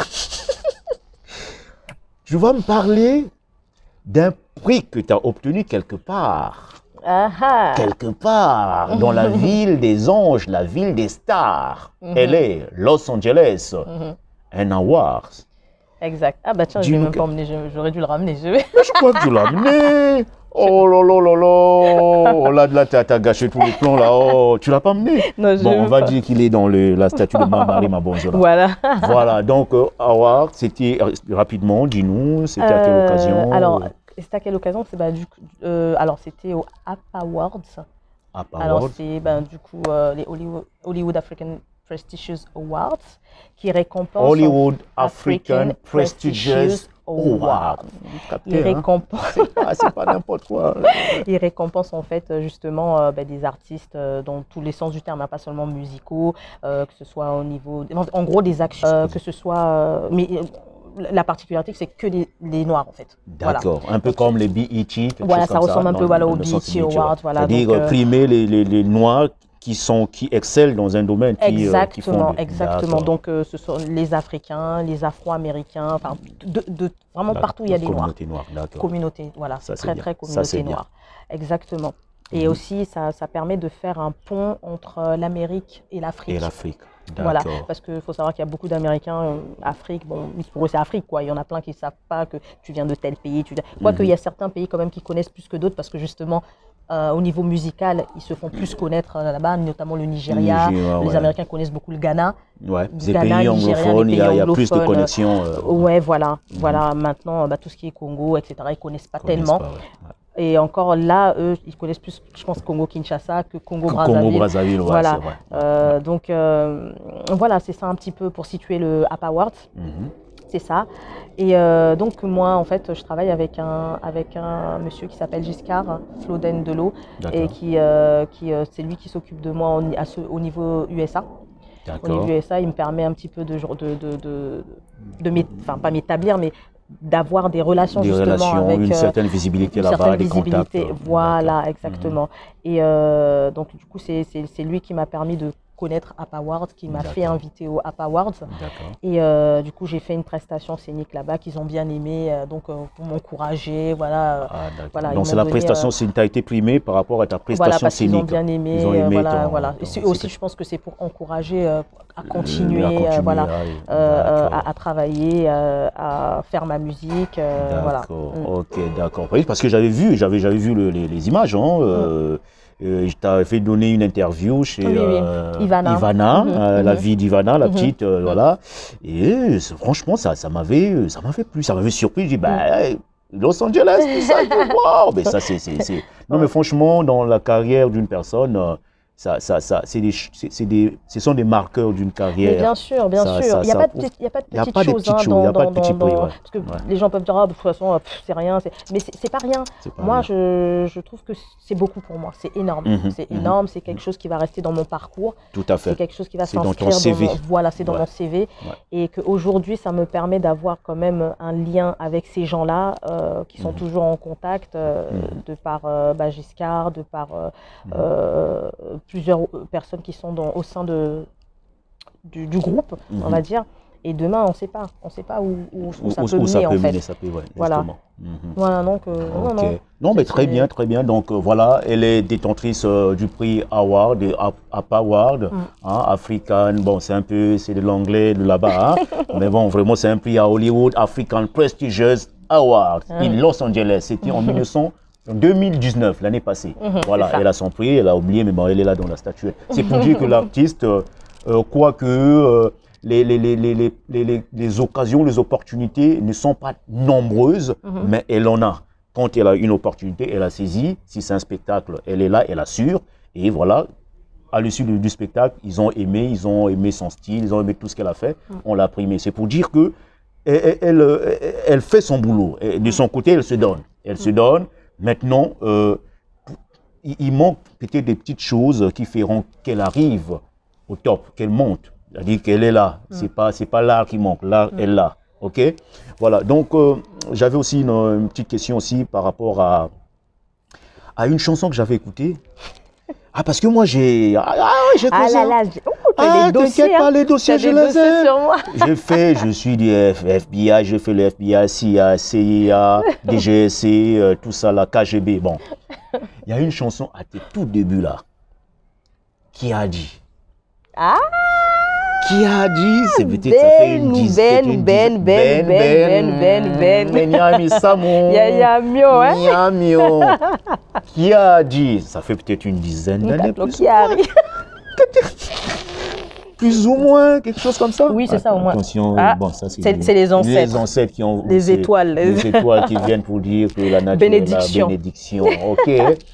Speaker 1: Tu vas me parler d'un prix que tu as obtenu quelque part.
Speaker 2: Ah, ah.
Speaker 1: Quelque part dans la ville des anges, la ville des stars. Elle est Los Angeles.
Speaker 2: Mhm.
Speaker 1: Un award.
Speaker 2: Exact. Ah bah tiens, je
Speaker 1: Dis-nous
Speaker 2: vais même
Speaker 1: que-
Speaker 2: pas emmener, je- j'aurais dû le ramener. Je vais.
Speaker 1: Mais je crois que tu l'as amené. Oh là là là là. Oh là là, t'as t'as gâché tous les plans là. Oh, tu l'as pas amené.
Speaker 2: Non, je
Speaker 1: Bon, on
Speaker 2: veux
Speaker 1: va
Speaker 2: pas.
Speaker 1: dire qu'il est dans le, la statue de Marie Mabonzola.
Speaker 2: Voilà.
Speaker 1: Voilà, donc euh, Award, c'était euh, rapidement, dis-nous, c'était à quelle
Speaker 2: Euh,
Speaker 1: occasion?
Speaker 2: Alors,
Speaker 1: euh,
Speaker 2: c'était à quelle occasion? C'est bah, du coup, euh, alors c'était au App Awards.
Speaker 1: App
Speaker 2: Alors
Speaker 1: Award.
Speaker 2: c'est ben, du coup euh, les Hollywood, Hollywood African Prestigious Awards qui récompensent
Speaker 1: Hollywood
Speaker 2: African
Speaker 1: African Prestigious Award.
Speaker 2: Ils récompensent,
Speaker 1: Ah, c'est pas n'importe quoi.
Speaker 2: ils récompensent en fait euh, justement euh, ben, des artistes euh, dans tous les sens du terme, hein, pas seulement musicaux, euh, que ce soit au niveau, en gros des actions, euh, que ce soit, euh, mais euh, la particularité c'est que les, les noirs en fait. Voilà.
Speaker 1: D'accord, un peu comme les B E T. quelque
Speaker 2: Voilà,
Speaker 1: chose
Speaker 2: ça
Speaker 1: comme
Speaker 2: ressemble un
Speaker 1: dans-
Speaker 2: peu, voilà,
Speaker 1: dans
Speaker 2: aux
Speaker 1: le
Speaker 2: B E
Speaker 1: sens
Speaker 2: T
Speaker 1: du métier,
Speaker 2: Awards,
Speaker 1: ouais.
Speaker 2: voilà,
Speaker 1: C'est-à-dire
Speaker 2: donc,
Speaker 1: euh,
Speaker 2: euh,
Speaker 1: primer les, les, les noirs qui, sont, qui excellent dans un domaine. Qui, euh, qui
Speaker 2: Exactement,
Speaker 1: font du-
Speaker 2: exactement.
Speaker 1: D'accord.
Speaker 2: Donc, euh, ce sont les Africains, les Afro-Américains, enfin, de, de- vraiment
Speaker 1: La-
Speaker 2: partout il y a
Speaker 1: la
Speaker 2: des Noirs.
Speaker 1: communauté noire, d'accord.
Speaker 2: Communauté, voilà,
Speaker 1: Ça, c'est
Speaker 2: très
Speaker 1: bien.
Speaker 2: très
Speaker 1: Ça,
Speaker 2: communauté
Speaker 1: c'est bien.
Speaker 2: noire. Exactement. Et
Speaker 1: Mhm.
Speaker 2: aussi, ça, ça permet de faire un pont entre euh, l'Amérique et l'Afrique.
Speaker 1: Et l'Afrique.
Speaker 2: Voilà,
Speaker 1: D'accord.
Speaker 2: parce qu'il faut savoir qu'il y a beaucoup d'Américains, euh, Afrique, bon, pour eux c'est Afrique, quoi. Il y en a plein qui ne savent pas que tu viens de tel pays. Tu... Quoique
Speaker 1: Mhm.
Speaker 2: il y a certains pays quand même qui connaissent plus que d'autres, parce que justement, euh, au niveau musical, ils se font plus connaître euh, là-bas, notamment le Nigeria.
Speaker 1: Nigeria,
Speaker 2: Les
Speaker 1: ouais.
Speaker 2: Américains connaissent beaucoup le Ghana.
Speaker 1: Ouais,
Speaker 2: du
Speaker 1: des
Speaker 2: Ghana,
Speaker 1: pays
Speaker 2: Nigeria,
Speaker 1: anglophones,
Speaker 2: les
Speaker 1: il y a,
Speaker 2: pays
Speaker 1: il y a plus de
Speaker 2: anglophones.
Speaker 1: connexions. euh,
Speaker 2: Ouais, voilà,
Speaker 1: Mhm.
Speaker 2: voilà. Maintenant, bah, tout ce qui est Congo, et cetera, ils connaissent pas
Speaker 1: connaissent
Speaker 2: tellement.
Speaker 1: pas, ouais. Ouais.
Speaker 2: Et encore là, eux, ils connaissent plus, je pense, Congo-Kinshasa que Congo-Brazzaville.
Speaker 1: Congo-Brazzaville, ouais,
Speaker 2: Voilà.
Speaker 1: c'est vrai.
Speaker 2: Euh, donc euh, voilà, c'est ça un petit peu pour situer le App Awards,
Speaker 1: Mhm.
Speaker 2: c'est ça. Et euh, donc moi, en fait, je travaille avec un, avec un monsieur qui s'appelle Giscard Floden Delot, et
Speaker 1: D'accord.
Speaker 2: qui, euh, qui euh, c'est lui qui s'occupe de moi au, à ce- au niveau U S A. Au niveau
Speaker 1: D'accord.
Speaker 2: U S A, il me permet un petit peu de, de, de, de, de m'é- enfin pas m'établir, mais d'avoir des relations
Speaker 1: Des
Speaker 2: justement
Speaker 1: relations,
Speaker 2: avec
Speaker 1: une
Speaker 2: euh,
Speaker 1: certaine visibilité
Speaker 2: une
Speaker 1: là-bas,
Speaker 2: certaine
Speaker 1: des
Speaker 2: visibilité.
Speaker 1: contacts.
Speaker 2: Voilà,
Speaker 1: D'accord.
Speaker 2: exactement. Et euh, donc, du coup, c'est c'est- c'est lui qui m'a permis de connaître App Awards, qui m'a fait inviter au App Awards. Et euh, du coup, j'ai fait une prestation scénique là-bas qu'ils ont bien aimé, euh, donc euh, pour m'encourager. Voilà,
Speaker 1: ah,
Speaker 2: voilà,
Speaker 1: donc c'est la donné, prestation, euh, tu as été primée par rapport à ta prestation
Speaker 2: voilà, parce
Speaker 1: scénique.
Speaker 2: Ils ont bien aimé.
Speaker 1: Ils ont aimé
Speaker 2: voilà,
Speaker 1: ton,
Speaker 2: voilà.
Speaker 1: ton,
Speaker 2: Et aussi, je pense que c'est pour encourager euh, à continuer,
Speaker 1: à continuer
Speaker 2: euh, voilà,
Speaker 1: à,
Speaker 2: euh, à, à travailler, euh, à faire ma musique. Euh,
Speaker 1: d'accord,
Speaker 2: voilà.
Speaker 1: ok, d'accord. Oui, parce que j'avais vu, j'avais vu le, les, les images. Hein, euh, mm. Euh, je t'avais fait donner une interview chez
Speaker 2: oui, oui.
Speaker 1: Euh,
Speaker 2: Ivana,
Speaker 1: Ivana
Speaker 2: mm -hmm.
Speaker 1: euh, la vie d'Ivana, la mm -hmm. petite, euh,
Speaker 2: mm -hmm.
Speaker 1: voilà. Et franchement, ça, ça m'avait, ça m'avait plu, ça m'avait surpris. J'ai dit, bah, mm. Los Angeles, tout ça, wow, mais ça, c'est, non, mais franchement, dans la carrière d'une personne. Euh, Ça, ça, ça, c'est des, c'est des, ce sont des marqueurs d'une carrière.
Speaker 2: Mais bien sûr, bien
Speaker 1: ça,
Speaker 2: sûr.
Speaker 1: Ça,
Speaker 2: il n'y a, a, a pas de petites choses. Il n'y a pas de petites choses. Parce que ouais. les gens peuvent dire, ah, de toute façon, c'est rien. Mais c'est pas rien. Pas moi, rien. Je, je trouve que c'est beaucoup pour moi. C'est énorme. Mm -hmm, c'est mm -hmm. énorme. C'est quelque chose qui va rester dans mon parcours.
Speaker 1: Tout à fait.
Speaker 2: C'est quelque chose qui va
Speaker 1: s'inscrire
Speaker 2: dans, dans mon
Speaker 1: C V.
Speaker 2: Voilà, c'est dans
Speaker 1: ouais.
Speaker 2: mon C V.
Speaker 1: Ouais.
Speaker 2: Et qu'aujourd'hui, ça me permet d'avoir quand même un lien avec ces gens-là euh, qui sont mm -hmm. toujours en contact, euh, mm -hmm. de par euh, bah, Giscard, de par euh, mm -hmm. euh, plusieurs personnes qui sont dans, au sein de, du, du groupe, mm-hmm. on va dire. Et demain, on ne sait pas. On ne sait pas où, où, où ça
Speaker 1: où,
Speaker 2: peut
Speaker 1: où
Speaker 2: mener,
Speaker 1: ça peut
Speaker 2: en fait.
Speaker 1: Mener, ça peut, ouais,
Speaker 2: voilà.
Speaker 1: Mm-hmm.
Speaker 2: Voilà, donc... Euh,
Speaker 1: okay.
Speaker 2: non, non.
Speaker 1: non, mais très bien, très bien. Donc, euh, voilà, elle est détentrice euh, du prix Award, App Award, mm. hein, African, bon, c'est un peu, c'est de l'anglais de là-bas, hein, mais bon, vraiment, c'est un prix à Hollywood, African Prestigious Award, mm. in Los Angeles. C'était en mille neuf cents. En deux mille dix-neuf, l'année passée. Mmh, voilà, elle a son prix, elle a oublié, mais bon, elle est là dans la statuette. C'est pour dire que l'artiste, euh, euh, quoique euh, les, les, les, les, les, les, les occasions, les opportunités ne sont pas nombreuses, mmh. mais elle en a. Quand elle a une opportunité, elle a saisi. Si c'est un spectacle, elle est là, elle assure. Et voilà, à l'issue du, du spectacle, ils ont aimé, ils ont aimé son style, ils ont aimé tout ce qu'elle a fait. Mmh. On l'a primé. C'est pour dire que elle, elle, elle, elle fait son boulot. Et de son côté, elle se donne. Elle mmh. se donne. Maintenant, euh, il, il manque peut-être des petites choses qui feront qu'elle arrive au top, qu'elle monte. C'est-à-dire qu'elle est là. Mm. C'est pas, c'est pas l'art qui manque. L'art mm. est là. OK? Voilà. Donc, euh, j'avais aussi une, une petite question aussi par rapport à, à une chanson que j'avais écoutée. Ah, parce que moi, j'ai... Ah, ah j'ai
Speaker 2: Ah là là, oh, ah,
Speaker 1: les dossiers,
Speaker 2: hein.
Speaker 1: pas les dossiers, je les ai.
Speaker 2: Sur moi.
Speaker 1: Je fais, je suis du F B I, je fais le F B I, C I A, C I A, D G S C, euh, tout ça, la K G B. Bon, il y a une chanson à tes tout débuts là, qui a dit...
Speaker 2: Ah
Speaker 1: Qui a dit, c'est peut-être ça fait une dizaine,
Speaker 2: Ben, Ben, Ben, Ben, Ben, Ben, Ben,
Speaker 1: Nyami Samo,
Speaker 2: Yaya Mio, hein?
Speaker 1: Nyamio. Qui a dit, ça fait peut-être une dizaine d'années plus.
Speaker 2: Qui arrive.
Speaker 1: Plus ou moins, quelque chose comme ça.
Speaker 2: Oui, c'est ça au moins.
Speaker 1: Attention,
Speaker 2: ah,
Speaker 1: bon, ça c'est
Speaker 2: les, les ancêtres.
Speaker 1: Les ancêtres qui ont
Speaker 2: les étoiles,
Speaker 1: les étoiles qui viennent pour dire que la nature
Speaker 2: bénédiction.
Speaker 1: est la bénédiction. Ok.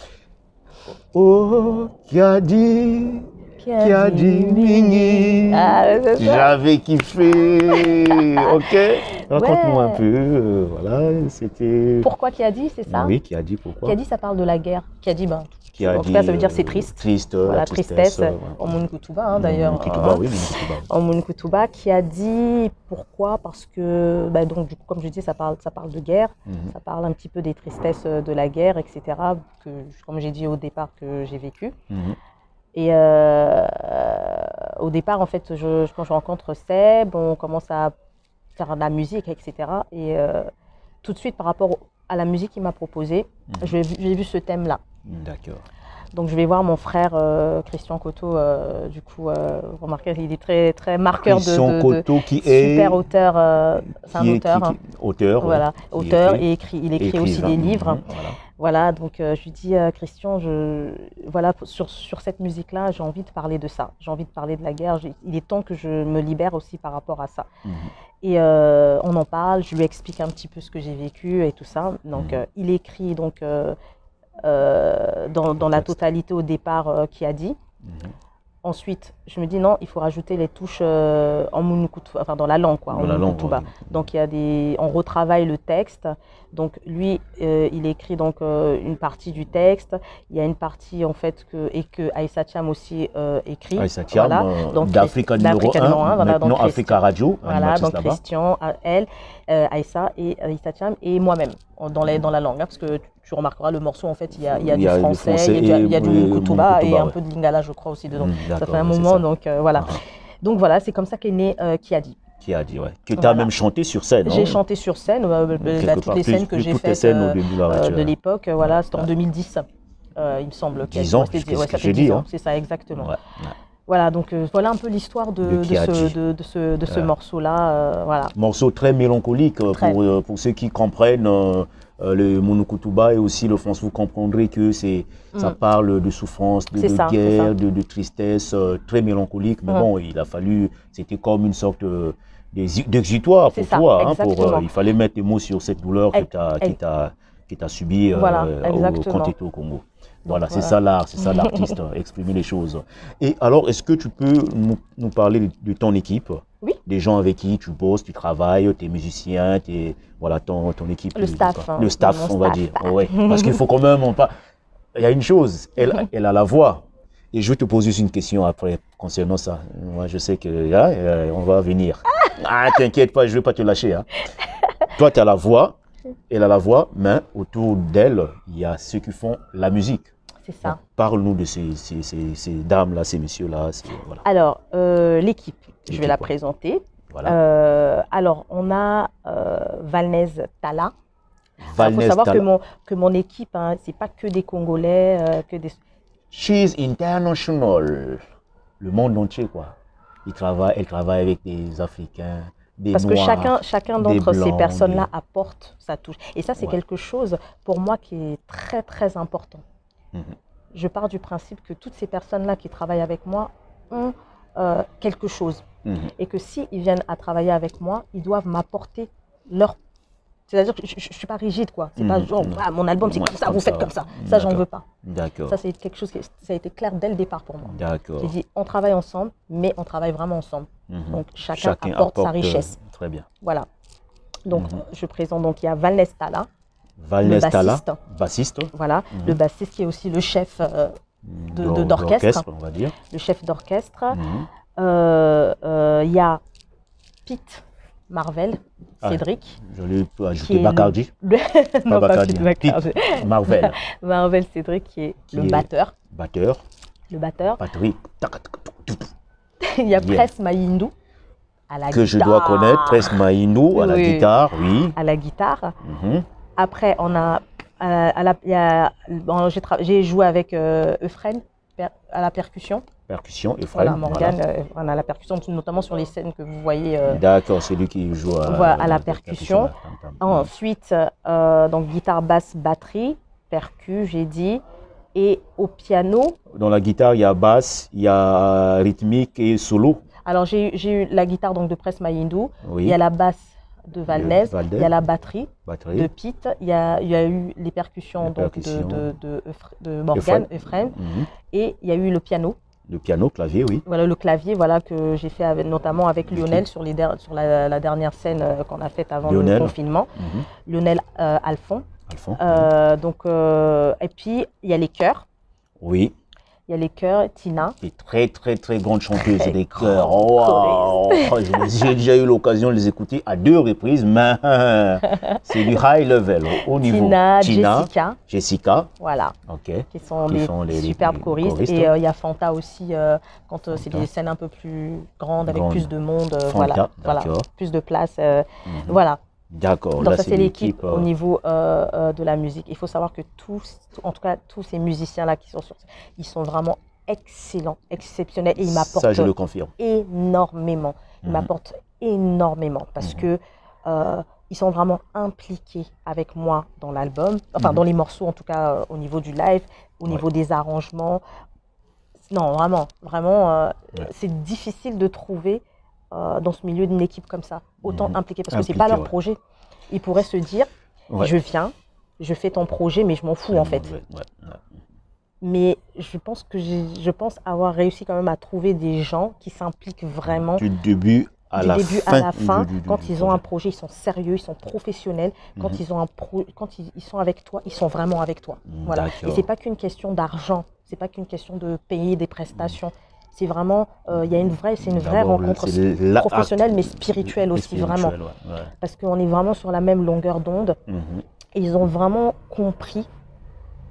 Speaker 1: Oh, qui a dit. Qui a, qui a dit Mini.
Speaker 2: Ah,
Speaker 1: j'avais kiffé. Ok. Raconte-moi ouais. un peu. Euh, voilà, c'était.
Speaker 2: Pourquoi qui a dit, c'est ça?
Speaker 1: Oui, qui a dit pourquoi?
Speaker 2: Qui a dit, ça parle de la guerre. Qui a dit, ben.
Speaker 1: Qui a
Speaker 2: en
Speaker 1: dit,
Speaker 2: tout cas, ça veut dire c'est triste.
Speaker 1: Triste.
Speaker 2: Voilà,
Speaker 1: la
Speaker 2: tristesse.
Speaker 1: tristesse
Speaker 2: en Mun Kutuba, hein, d'ailleurs.
Speaker 1: En Kutuba, oui,
Speaker 2: en Mun Kutuba, qui a dit pourquoi? Parce que, bah, donc, du coup, comme je dis, ça parle, ça parle de guerre. Mm-hmm. Ça parle un petit peu des tristesses de la guerre, et cetera. Que, comme j'ai dit au départ, que j'ai vécu. Mm-hmm. Et euh, au départ, en fait, je, quand je rencontre Seb, on commence à faire de la musique, et cetera. Et euh, tout de suite, par rapport à la musique qu'il m'a proposée, mmh. j'ai vu ce thème-là.
Speaker 1: D'accord.
Speaker 2: Donc, je vais voir mon frère euh, Christian Coteau. Euh, du coup, euh, vous remarquez, il est très, très marqueur
Speaker 1: Christian
Speaker 2: de, de,
Speaker 1: Coteau,
Speaker 2: de
Speaker 1: qui
Speaker 2: super
Speaker 1: est
Speaker 2: auteur. Euh, C'est un
Speaker 1: est,
Speaker 2: auteur.
Speaker 1: Qui, qui, auteur.
Speaker 2: Voilà,
Speaker 1: ouais,
Speaker 2: auteur
Speaker 1: écrit,
Speaker 2: et écrit. Il écrit
Speaker 1: écrivain.
Speaker 2: aussi des livres.
Speaker 1: Mmh, voilà.
Speaker 2: Voilà, donc euh, je lui dis, euh, Christian, je, voilà, sur, sur cette musique-là, j'ai envie de parler de ça. J'ai envie de parler de la guerre. Il est temps que je me libère aussi par rapport à ça. Mm-hmm. Et euh, on en parle, je lui explique un petit peu ce que j'ai vécu et tout ça. Donc, mm-hmm. euh, il écrit donc, euh, euh, dans, dans la totalité au départ euh, qui a dit. Mm-hmm. Ensuite, je me dis non, il faut rajouter les touches euh, en Mun Kutuba, enfin dans la langue quoi,
Speaker 1: dans
Speaker 2: en
Speaker 1: la langue,
Speaker 2: Kutuba.
Speaker 1: Ouais.
Speaker 2: Donc il y a des, on retravaille le texte. Donc lui, euh, il écrit donc euh, une partie du texte. Il y a une partie en fait que et que Aïssa Thiam aussi euh, écrit.
Speaker 1: Aïssa Thiam,
Speaker 2: voilà.
Speaker 1: donc d'Africa numéro un,
Speaker 2: voilà,
Speaker 1: donc Africa Radio.
Speaker 2: Voilà, donc Christian, elle, euh, Aïssa et Aïssa Thiam et moi-même dans les dans la langue, hein, parce que tu remarqueras le morceau en fait, il y a, il y a, il y a du, français, du français, il y a du, il y a du Mun Kutuba et un ouais. peu de lingala, je crois aussi dedans. Mmh, ça fait un moment, donc euh, voilà. Uh-huh. Donc voilà, c'est comme ça qu'est né euh, Qui a dit.
Speaker 1: Qui a dit, ouais. Que tu as voilà. même chanté sur scène.
Speaker 2: J'ai chanté sur scène, euh, bah, toutes les scènes que j'ai faites euh, euh, de l'époque, euh, voilà, c'était en deux mille dix, euh, il me semble.
Speaker 1: dix ans, c'est
Speaker 2: ouais,
Speaker 1: ce que j'ai dit. Hein.
Speaker 2: C'est ça, exactement.
Speaker 1: Ouais, ouais.
Speaker 2: Voilà, donc euh, voilà un peu l'histoire de, de, de, ce, de, de ce, de ce ouais. morceau-là. Euh, voilà.
Speaker 1: Morceau très mélancolique très. Pour, euh, pour ceux qui comprennent euh, euh, le Monokutuba et aussi le français, vous comprendrez que c'est mm. ça parle de souffrance, de, de ça, guerre, de, de tristesse, euh, très mélancolique. Mais mm. bon, il a fallu, c'était comme une sorte euh, d'exutoire pour ça, toi. Hein, pour, euh, il fallait mettre des mots sur cette douleur que tu as qui t'a subi euh,
Speaker 2: voilà,
Speaker 1: au, quand tu étais au Congo. Voilà, c'est ça l'art, c'est ça l'artiste, exprimer les choses. Et alors, est-ce que tu peux nous, nous parler de, de ton équipe?
Speaker 2: Oui.
Speaker 1: Des gens avec qui tu bosses, tu travailles, tes musiciens, tes, voilà, ton, ton équipe.
Speaker 2: Le staff. Hein,
Speaker 1: le staff, on staff. va dire. Oh, ouais. Parce qu'il faut quand même, on pas... il y a une chose, elle, elle a la voix. Et je vais te poser une question après concernant ça. Moi, je sais que là, hein, on va venir. Ah, t'inquiète pas, je ne vais pas te lâcher. Hein. Toi, tu as la voix. Elle a la voix, mais autour d'elle, il y a ceux qui font la musique.
Speaker 2: C'est ça.
Speaker 1: Parle-nous de ces, ces, ces, ces dames-là, ces messieurs-là. Voilà.
Speaker 2: Alors, euh, l'équipe, je vais la présenter.
Speaker 1: Voilà.
Speaker 2: Euh, alors, on a euh, Valnez Tala. Il faut savoir que mon, que mon équipe, hein, ce n'est pas que des Congolais, euh, que des...
Speaker 1: She's international. Le monde entier, quoi. Il travaille, elle travaille avec des Africains. Des
Speaker 2: Parce
Speaker 1: noirs,
Speaker 2: que chacun, chacun d'entre ces personnes-là
Speaker 1: des...
Speaker 2: apporte sa touche. Et ça, c'est
Speaker 1: ouais.
Speaker 2: quelque chose, pour moi, qui est très, très important.
Speaker 1: Mm-hmm.
Speaker 2: Je pars du principe que toutes ces personnes-là qui travaillent avec moi ont euh, quelque chose.
Speaker 1: Mm-hmm.
Speaker 2: Et que s'ils viennent à travailler avec moi, ils doivent m'apporter leur... C'est-à-dire que je ne suis pas rigide, quoi. C'est mm-hmm. pas genre, ah, mon album, c'est ouais, comme ça, comme vous ça, faites ouais. comme ça. Ça, j'en veux pas.
Speaker 1: D'accord.
Speaker 2: Ça, c'est quelque chose qui ça a été clair dès le départ pour moi.
Speaker 1: D'accord.
Speaker 2: J'ai dit, on travaille ensemble, mais on travaille vraiment ensemble.
Speaker 1: Mm-hmm.
Speaker 2: Donc, chacun,
Speaker 1: chacun
Speaker 2: apporte,
Speaker 1: apporte
Speaker 2: sa richesse.
Speaker 1: Euh, très bien.
Speaker 2: Voilà. Donc, mm-hmm. je présente, donc, il y a Valnez Tala,
Speaker 1: Valnez
Speaker 2: le bassiste.
Speaker 1: Tala, bassiste.
Speaker 2: Voilà, mm-hmm. le bassiste qui est aussi le chef euh, d'orchestre.
Speaker 1: On va dire.
Speaker 2: Le chef d'orchestre.
Speaker 1: Mm-hmm.
Speaker 2: euh, euh, il y a Pete Marvel, Cédric.
Speaker 1: Ah, je l'ai ajouté Bacardi.
Speaker 2: Le... non,
Speaker 1: pas Bacardi.
Speaker 2: Pas Bacardi.
Speaker 1: Marvel.
Speaker 2: Marvel Cédric qui est qui le est batteur.
Speaker 1: Batteur.
Speaker 2: Le batteur.
Speaker 1: Batterie.
Speaker 2: Il y a yeah. Press Maïndou à la
Speaker 1: que
Speaker 2: guitare.
Speaker 1: je dois connaître, Press Maïndou à la
Speaker 2: oui.
Speaker 1: guitare, oui.
Speaker 2: À la guitare.
Speaker 1: Mm-hmm.
Speaker 2: Après, on a, à, à la, y a bon, j'ai joué avec euh, Euphrène à la percussion.
Speaker 1: Percussion, Euphrène.
Speaker 2: Voilà, Morgane, voilà. Euh, on a la percussion, notamment sur les scènes que vous voyez. Euh,
Speaker 1: D'accord, c'est lui qui joue à,
Speaker 2: voilà, à la, la percussion. percussion. Ensuite, euh, donc guitare, basse, batterie, percu, j'ai dit. Et au piano.
Speaker 1: Dans la guitare, il y a basse, il y a rythmique et solo.
Speaker 2: Alors, j'ai eu la guitare donc, de Press Maïndou,
Speaker 1: oui.
Speaker 2: Il y a la basse de Valnez,
Speaker 1: Valdez.
Speaker 2: Il y a la batterie,
Speaker 1: batterie.
Speaker 2: de Pete, il y, a, il y a eu les percussions,
Speaker 1: les
Speaker 2: donc,
Speaker 1: percussions.
Speaker 2: de, de, de, de Morgane, Euphrène,
Speaker 1: mm-hmm.
Speaker 2: et il y a eu le piano.
Speaker 1: Le piano, clavier, oui.
Speaker 2: Voilà, le clavier, voilà, que j'ai fait avec, notamment avec Lionel sur, les der sur la, la dernière scène euh, qu'on a faite avant
Speaker 1: Lionel.
Speaker 2: le confinement.
Speaker 1: Mm-hmm.
Speaker 2: Lionel euh, Alphon.
Speaker 1: Alphon
Speaker 2: euh, mm-hmm. donc, euh, et puis, il y a les chœurs.
Speaker 1: Oui.
Speaker 2: Il y a les chœurs, Tina.
Speaker 1: Des très, très, très grandes chanteuses des chœurs. Oh, wow. J'ai déjà eu l'occasion de les écouter à deux reprises, mais c'est du high level, au niveau.
Speaker 2: Tina,
Speaker 1: Tina
Speaker 2: Jessica.
Speaker 1: Jessica.
Speaker 2: Voilà.
Speaker 1: Okay.
Speaker 2: Qui sont
Speaker 1: qui
Speaker 2: des
Speaker 1: les,
Speaker 2: superbes
Speaker 1: les,
Speaker 2: choristes.
Speaker 1: choristes.
Speaker 2: Et il euh, y a Fanta aussi, euh, quand euh, c'est des scènes un peu plus grandes, avec
Speaker 1: Grande.
Speaker 2: plus de monde. Euh,
Speaker 1: Fanta,
Speaker 2: voilà, voilà. Plus de place. Euh, mm-hmm. Voilà.
Speaker 1: D'accord.
Speaker 2: Donc ça c'est l'équipe
Speaker 1: euh...
Speaker 2: au niveau euh, euh, de la musique. Il faut savoir que tous, en tout cas tous ces musiciens-là qui sont sur ils sont vraiment excellents, exceptionnels et ils m'apportent
Speaker 1: ça je le confirme
Speaker 2: énormément. Ils mm-hmm. m'apportent énormément parce mm-hmm. que euh, ils sont vraiment impliqués avec moi dans l'album, enfin mm-hmm. dans les morceaux en tout cas euh, au niveau du live, au ouais. niveau des arrangements. Non vraiment, vraiment euh, ouais. c'est difficile de trouver Euh, dans ce milieu d'une équipe comme ça, autant mmh. impliquée, parce que ce n'est pas leur ouais. projet. Ils pourraient se dire, ouais. je viens, je fais ton projet, mais je m'en fous mmh, en fait.
Speaker 1: Ouais, ouais, ouais.
Speaker 2: Mais je pense, que je pense avoir réussi quand même à trouver des gens qui s'impliquent vraiment.
Speaker 1: Du début à
Speaker 2: du
Speaker 1: la
Speaker 2: début
Speaker 1: fin.
Speaker 2: à la fin,
Speaker 1: du, du,
Speaker 2: quand
Speaker 1: du
Speaker 2: ils
Speaker 1: projet.
Speaker 2: ont un projet, ils sont sérieux, ils sont professionnels. Quand, mmh. ils, ont un pro, quand ils, ils sont avec toi, ils sont vraiment avec toi. Mmh, voilà. Et ce n'est pas qu'une question d'argent, ce n'est pas qu'une question de payer des prestations. Mmh. C'est vraiment, il euh, y a une vraie, c'est une vraie rencontre professionnelle, mais spirituelle aussi, spirituel, vraiment.
Speaker 1: Ouais, ouais. Parce
Speaker 2: qu'on est vraiment sur la même longueur d'onde.
Speaker 1: Mm-hmm.
Speaker 2: Et ils ont vraiment compris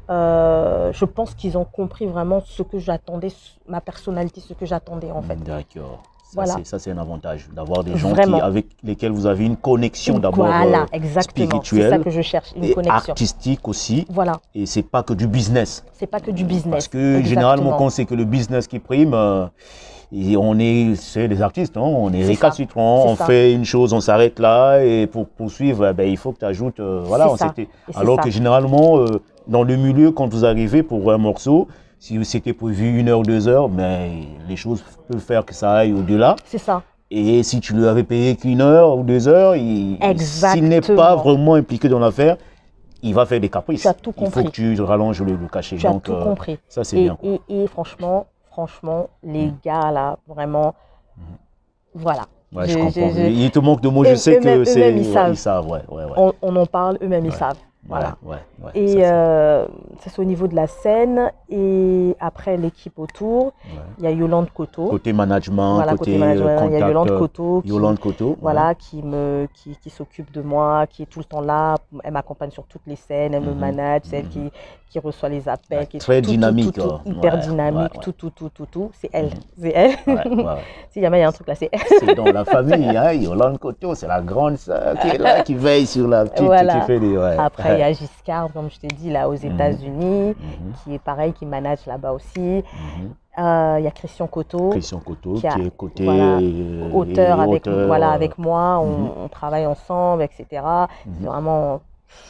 Speaker 2: euh, je pense qu'ils ont compris vraiment ce que j'attendais, ma personnalité, ce que j'attendais en fait.
Speaker 1: D'accord.
Speaker 2: Voilà.
Speaker 1: Ça, c'est un avantage, d'avoir des gens
Speaker 2: Vraiment.
Speaker 1: qui, avec lesquels vous avez une connexion d'abord
Speaker 2: voilà,
Speaker 1: euh,
Speaker 2: exactement.
Speaker 1: spirituelle.
Speaker 2: C'est ça que je cherche, une
Speaker 1: et
Speaker 2: connexion.
Speaker 1: artistique aussi.
Speaker 2: Voilà.
Speaker 1: Et c'est pas que du business.
Speaker 2: C'est pas que du business.
Speaker 1: Parce que
Speaker 2: exactement.
Speaker 1: généralement, quand c'est que le business qui prime, euh, et on est, c'est des artistes, hein, on est récalcitrants, on ça. fait une chose, on s'arrête là, et pour poursuivre, eh ben, il faut que tu ajoutes, euh, voilà, on s'était. Alors ça. que généralement, euh, dans le milieu, quand vous arrivez pour un morceau, si c'était prévu une heure, deux heures, mais les choses peuvent faire que ça aille au-delà.
Speaker 2: C'est ça.
Speaker 1: Et si tu lui avais payé qu'une heure ou deux heures, s'il n'est pas vraiment impliqué dans l'affaire, il va faire des caprices.
Speaker 2: Tu as tout compris.
Speaker 1: Il faut que tu rallonges le, le cachet.
Speaker 2: Tu
Speaker 1: Donc,
Speaker 2: as tout
Speaker 1: euh,
Speaker 2: compris.
Speaker 1: Ça, c'est
Speaker 2: et,
Speaker 1: bien.
Speaker 2: Et, et franchement, franchement, les mmh. gars là, vraiment, mmh. voilà.
Speaker 1: Ouais, je, je comprends. Je, il te manque de mots, je sais que c'est.
Speaker 2: Ils
Speaker 1: ouais,
Speaker 2: savent.
Speaker 1: Ils savent ouais, ouais, ouais.
Speaker 2: On, on en parle, eux-mêmes, ouais. ils savent. Voilà.
Speaker 1: Ouais, ouais,
Speaker 2: et ça, euh, c'est au niveau de la scène et après l'équipe autour, ouais. il y a Yolande Coteau.
Speaker 1: Côté management,
Speaker 2: voilà,
Speaker 1: côté,
Speaker 2: côté management,
Speaker 1: contact,
Speaker 2: il y a Yolande Coteau qui,
Speaker 1: Yolande Coteau,
Speaker 2: voilà,
Speaker 1: ouais.
Speaker 2: qui me, qui, qui s'occupe de moi, qui est tout le temps là. Elle m'accompagne sur toutes les scènes, elle mm-hmm. me manage, c'est mm-hmm. elle qui, qui reçoit les appels,
Speaker 1: ouais,
Speaker 2: qui est
Speaker 1: très
Speaker 2: tout,
Speaker 1: dynamique,
Speaker 2: tout, tout, tout, hyper
Speaker 1: ouais,
Speaker 2: dynamique,
Speaker 1: ouais, ouais.
Speaker 2: tout, tout, tout, tout, tout. C'est elle, mm-hmm. c'est elle.
Speaker 1: Ouais, ouais, ouais.
Speaker 2: Si jamais il y a un truc là, c'est elle.
Speaker 1: C'est dans la famille, hein, Yolande Coteau, c'est la grande sœur qui est là, qui veille sur la petite.
Speaker 2: Voilà.
Speaker 1: Qui fait des, ouais.
Speaker 2: Après, il y a Giscard, comme je t'ai dit, là aux États-Unis, mm-hmm. qui est pareil, qui manage là-bas aussi. Mm-hmm. euh, il y a Christian Coteau.
Speaker 1: Christian Coteau, qui, a, qui est côté
Speaker 2: voilà,
Speaker 1: et,
Speaker 2: auteur,
Speaker 1: et
Speaker 2: avec,
Speaker 1: auteur.
Speaker 2: Voilà, avec moi. On,
Speaker 1: mm-hmm.
Speaker 2: on travaille ensemble, et cetera. Mm-hmm. C'est vraiment.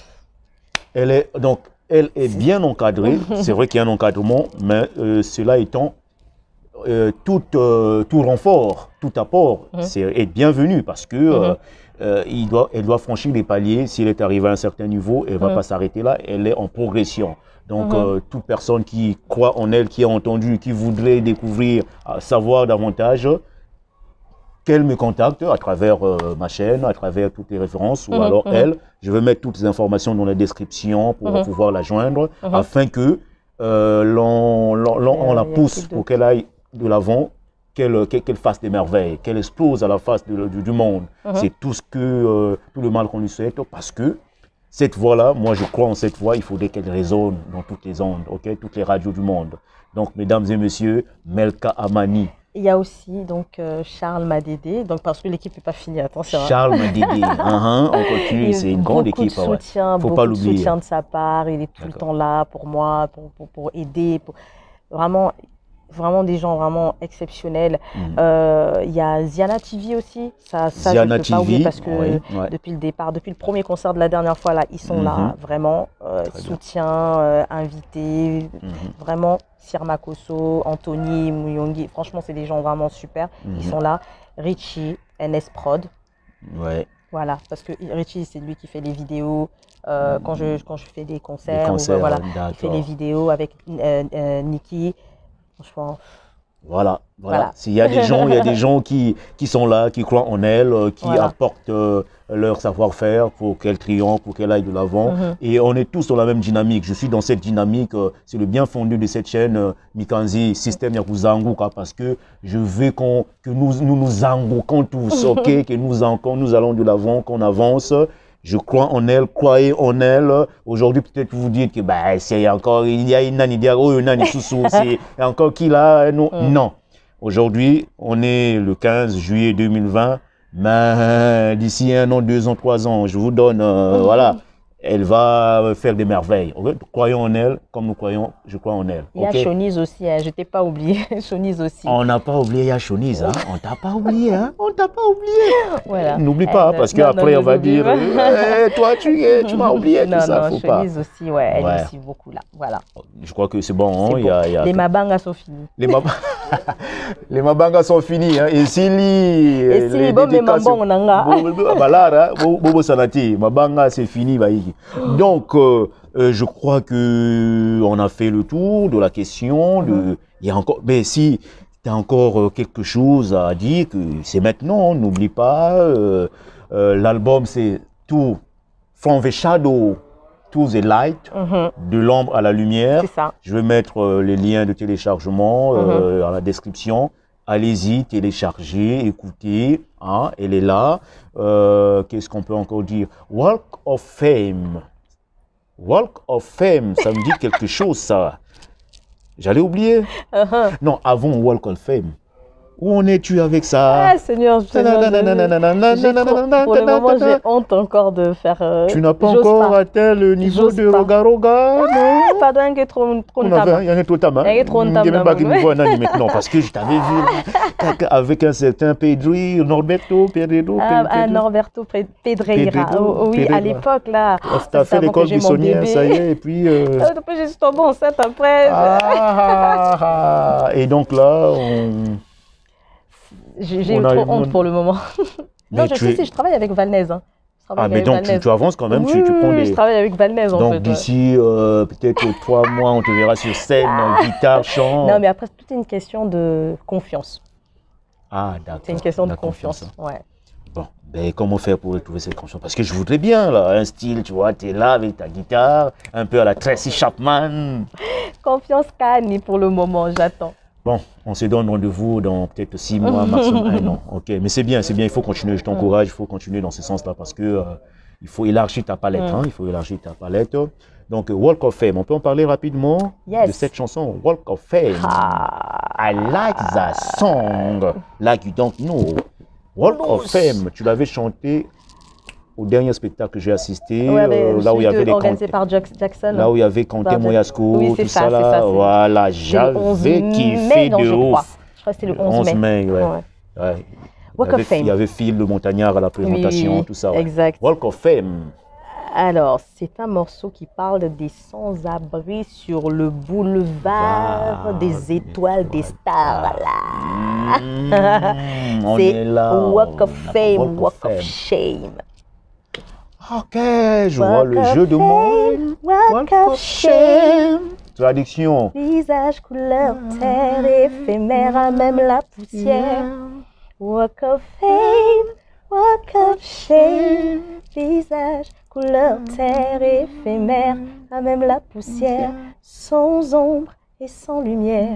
Speaker 1: Elle est, donc, elle est bien encadrée. C'est vrai qu'il y a un encadrement, mais euh, cela étant, euh, tout, euh, tout renfort, tout apport mm-hmm. c'est, est bienvenu parce que. Mm-hmm. Euh, il doit, elle doit franchir les paliers. Si elle est arrivée à un certain niveau, elle ne va mmh. pas s'arrêter là. Elle est en progression. Donc, mmh. euh, toute personne qui croit en elle, qui a entendu, qui voudrait découvrir, savoir davantage, qu'elle me contacte à travers euh, ma chaîne, à travers toutes les références, ou mmh. alors mmh. elle. Je vais mettre toutes les informations dans la description pour mmh. pouvoir la joindre, mmh. afin que euh, l'on, l'on, l'on, on la pousse pour qu'elle aille de l'avant. Qu'elle, qu'elle fasse des merveilles, qu'elle explose à la face de, du, du monde. Uh-huh. C'est tout ce que, euh, tout le mal qu'on lui souhaite, parce que cette voix-là, moi je crois en cette voix, il faudrait qu'elle résonne dans toutes les ondes, okay? Toutes les radios du monde. Donc, mesdames et messieurs, Melka Amani.
Speaker 2: Il y a aussi donc euh, Charles Madédé, donc parce que l'équipe n'est pas finie, attention.
Speaker 1: Charles Madédé, uh-huh, on continue, c'est une grande équipe.
Speaker 2: Beaucoup de soutien,
Speaker 1: ouais. Faut
Speaker 2: beaucoup
Speaker 1: pas
Speaker 2: de
Speaker 1: l'oublier.
Speaker 2: soutien de sa part, il est tout D'accord. le temps là pour moi, pour, pour, pour aider, pour... vraiment... Vraiment des gens vraiment exceptionnels. Il mmh. euh, y a Ziana T V aussi. Ça, ça
Speaker 1: Ziana
Speaker 2: je ne peux pas oublier parce que
Speaker 1: oui, ouais.
Speaker 2: depuis le départ, depuis le premier concert de la dernière fois, là, ils sont mmh. là. Vraiment, euh, soutien, euh, invités. Mmh. Vraiment, Sirmakoso, Anthony, Mouyongi. Franchement, c'est des gens vraiment super. Mmh. Ils sont là. Richie, N S Prod.
Speaker 1: Ouais.
Speaker 2: Voilà, parce que Richie, c'est lui qui fait les vidéos. Euh, mmh. quand, je, quand je fais des concerts,
Speaker 1: des concerts
Speaker 2: ou, voilà, il fait les vidéos avec euh, euh, Nikki. Franchement.
Speaker 1: Voilà, voilà. voilà. S'il y a des gens, il y a des gens qui, qui sont là, qui croient en elle, euh, qui voilà. apportent euh, leur savoir-faire pour qu'elle triomphe, pour qu'elle aille de l'avant. Mm-hmm. Et on est tous dans la même dynamique. Je suis dans cette dynamique. Euh, c'est le bien fondé de cette chaîne euh, Mikanzi Système Yakuzanguka, parce que je veux qu'on, que nous nous, nous engouquons tous, ok, que nous, en, nous allons de l'avant, qu'on avance. Je crois en elle, croyez en elle. Aujourd'hui, peut-être vous dites que bah, c'est encore, il y a une nani, il y a une nani sous c'est encore qui là? Non. Mm. Non. Aujourd'hui, on est le quinze juillet deux mille vingt. Mais d'ici un an, deux ans, trois ans, je vous donne, euh, mm. voilà, elle va faire des merveilles. Okay? Croyons en elle, comme nous croyons, je crois en elle.
Speaker 2: Il y a okay? Choniz aussi, hein, je ne t'ai pas oublié. Choniz aussi.
Speaker 1: On n'a pas oublié, il y a Choniz, hein. On t'a pas oublié, hein. On t'a pas oublié.
Speaker 2: Voilà.
Speaker 1: N'oublie pas, parce qu'après on va dire, eh, toi tu, tu m'as oublié, tout
Speaker 2: non,
Speaker 1: ça,
Speaker 2: non,
Speaker 1: faut pas.
Speaker 2: Choniz aussi, ouais, elle ouais. aussi beaucoup là, voilà.
Speaker 1: Je crois que c'est bon, hein.
Speaker 2: Bon.
Speaker 1: Il y a, il y a
Speaker 2: les mabangas sont finis.
Speaker 1: Les, mab... les mabangas sont finis, hein. Et si li...
Speaker 2: Et si, bon, mais mabang nanga.
Speaker 1: Balara, bobo sanati, mabanga c'est fini, baïki. Donc, Euh, euh, je crois que on a fait le tour de la question. De, il y a encore, mais si tu as encore quelque chose à dire, que c'est maintenant. N'oublie pas, euh, euh, l'album c'est tout From the Shadow to the Light, mm-hmm. de l'ombre à la lumière.
Speaker 2: C'est ça.
Speaker 1: Je vais mettre euh, les liens de téléchargement mm-hmm. euh, dans la description. Allez-y, téléchargez, écoutez. Hein, elle est là. Euh, Qu'est-ce qu'on peut encore dire? Walk of Fame. Walk of Fame, ça me dit quelque chose, ça. J'allais oublier.
Speaker 2: Uh-huh.
Speaker 1: Non, avant Walk of Fame. Où en es-tu avec ça?
Speaker 2: Ah, Seigneur, Seigneur, je- trop- pour le moment, j'ai honte encore de faire... euh,
Speaker 1: Tu n'as pas
Speaker 2: j'ose
Speaker 1: encore
Speaker 2: pas.
Speaker 1: atteint le niveau
Speaker 2: J'ose
Speaker 1: de
Speaker 2: pas.
Speaker 1: Roga Roga, non?
Speaker 2: Ah, pardon, il y a trop trop
Speaker 1: On
Speaker 2: de
Speaker 1: avait,
Speaker 2: tabac.
Speaker 1: il y en a trop tama.
Speaker 2: Il y a trop de
Speaker 1: Il y a même
Speaker 2: tabac,
Speaker 1: pas qu'il
Speaker 2: ouais.
Speaker 1: niveau en anime maintenant, parce que je t'avais vu avec un certain Pedri, Norberto, Pedro,
Speaker 2: Ah, ah, Norberto Pe- Pedreira.
Speaker 1: Pedro,
Speaker 2: Oh, oh oui,
Speaker 1: Pedreira.
Speaker 2: à l'époque, là.
Speaker 1: Tu as
Speaker 2: c'est
Speaker 1: fait
Speaker 2: avant que
Speaker 1: l'école
Speaker 2: j'ai mon
Speaker 1: buissonnière,
Speaker 2: bébé.
Speaker 1: ça y est, et puis... euh,
Speaker 2: Ah, Après, j'ai suis tombée enceinte après.
Speaker 1: ah, ah, ah. Et donc là, on...
Speaker 2: J'ai j'ai
Speaker 1: on
Speaker 2: eu
Speaker 1: a-
Speaker 2: trop
Speaker 1: on-
Speaker 2: honte pour le moment.
Speaker 1: Mais
Speaker 2: Non, je
Speaker 1: tu
Speaker 2: sais
Speaker 1: es-
Speaker 2: si je travaille avec Valnez. Hein. Je travaille
Speaker 1: Ah, mais
Speaker 2: avec
Speaker 1: donc tu,
Speaker 2: Valnez.
Speaker 1: tu avances quand même,
Speaker 2: Oui,
Speaker 1: tu, tu prends
Speaker 2: oui,
Speaker 1: des...
Speaker 2: je travaille avec Valnez en
Speaker 1: Donc
Speaker 2: fait. ouais.
Speaker 1: d'ici euh, peut-être trois mois, on te verra sur scène, guitare, chant.
Speaker 2: Non, mais après, tout est une question de confiance.
Speaker 1: Ah, d'accord.
Speaker 2: C'est une question de
Speaker 1: La
Speaker 2: confiance.
Speaker 1: hein.
Speaker 2: Ouais.
Speaker 1: Bon, ben comment faire pour retrouver cette confiance? Parce que je voudrais bien, là, un style, tu vois, tu es là avec ta guitare, un peu à la Tracy Chapman.
Speaker 2: Confiance Kani pour le moment, j'attends.
Speaker 1: Bon, on se donne rendez-vous dans peut-être six mois, maximum un an. Ok, mais c'est bien, c'est bien, il faut continuer, je t'encourage, il faut continuer dans ce sens-là parce que euh, il faut élargir ta palette,
Speaker 2: Mm.
Speaker 1: hein, il faut élargir ta palette. Donc, euh, Walk of Fame, on peut en parler rapidement
Speaker 2: Yes.
Speaker 1: de cette chanson, Walk of Fame.
Speaker 2: Ah.
Speaker 1: I like that song, like you don't know. Walk of Fame, tu l'avais chanté au dernier spectacle que j'ai assisté,
Speaker 2: Ouais, mais
Speaker 1: euh, là où il y
Speaker 2: celui
Speaker 1: avait
Speaker 2: de-
Speaker 1: les
Speaker 2: organisé
Speaker 1: Cant-
Speaker 2: par Jack- Jackson.
Speaker 1: là où il y avait Kanté
Speaker 2: Par-
Speaker 1: Moyasco,
Speaker 2: Oui, c'est
Speaker 1: tout
Speaker 2: ça,
Speaker 1: ça
Speaker 2: c'est
Speaker 1: là,
Speaker 2: ça, c'est-
Speaker 1: voilà,
Speaker 2: C'est le onze
Speaker 1: j'avais
Speaker 2: mai,
Speaker 1: kiffé
Speaker 2: non,
Speaker 1: de
Speaker 2: je crois.
Speaker 1: ouf.
Speaker 2: Je crois que c'était le
Speaker 1: Le
Speaker 2: onze mai.
Speaker 1: mai, ouais.
Speaker 2: Ouais.
Speaker 1: Ouais.
Speaker 2: Walk
Speaker 1: il y avait,
Speaker 2: of Fame.
Speaker 1: Il y avait Phil le Montagnard à la présentation,
Speaker 2: Oui, oui,
Speaker 1: tout ça. Ouais.
Speaker 2: exact.
Speaker 1: Walk of Fame.
Speaker 2: Alors, c'est un morceau qui parle des sans-abri sur le boulevard
Speaker 1: Ah,
Speaker 2: des étoiles, des stars. Voilà.
Speaker 1: Mmh, on est
Speaker 2: C'est
Speaker 1: là.
Speaker 2: Walk of
Speaker 1: on a
Speaker 2: Fame,
Speaker 1: Walk of
Speaker 2: Walk of
Speaker 1: Fame.
Speaker 2: Shame.
Speaker 1: Ok, je vois
Speaker 2: Walk
Speaker 1: le
Speaker 2: of
Speaker 1: jeu de mots.
Speaker 2: fame, Walk of shame.
Speaker 1: Traduction.
Speaker 2: Visage couleur terre éphémère à même la poussière. Walk of fame, walk of shame. Visage couleur terre éphémère à même la poussière. Sans ombre et sans lumière.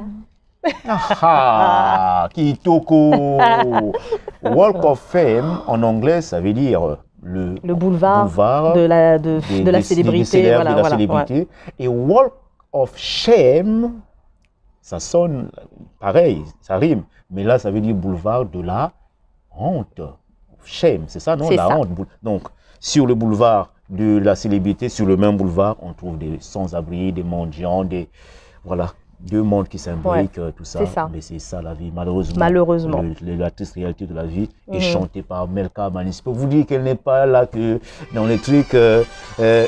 Speaker 1: Ah, Kitoko. Walk of Fame, en anglais, ça veut dire le,
Speaker 2: Le boulevard,
Speaker 1: boulevard
Speaker 2: de la, de,
Speaker 1: des-
Speaker 2: de la
Speaker 1: des-
Speaker 2: célébrité.
Speaker 1: des célèbres,
Speaker 2: voilà,
Speaker 1: de la
Speaker 2: voilà,
Speaker 1: célébrité.
Speaker 2: ouais.
Speaker 1: Et Walk of Shame, ça sonne pareil, ça rime. Mais là, ça veut dire boulevard de la honte. Shame, c'est ça, non?
Speaker 2: C'est
Speaker 1: La
Speaker 2: ça.
Speaker 1: honte. Donc, sur le boulevard de la célébrité, sur le même boulevard, on trouve des sans-abri, des mendiants, des... Voilà. Deux mondes qui s'imbriquent, euh, tout ça.
Speaker 2: c'est ça.
Speaker 1: Mais c'est ça la vie, malheureusement.
Speaker 2: Malheureusement.
Speaker 1: Le- le- la triste réalité de la vie est
Speaker 2: Mhm.
Speaker 1: chantée par Melka Mani. Je peux vous dire qu'elle n'est pas là que dans les trucs. euh, euh,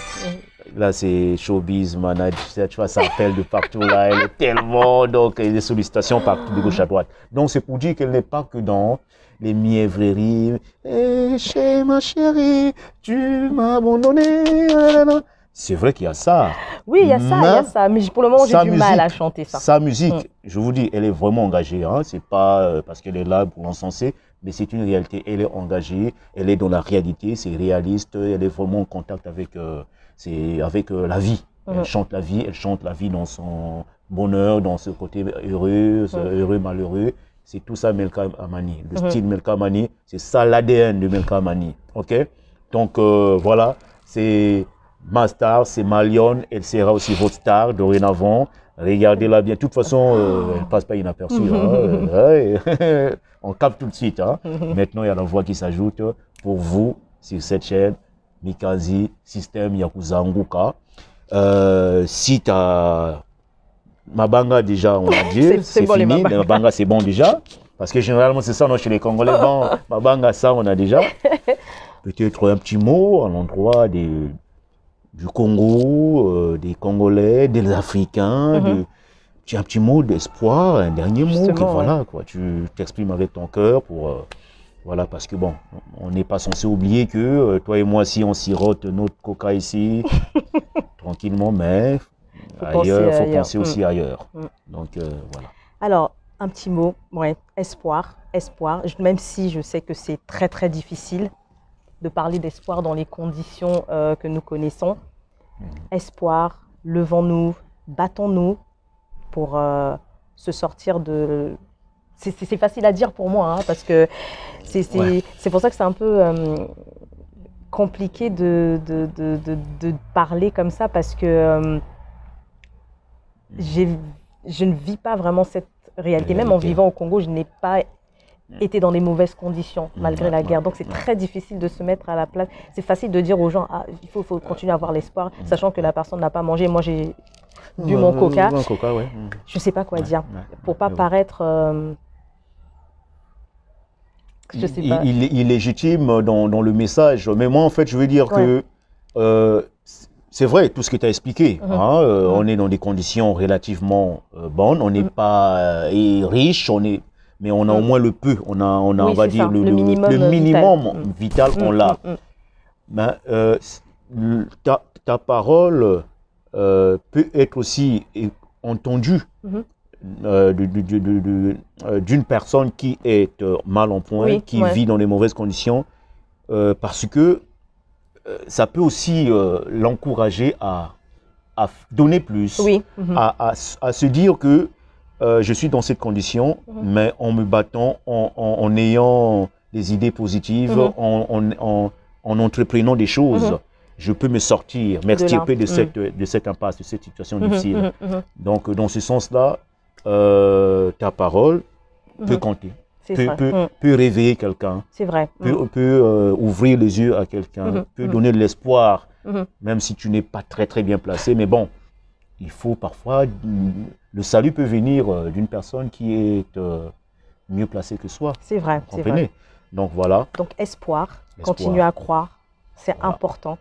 Speaker 1: là, c'est showbiz, manager, tu vois, ça appelle de partout là. Elle est tellement. Donc, il y a des sollicitations partout de gauche à droite. Donc, c'est pour dire qu'elle n'est pas que dans les mièvreries. Eh, chez ma chérie, tu m'as abandonné. C'est vrai qu'il y a ça.
Speaker 2: Oui, il y a ça, il y a
Speaker 1: Mais
Speaker 2: ça. Mais pour le moment, j'ai
Speaker 1: sa
Speaker 2: du mal à
Speaker 1: musique,
Speaker 2: chanter ça.
Speaker 1: Sa musique,
Speaker 2: Mm.
Speaker 1: je vous dis, elle est vraiment engagée. Hein. C'est pas euh, parce qu'elle est là pour l'encenser, mais c'est une réalité. Elle est engagée, elle est dans la réalité, c'est réaliste, elle est vraiment en contact avec, euh, c'est avec euh, la vie. Elle
Speaker 2: Mhm.
Speaker 1: chante la vie, elle chante la vie dans son bonheur, dans ce côté heureux, ce
Speaker 2: Mhm.
Speaker 1: heureux, malheureux. C'est tout ça Melka Amani. Le
Speaker 2: Mhm.
Speaker 1: style Melka Amani, c'est ça l'A D N de Melka Amani. Ok? Donc euh, voilà, c'est ma star, c'est ma lionne, elle sera aussi votre star dorénavant. Regardez-la bien. De toute façon, euh, elle ne passe pas inaperçue. Hein. Euh, ouais. On capte tout de suite. Hein. Maintenant, il y a la voix qui s'ajoute pour vous sur cette chaîne, Mikazi, Système Yakuza Nguka. Euh, si tu as Mabanga, déjà, on l'a dit,
Speaker 2: C'est- c'est
Speaker 1: c'est
Speaker 2: bon, les
Speaker 1: fini.
Speaker 2: Mabanga.
Speaker 1: Mabanga, c'est bon déjà. Parce que généralement, c'est ça, non, chez les Congolais. Bon, Mabanga, ça, on a déjà. Peut-être un petit mot à l'endroit des, du Congo, euh, des Congolais, des Africains.
Speaker 2: Mhm.
Speaker 1: de- tu as un petit mot d'espoir, un dernier mot, que
Speaker 2: Justement,
Speaker 1: voilà, quoi, tu t'exprimes avec ton cœur pour. euh, voilà, parce que bon, on n'est pas censé oublier que euh, toi et moi, si on sirote notre coca ici, tranquillement, mais
Speaker 2: Faut penser
Speaker 1: ailleurs, il faut
Speaker 2: ailleurs.
Speaker 1: penser aussi
Speaker 2: Mm.
Speaker 1: ailleurs.
Speaker 2: Mm.
Speaker 1: Donc euh, voilà.
Speaker 2: Alors, un petit mot, ouais, espoir, espoir. Je- Même si je sais que c'est très très difficile de parler d'espoir dans les conditions euh, que nous connaissons. Espoir, levons-nous, battons-nous pour euh, se sortir de... C'est- C'est c'est facile à dire pour moi, hein, parce que c'est c'est-
Speaker 1: Ouais.
Speaker 2: c'est pour ça que c'est un peu... euh, compliqué de, de, de, de, de parler comme ça parce que euh, j'ai, je ne vis pas vraiment cette réalité. Même en vivant au Congo, je n'ai pas été dans des mauvaises conditions malgré la guerre. Donc c'est très difficile de se mettre à la place. C'est facile de dire aux gens, ah, il faut, faut continuer à avoir l'espoir, sachant que la personne n'a pas mangé. Moi, j'ai bu mon coca.
Speaker 1: Un coca ouais.
Speaker 2: Je ne sais pas quoi
Speaker 1: ouais,
Speaker 2: dire.
Speaker 1: Ouais,
Speaker 2: pour pas
Speaker 1: ouais.
Speaker 2: paraître... Euh, je sais pas.
Speaker 1: Il, il, il est légitime dans, dans le message. Mais moi, en fait, je veux dire ouais. que euh, c'est vrai, tout ce que tu as expliqué. Mm-hmm. hein, euh, mm-hmm. On est dans des conditions relativement euh, bonnes. On n'est mm-hmm. pas euh, riche, on est, mais on a mm-hmm. au moins le peu. On a, on, a,
Speaker 2: oui,
Speaker 1: on va dire,
Speaker 2: ça.
Speaker 1: le,
Speaker 2: le minimum,
Speaker 1: le minimum vital, vital
Speaker 2: mm-hmm.
Speaker 1: on l'a.
Speaker 2: Mm-hmm.
Speaker 1: Ben, euh, ta, ta parole euh, peut être aussi entendue. Mm-hmm. Euh, d'une personne qui est euh, mal en point, oui, qui ouais. vit dans les mauvaises conditions, euh, parce que euh, ça peut aussi euh, l'encourager à, à donner plus,
Speaker 2: oui. mm-hmm.
Speaker 1: à, à, à se dire que euh, je suis dans cette condition, mm-hmm. mais en me battant, en, en, en ayant des idées positives, mm-hmm. en, en, en, en entreprenant des choses, mm-hmm. je peux me sortir, m'extirper de, de, cette, mm-hmm. de cette impasse, de cette situation mm-hmm. difficile. Mm-hmm. Donc, dans ce sens-là, Euh, ta parole mmh. peut compter, peut, peut, mmh. peut réveiller quelqu'un,
Speaker 2: c'est vrai,
Speaker 1: peut,
Speaker 2: mmh.
Speaker 1: peut euh, ouvrir les yeux à quelqu'un, mmh. peut mmh. donner de l'espoir, mmh. même si tu n'es pas très très bien placé. Mais bon, il faut parfois, le salut peut venir d'une personne qui est euh, mieux placée que soi.
Speaker 2: C'est vrai, c'est vrai.
Speaker 1: Donc voilà.
Speaker 2: Donc espoir, espoir. Continuer à croire, c'est voilà. important.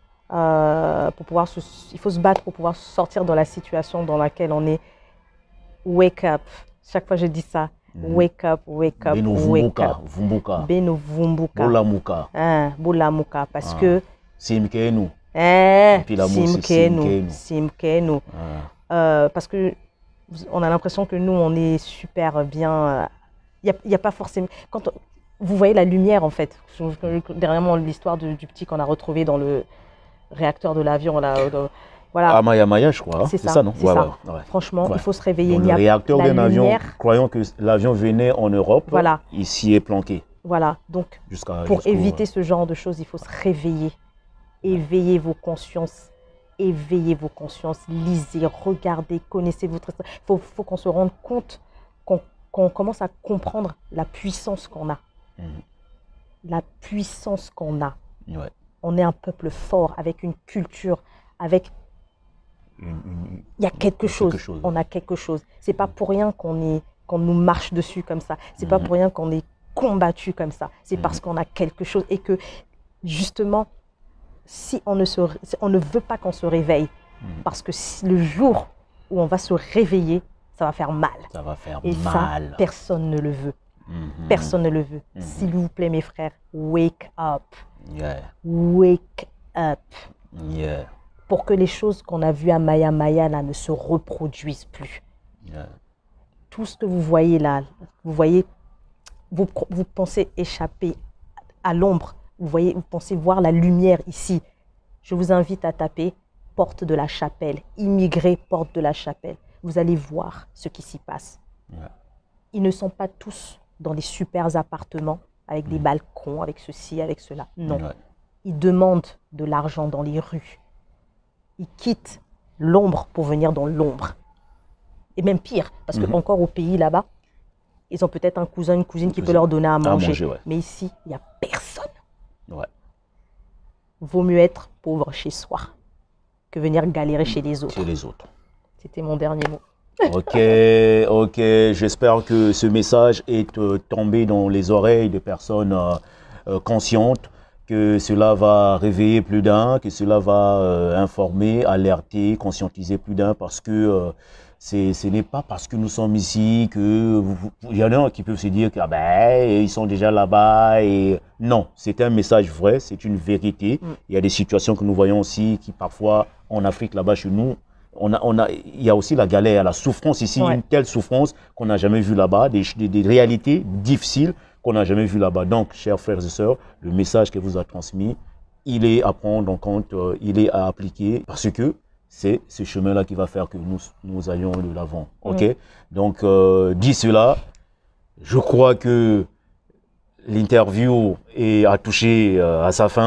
Speaker 2: Euh, pour pouvoir se, il faut se battre pour pouvoir sortir de la situation dans laquelle on est. Wake up. Chaque fois je dis ça. Mm. Wake up, wake up,
Speaker 1: Beno
Speaker 2: wake
Speaker 1: vumbuka,
Speaker 2: up.
Speaker 1: Vumbuka.
Speaker 2: Beno vumbuka.
Speaker 1: Bolamuka.
Speaker 2: Ah, bolamuka. Parce ah. que...
Speaker 1: Simkenu.
Speaker 2: Eh, Simkenu. Simkenu. Ah. Euh, parce que on a l'impression que nous, on est super bien. Il n'y a, a pas forcément... Quand on, vous voyez la lumière, en fait. Dernièrement, l'histoire du, du petit qu'on a retrouvé dans le réacteur de l'avion, là... Voilà.
Speaker 1: À Maya Maya, je crois. Hein.
Speaker 2: C'est ça,
Speaker 1: ça, non
Speaker 2: ouais,
Speaker 1: ouais,
Speaker 2: ouais.
Speaker 1: Ouais.
Speaker 2: Franchement, ouais. il faut se réveiller.
Speaker 1: Dans
Speaker 2: il y a
Speaker 1: le réacteur d'un avion, croyant que l'avion venait en Europe,
Speaker 2: voilà.
Speaker 1: il s'y est planqué.
Speaker 2: Voilà. Donc, pour éviter ce genre de choses, il faut se réveiller. Éveillez vos consciences. Éveillez vos consciences. Lisez, regardez, connaissez votre... Il faut, faut qu'on se rende compte, qu'on qu'on commence à comprendre la puissance qu'on a. Mmh. La puissance qu'on a.
Speaker 1: Ouais.
Speaker 2: On est un peuple fort, avec une culture, avec... Il y a quelque chose. quelque chose, on a quelque chose. C'est pas pour rien qu'on est, qu'on nous marche dessus comme ça. C'est mmh. pas pour rien qu'on est combattu comme ça. C'est mmh. parce qu'on a quelque chose et que justement, si on ne se, on ne veut pas qu'on se réveille, mmh. parce que si le jour où on va se réveiller, ça va faire mal.
Speaker 1: Ça va faire
Speaker 2: et
Speaker 1: mal.
Speaker 2: Ça, personne ne le veut.
Speaker 1: Mmh.
Speaker 2: Personne ne le veut. Mmh. S'il vous plaît, mes frères, wake up.
Speaker 1: Yeah.
Speaker 2: Wake up.
Speaker 1: Yeah.
Speaker 2: Pour que les choses qu'on a vues à Maya Maya là, ne se reproduisent plus.
Speaker 1: Yeah.
Speaker 2: Tout ce que vous voyez là, vous voyez, vous, vous pensez échapper à l'ombre, vous voyez, vous pensez voir la lumière ici. Je vous invite à taper Porte de la Chapelle, immigrés Porte de la Chapelle. Vous allez voir ce qui s'y passe.
Speaker 1: Yeah.
Speaker 2: Ils ne sont pas tous dans des super appartements avec mmh. des balcons, avec ceci, avec cela. Non. Yeah. Ils demandent de l'argent dans les rues. Ils quittent l'ombre pour venir dans l'ombre. Et même pire, parce mmh. qu'encore au pays là-bas, ils ont peut-être un cousin, une cousine qui peut leur donner à manger. À manger ouais. Mais ici, il n'y a personne.
Speaker 1: Ouais.
Speaker 2: Vaut mieux être pauvre chez soi que venir galérer chez les autres.
Speaker 1: Chez les autres.
Speaker 2: C'était mon dernier mot.
Speaker 1: Ok, ok. J'espère que ce message est euh, tombé dans les oreilles de personnes euh, euh, conscientes, que cela va réveiller plus d'un, que cela va euh, informer, alerter, conscientiser plus d'un, parce que euh, ce n'est pas parce que nous sommes ici que il y en a qui peuvent se dire que ah ben, ils sont déjà là-bas. Et non, c'est un message vrai, c'est une vérité. Mm. Il y a des situations que nous voyons aussi qui parfois en Afrique là-bas chez nous, on a, on a, il y a aussi la galère, la souffrance ici, ouais. une telle souffrance qu'on n'a jamais vue là-bas, des, des, des réalités difficiles qu'on n'a jamais vu là-bas. Donc, chers frères et sœurs, le message qu'elle vous a transmis, il est à prendre en compte, euh, il est à appliquer, parce que c'est ce chemin-là qui va faire que nous, nous allions de l'avant. Ok. Mmh. Donc, euh, dit cela, je crois que l'interview a touché euh, à sa fin.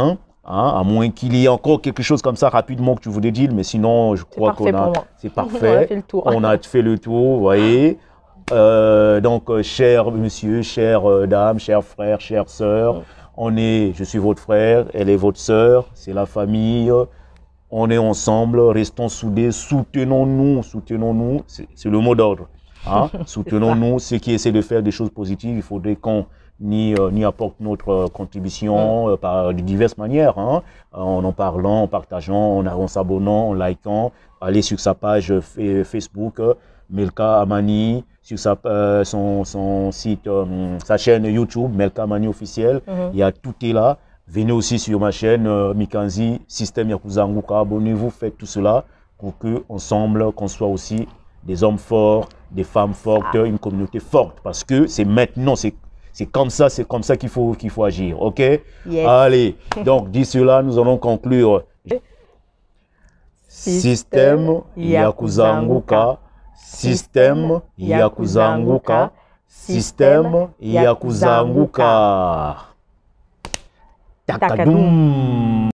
Speaker 1: Hein, à moins qu'il y ait encore quelque chose comme ça rapidement que tu voulais dire, mais sinon, je crois qu'on a... C'est parfait.
Speaker 2: On a fait le tour.
Speaker 1: On a fait le tour, vous voyez. Euh, donc, euh, cher monsieur, chère euh, dame, chers frères, chères sœurs, mm. on est, je suis votre frère, elle est votre sœur, c'est la famille. On est ensemble, restons soudés, soutenons-nous, soutenons-nous, c'est le mot d'ordre. Hein? Soutenons-nous, ceux qui essaient de faire des choses positives, il faudrait qu'on y, euh, y apporte notre euh, contribution mm. euh, par de diverses manières, hein? En en parlant, en partageant, en, en s'abonnant, en likant, aller sur sa page Facebook, euh, Melka Amani, sur sa, euh, son, son site, euh, sa chaîne YouTube, Melka Amani officiel, mm-hmm. il y a tout est là. Venez aussi sur ma chaîne euh, Mikanzi, Système Yakuza Nguka, abonnez-vous, faites tout cela pour que ensemble, qu'on soit aussi des hommes forts, des femmes fortes, ah. une communauté forte. Parce que c'est maintenant, c'est comme ça, c'est comme ça qu'il faut, qu'il faut agir, ok? Yes. Allez, donc dit cela, nous allons conclure. Système Yakuza Nguka, Système Yakuza Nguka, Système Yakuza Nguka. Takadum.